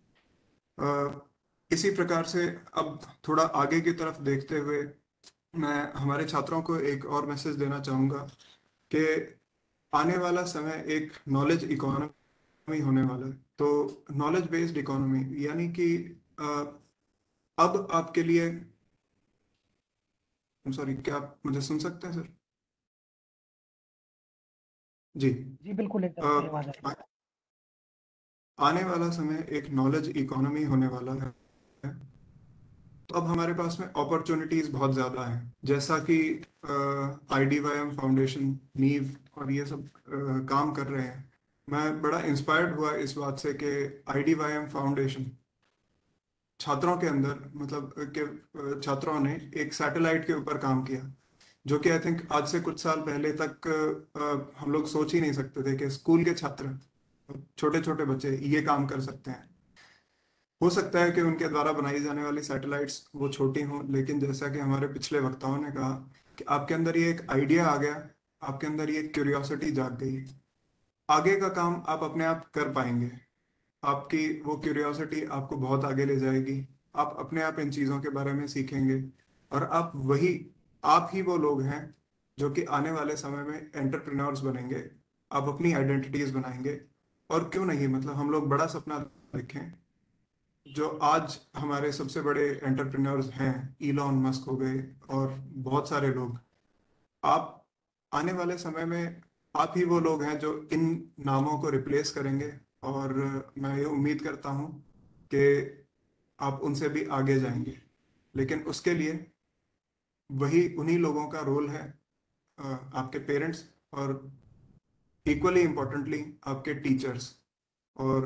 इसी प्रकार से अब थोड़ा आगे की तरफ देखते हुए मैं हमारे छात्रों को एक और मैसेज देना चाहूँगा कि आने वाला समय एक नॉलेज इकोनॉमी होने वाला है। तो नॉलेज बेस्ड इकोनॉमी यानी कि अब आपके लिए, सॉरी, क्या आप मुझे सुन सकते हैं सर? जी जी बिल्कुल, एकदम सही आवाज है। आने वाला समय एक नॉलेज इकोनॉमी होने वाला है। तो अब हमारे पास में अपॉर्चुनिटीज बहुत ज़्यादा हैं, जैसा कि IDYM फाउंडेशन, नीव और ये सब काम कर रहे हैं। मैं बड़ा इंस्पायर्ड हुआ इस बात से कि IDYM फाउंडेशन छात्रों के अंदर, मतलब के छात्रों ने एक सैटेलाइट के ऊपर काम किया, जो कि आई थिंक आज से कुछ साल पहले तक हम लोग सोच ही नहीं सकते थे कि स्कूल के छात्र, छोटे छोटे बच्चे ये काम कर सकते हैं। हो सकता है कि उनके द्वारा बनाई जाने वाली सैटेलाइट्स वो छोटी हों, लेकिन जैसा कि हमारे पिछले वक्ताओं ने कहा कि आपके अंदर ये एक आइडिया आ गया, आपके अंदर ये क्यूरियोसिटी जाग गई, आगे का काम आप अपने आप कर पाएंगे। आपकी वो क्यूरियोसिटी आपको बहुत आगे ले जाएगी, आप अपने आप इन चीज़ों के बारे में सीखेंगे, और आप ही वो लोग हैं जो कि आने वाले समय में एंटरप्रेन्योर्स बनेंगे, आप अपनी आइडेंटिटीज बनाएंगे। और क्यों नहीं, मतलब हम लोग बड़ा सपना देखें। जो आज हमारे सबसे बड़े एंटरप्रेन्योर्स हैं, इलॉन मस्क हो गए और बहुत सारे लोग, आप आने वाले समय में आप ही वो लोग हैं जो इन नामों को रिप्लेस करेंगे, और मैं ये उम्मीद करता हूँ कि आप उनसे भी आगे जाएंगे। लेकिन उसके लिए वही उन्हीं लोगों का रोल है, आपके पेरेंट्स, और इक्वली इम्पोर्टेंटली आपके टीचर्स। और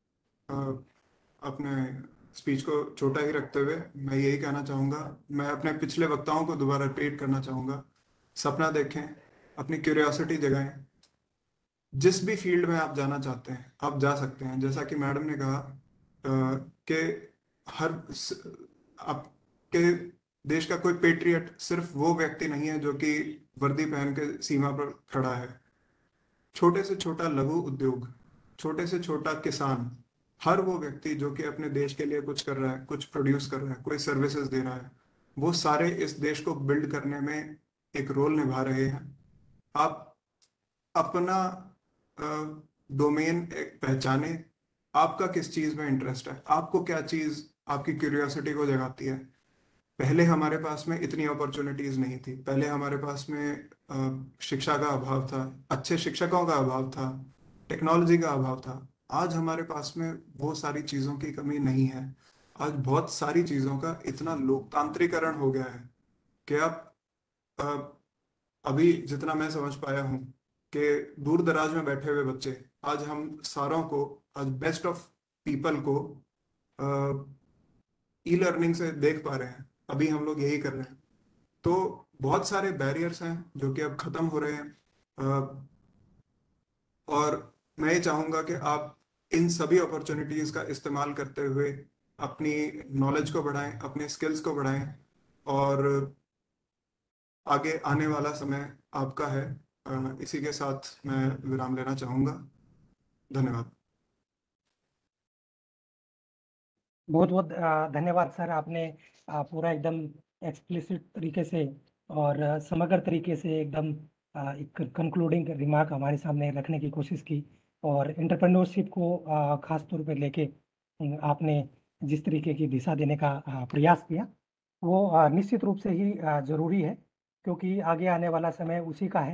अपने स्पीच को छोटा ही रखते हुए मैं यही कहना चाहूँगा, मैं अपने पिछले वक्ताओं को दोबारा रिपीट करना चाहूँगा, सपना देखें, अपनी क्यूरियोसिटी जगाएं, जिस भी फील्ड में आप जाना चाहते हैं आप जा सकते हैं। जैसा कि मैडम ने कहा कि आपके देश का कोई पेट्रियट सिर्फ वो व्यक्ति नहीं है जो कि वर्दी पहन के सीमा पर खड़ा है। छोटे से छोटा लघु उद्योग, छोटे से छोटा किसान, हर वो व्यक्ति जो कि अपने देश के लिए कुछ कर रहा है, कुछ प्रोड्यूस कर रहा है, कोई सर्विसेज दे रहा है, वो सारे इस देश को बिल्ड करने में एक रोल निभा रहे हैं। आप अपना डोमेन पहचाने, आपका किस चीज में इंटरेस्ट है, आपको क्या चीज आपकी क्यूरियोसिटी को जगाती है। पहले हमारे पास में इतनी अपॉर्चुनिटीज नहीं थी, पहले हमारे पास में शिक्षा का अभाव था, अच्छे शिक्षकों का अभाव था, टेक्नोलॉजी का अभाव था। आज हमारे पास में वो सारी चीज़ों की कमी नहीं है। आज बहुत सारी चीज़ों का इतना लोकतांत्रिकरण हो गया है कि आप अभी जितना मैं समझ पाया हूँ कि दूर दराज में बैठे हुए बच्चे, आज हम सारों को, आज बेस्ट ऑफ पीपल को ई लर्निंग से देख पा रहे हैं। अभी हम लोग यही कर रहे हैं। तो बहुत सारे बैरियर्स हैं जो कि अब खत्म हो रहे हैं, और मैं ये चाहूँगा कि आप इन सभी अपॉर्चुनिटीज़ का इस्तेमाल करते हुए अपनी नॉलेज को बढ़ाएं, अपने स्किल्स को बढ़ाएं, और आगे आने वाला समय आपका है। इसी के साथ मैं विराम लेना चाहूँगा। धन्यवाद। बहुत बहुत धन्यवाद सर। आपने पूरा एकदम एक्सप्लिसिट तरीके से और समग्र तरीके से एकदम एक कंक्लूडिंग रिमार्क हमारे सामने रखने की कोशिश की, और एंटरप्रेन्योरशिप को खास तौर पे लेके आपने जिस तरीके की दिशा देने का प्रयास किया, वो निश्चित रूप से ही ज़रूरी है, क्योंकि आगे आने वाला समय उसी का है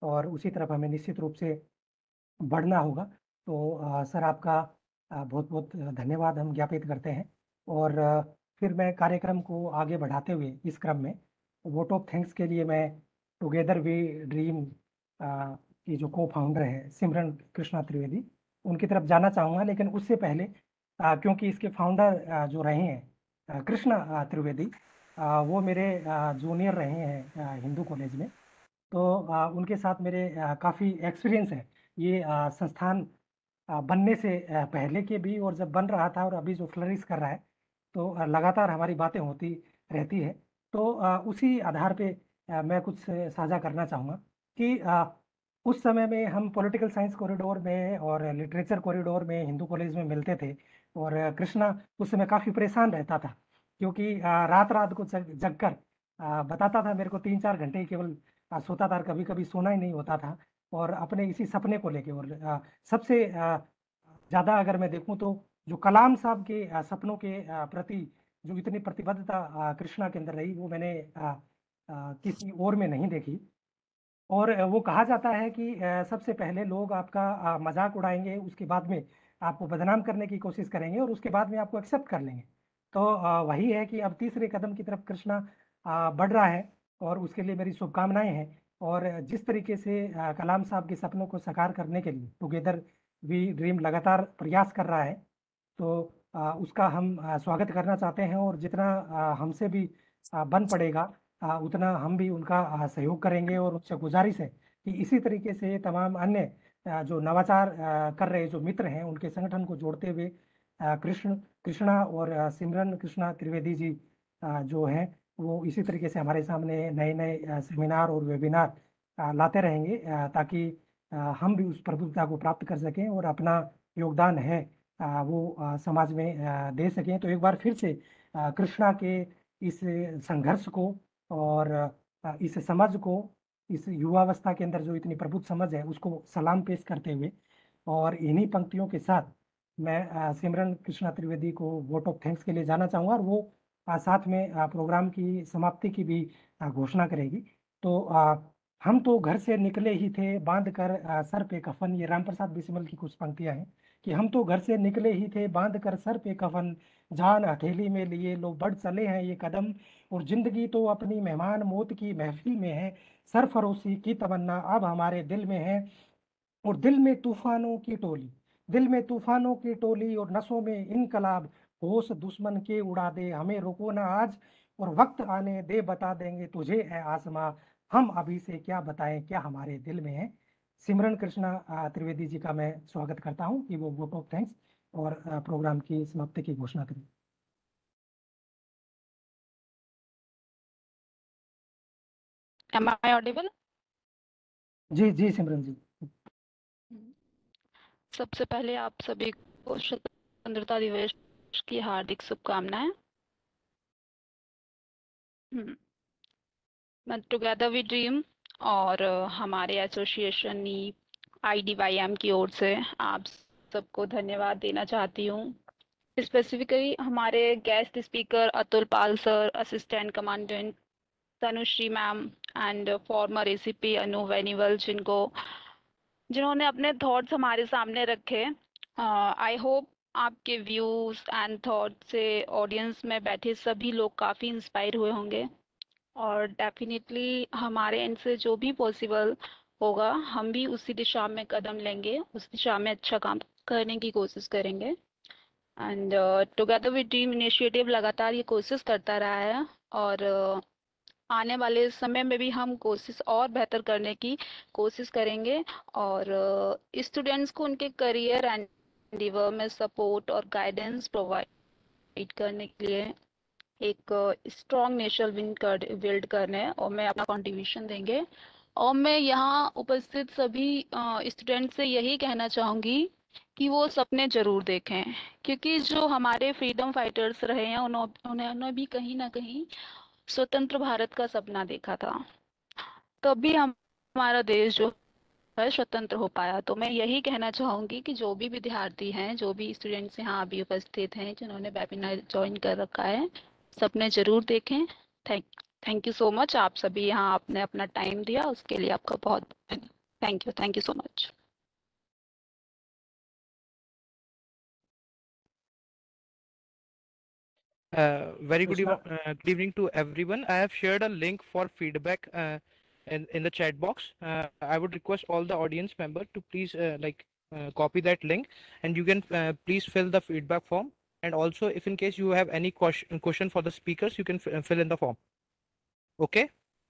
और उसी तरफ हमें निश्चित रूप से बढ़ना होगा। तो सर आपका बहुत बहुत धन्यवाद हम ज्ञापित करते हैं। और फिर मैं कार्यक्रम को आगे बढ़ाते हुए इस क्रम में वोट ऑफ थैंक्स के लिए मैं टुगेदर वी ड्रीम की जो को फाउंडर है सिमरन कृष्णा त्रिवेदी, उनकी तरफ जाना चाहूँगा। लेकिन उससे पहले क्योंकि इसके फाउंडर जो रहे हैं कृष्णा त्रिवेदी, वो मेरे जूनियर रहे हैं हिंदू कॉलेज में। तो उनके साथ मेरे काफ़ी एक्सपीरियंस है ये संस्थान बनने से पहले के भी, और जब बन रहा था और अभी जो फ्लरिश कर रहा है। तो लगातार हमारी बातें होती रहती है। तो उसी आधार पे मैं कुछ साझा करना चाहूँगा कि उस समय में हम पॉलिटिकल साइंस कॉरिडोर में और लिटरेचर कॉरिडोर में हिंदू कॉलेज में मिलते थे। और कृष्णा उस समय काफ़ी परेशान रहता था, क्योंकि रात रात को जग कर बताता था मेरे को 3-4 घंटे केवल सोता था, कभी कभी सोना ही नहीं होता था। और अपने इसी सपने को लेके, और सबसे ज़्यादा अगर मैं देखूं तो जो कलाम साहब के सपनों के प्रति जो इतनी प्रतिबद्धता कृष्णा के अंदर रही, वो मैंने किसी और में नहीं देखी। और वो कहा जाता है कि सबसे पहले लोग आपका मजाक उड़ाएंगे, उसके बाद में आपको बदनाम करने की कोशिश करेंगे, और उसके बाद में आपको एक्सेप्ट कर लेंगे। तो वही है कि अब तीसरे कदम की तरफ कृष्णा बढ़ रहा है, और उसके लिए मेरी शुभकामनाएं हैं। और जिस तरीके से कलाम साहब के सपनों को साकार करने के लिए टुगेदर वी ड्रीम लगातार प्रयास कर रहा है, तो उसका हम स्वागत करना चाहते हैं। और जितना हमसे भी बन पड़ेगा उतना हम भी उनका सहयोग करेंगे। और उनसे गुजारिश है कि इसी तरीके से तमाम अन्य जो नवाचार कर रहे जो मित्र हैं उनके संगठन को जोड़ते हुए कृष्णा और सिमरन कृष्णा त्रिवेदी जी जो हैं वो इसी तरीके से हमारे सामने नए नए सेमिनार और वेबिनार लाते रहेंगे, ताकि हम भी उस प्रबुद्धता को प्राप्त कर सकें और अपना योगदान है वो समाज में दे सकें। तो एक बार फिर से कृष्णा के इस संघर्ष को और इस समझ को, इस युवावस्था के अंदर जो इतनी प्रबुद्ध समझ है उसको सलाम पेश करते हुए, और इन्हीं पंक्तियों के साथ मैं सिमरन कृष्णा त्रिवेदी को वोट ऑफ थैंक्स के लिए जाना चाहूँगा। और वो साथ में प्रोग्राम की समाप्ति की भी घोषणा करेगी। तो हम तो घर से निकले ही थे बांध कर सर पे कफन, ये राम प्रसाद बिस्मिल की कुछ पंक्तियां हैं कि हम तो घर से निकले ही थे बांध कर सर पे कफन, जान हथेली में लिए लो बढ़ चले हैं ये कदम, और जिंदगी तो अपनी मेहमान मौत की महफिल में है, सरफरोशी की तमन्ना अब हमारे दिल में है। और दिल में तूफानों की टोली, दिल में तूफानों की टोली और नसों में इनकलाब, होश दुश्मन के उड़ा दे हमें रुको ना आज, और वक्त आने दे बता देंगे तुझे ए आसमां, हम अभी से क्या बताएं क्या हमारे दिल में है। सिमरन कृष्णा त्रिवेदी जी का मैं स्वागत करता हूं कि वो वोट ऑफ थैंक्स और प्रोग्राम की समाप्ति की घोषणा करें। Am I audible? जी जी सिमरन जी। सबसे पहले आप सभी को स्वतंत्रता दिवस की हार्दिक शुभकामनाएं। मैं टुगेदर वी ड्रीम और हमारे एसोसिएशन IDYM की ओर से आप सबको धन्यवाद देना चाहती हूँ। स्पेसिफिकली हमारे guest speaker Atul Pal sir, assistant commandant Tanushree ma'am and former ACP Anu Beniwal, जिन्होंने अपने थॉट्स हमारे सामने रखे। आई होप आपके व्यूज एंड थॉट से ऑडियंस में बैठे सभी लोग काफ़ी इंस्पायर हुए होंगे, और डेफिनेटली हमारे एंड से जो भी पॉसिबल होगा हम भी उसी दिशा में कदम लेंगे, उस दिशा में अच्छा काम करने की कोशिश करेंगे। And together with dream initiative लगातार ये कोशिश करता रहा है, और आने वाले समय में भी हम कोशिश और बेहतर करने की कोशिश करेंगे, और स्टूडेंट्स को उनके करियर एंड एंडीवर में सपोर्ट और गाइडेंस प्रोवाइड करने के लिए एक स्ट्रॉन्ग नेशनल बिल्ड करने और मैं अपना कंट्रीब्यूशन देंगे। और मैं यहाँ उपस्थित सभी स्टूडेंट से यही कहना चाहूँगी कि वो सपने जरूर देखें, क्योंकि जो हमारे फ्रीडम फाइटर्स रहे हैं उन्होंने भी कहीं ना कहीं स्वतंत्र भारत का सपना देखा था, तभी हमारा देश जो है स्वतंत्र हो पाया। तो मैं यही कहना चाहूँगी कि जो भी विद्यार्थी हैं, जो भी स्टूडेंट्स यहाँ अभी उपस्थित हैं, जिन्होंने वेबिनार ज्वाइन कर रखा है, सपने जरूर देखें। Thank you so much. आप सभी यहाँ आपने अपना टाइम दिया, उसके लिए आपका बहुत धन्यवाद। Thank you so much. Very good, Krishna good evening to everyone. I have shared a link for feedback in the chat box. I would request all the audience member to please copy that link, and you can please fill the feedback form. And also, if in case you have any question for the speakers, you can fill in the form. Okay?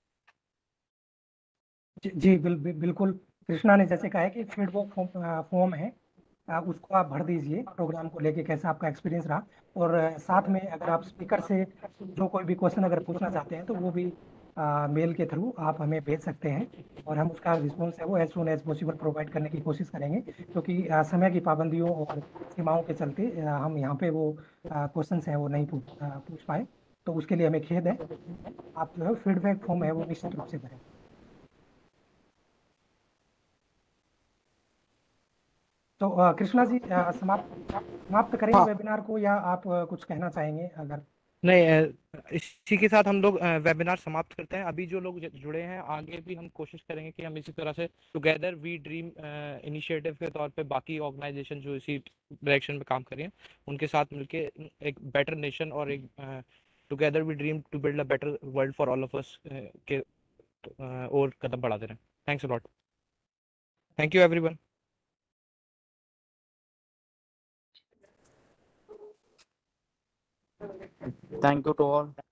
जी बिल्कुल कृष्णा ने जैसे कहा है कि feedback form है, उसको आप भर दीजिए प्रोग्राम को लेके कैसा आपका एक्सपीरियंस रहा। और साथ में अगर आप स्पीकर से जो कोई भी क्वेश्चन अगर पूछना चाहते हैं तो वो भी मेल के थ्रू आप हमें भेज सकते हैं, और हम उसका रिस्पॉन्स है वो as soon as possible provide करने की कोशिश करेंगे, क्योंकि समय की पाबंदियों और सीमाओं के चलते हम यहाँ पे वो क्वेश्चन हैं वो नहीं पूछ पाए, तो उसके लिए हमें खेद है। आप जो है फीडबैक फॉर्म है वो निश्चित रूप से भरें। तो कृष्णा जी समाप्त करेंगे हाँ। वेबिनार को, या आप कुछ कहना चाहेंगे अगर? नहीं, इसी के साथ हम लोग वेबिनार समाप्त करते हैं। अभी जो लोग जुड़े हैं, आगे भी हम कोशिश करेंगे कि हम इसी तरह से टुगेदर वी ड्रीम इनिशिएटिव के तौर पे बाकी ऑर्गेनाइजेशन जो इसी डायरेक्शन में काम कर रही हैं उनके साथ मिलके एक बेटर नेशन और एक together we dream to build a better world for all of us के और कदम बढ़ाते रहें। Thanks a lot. Thank you everyone. Thank you to all.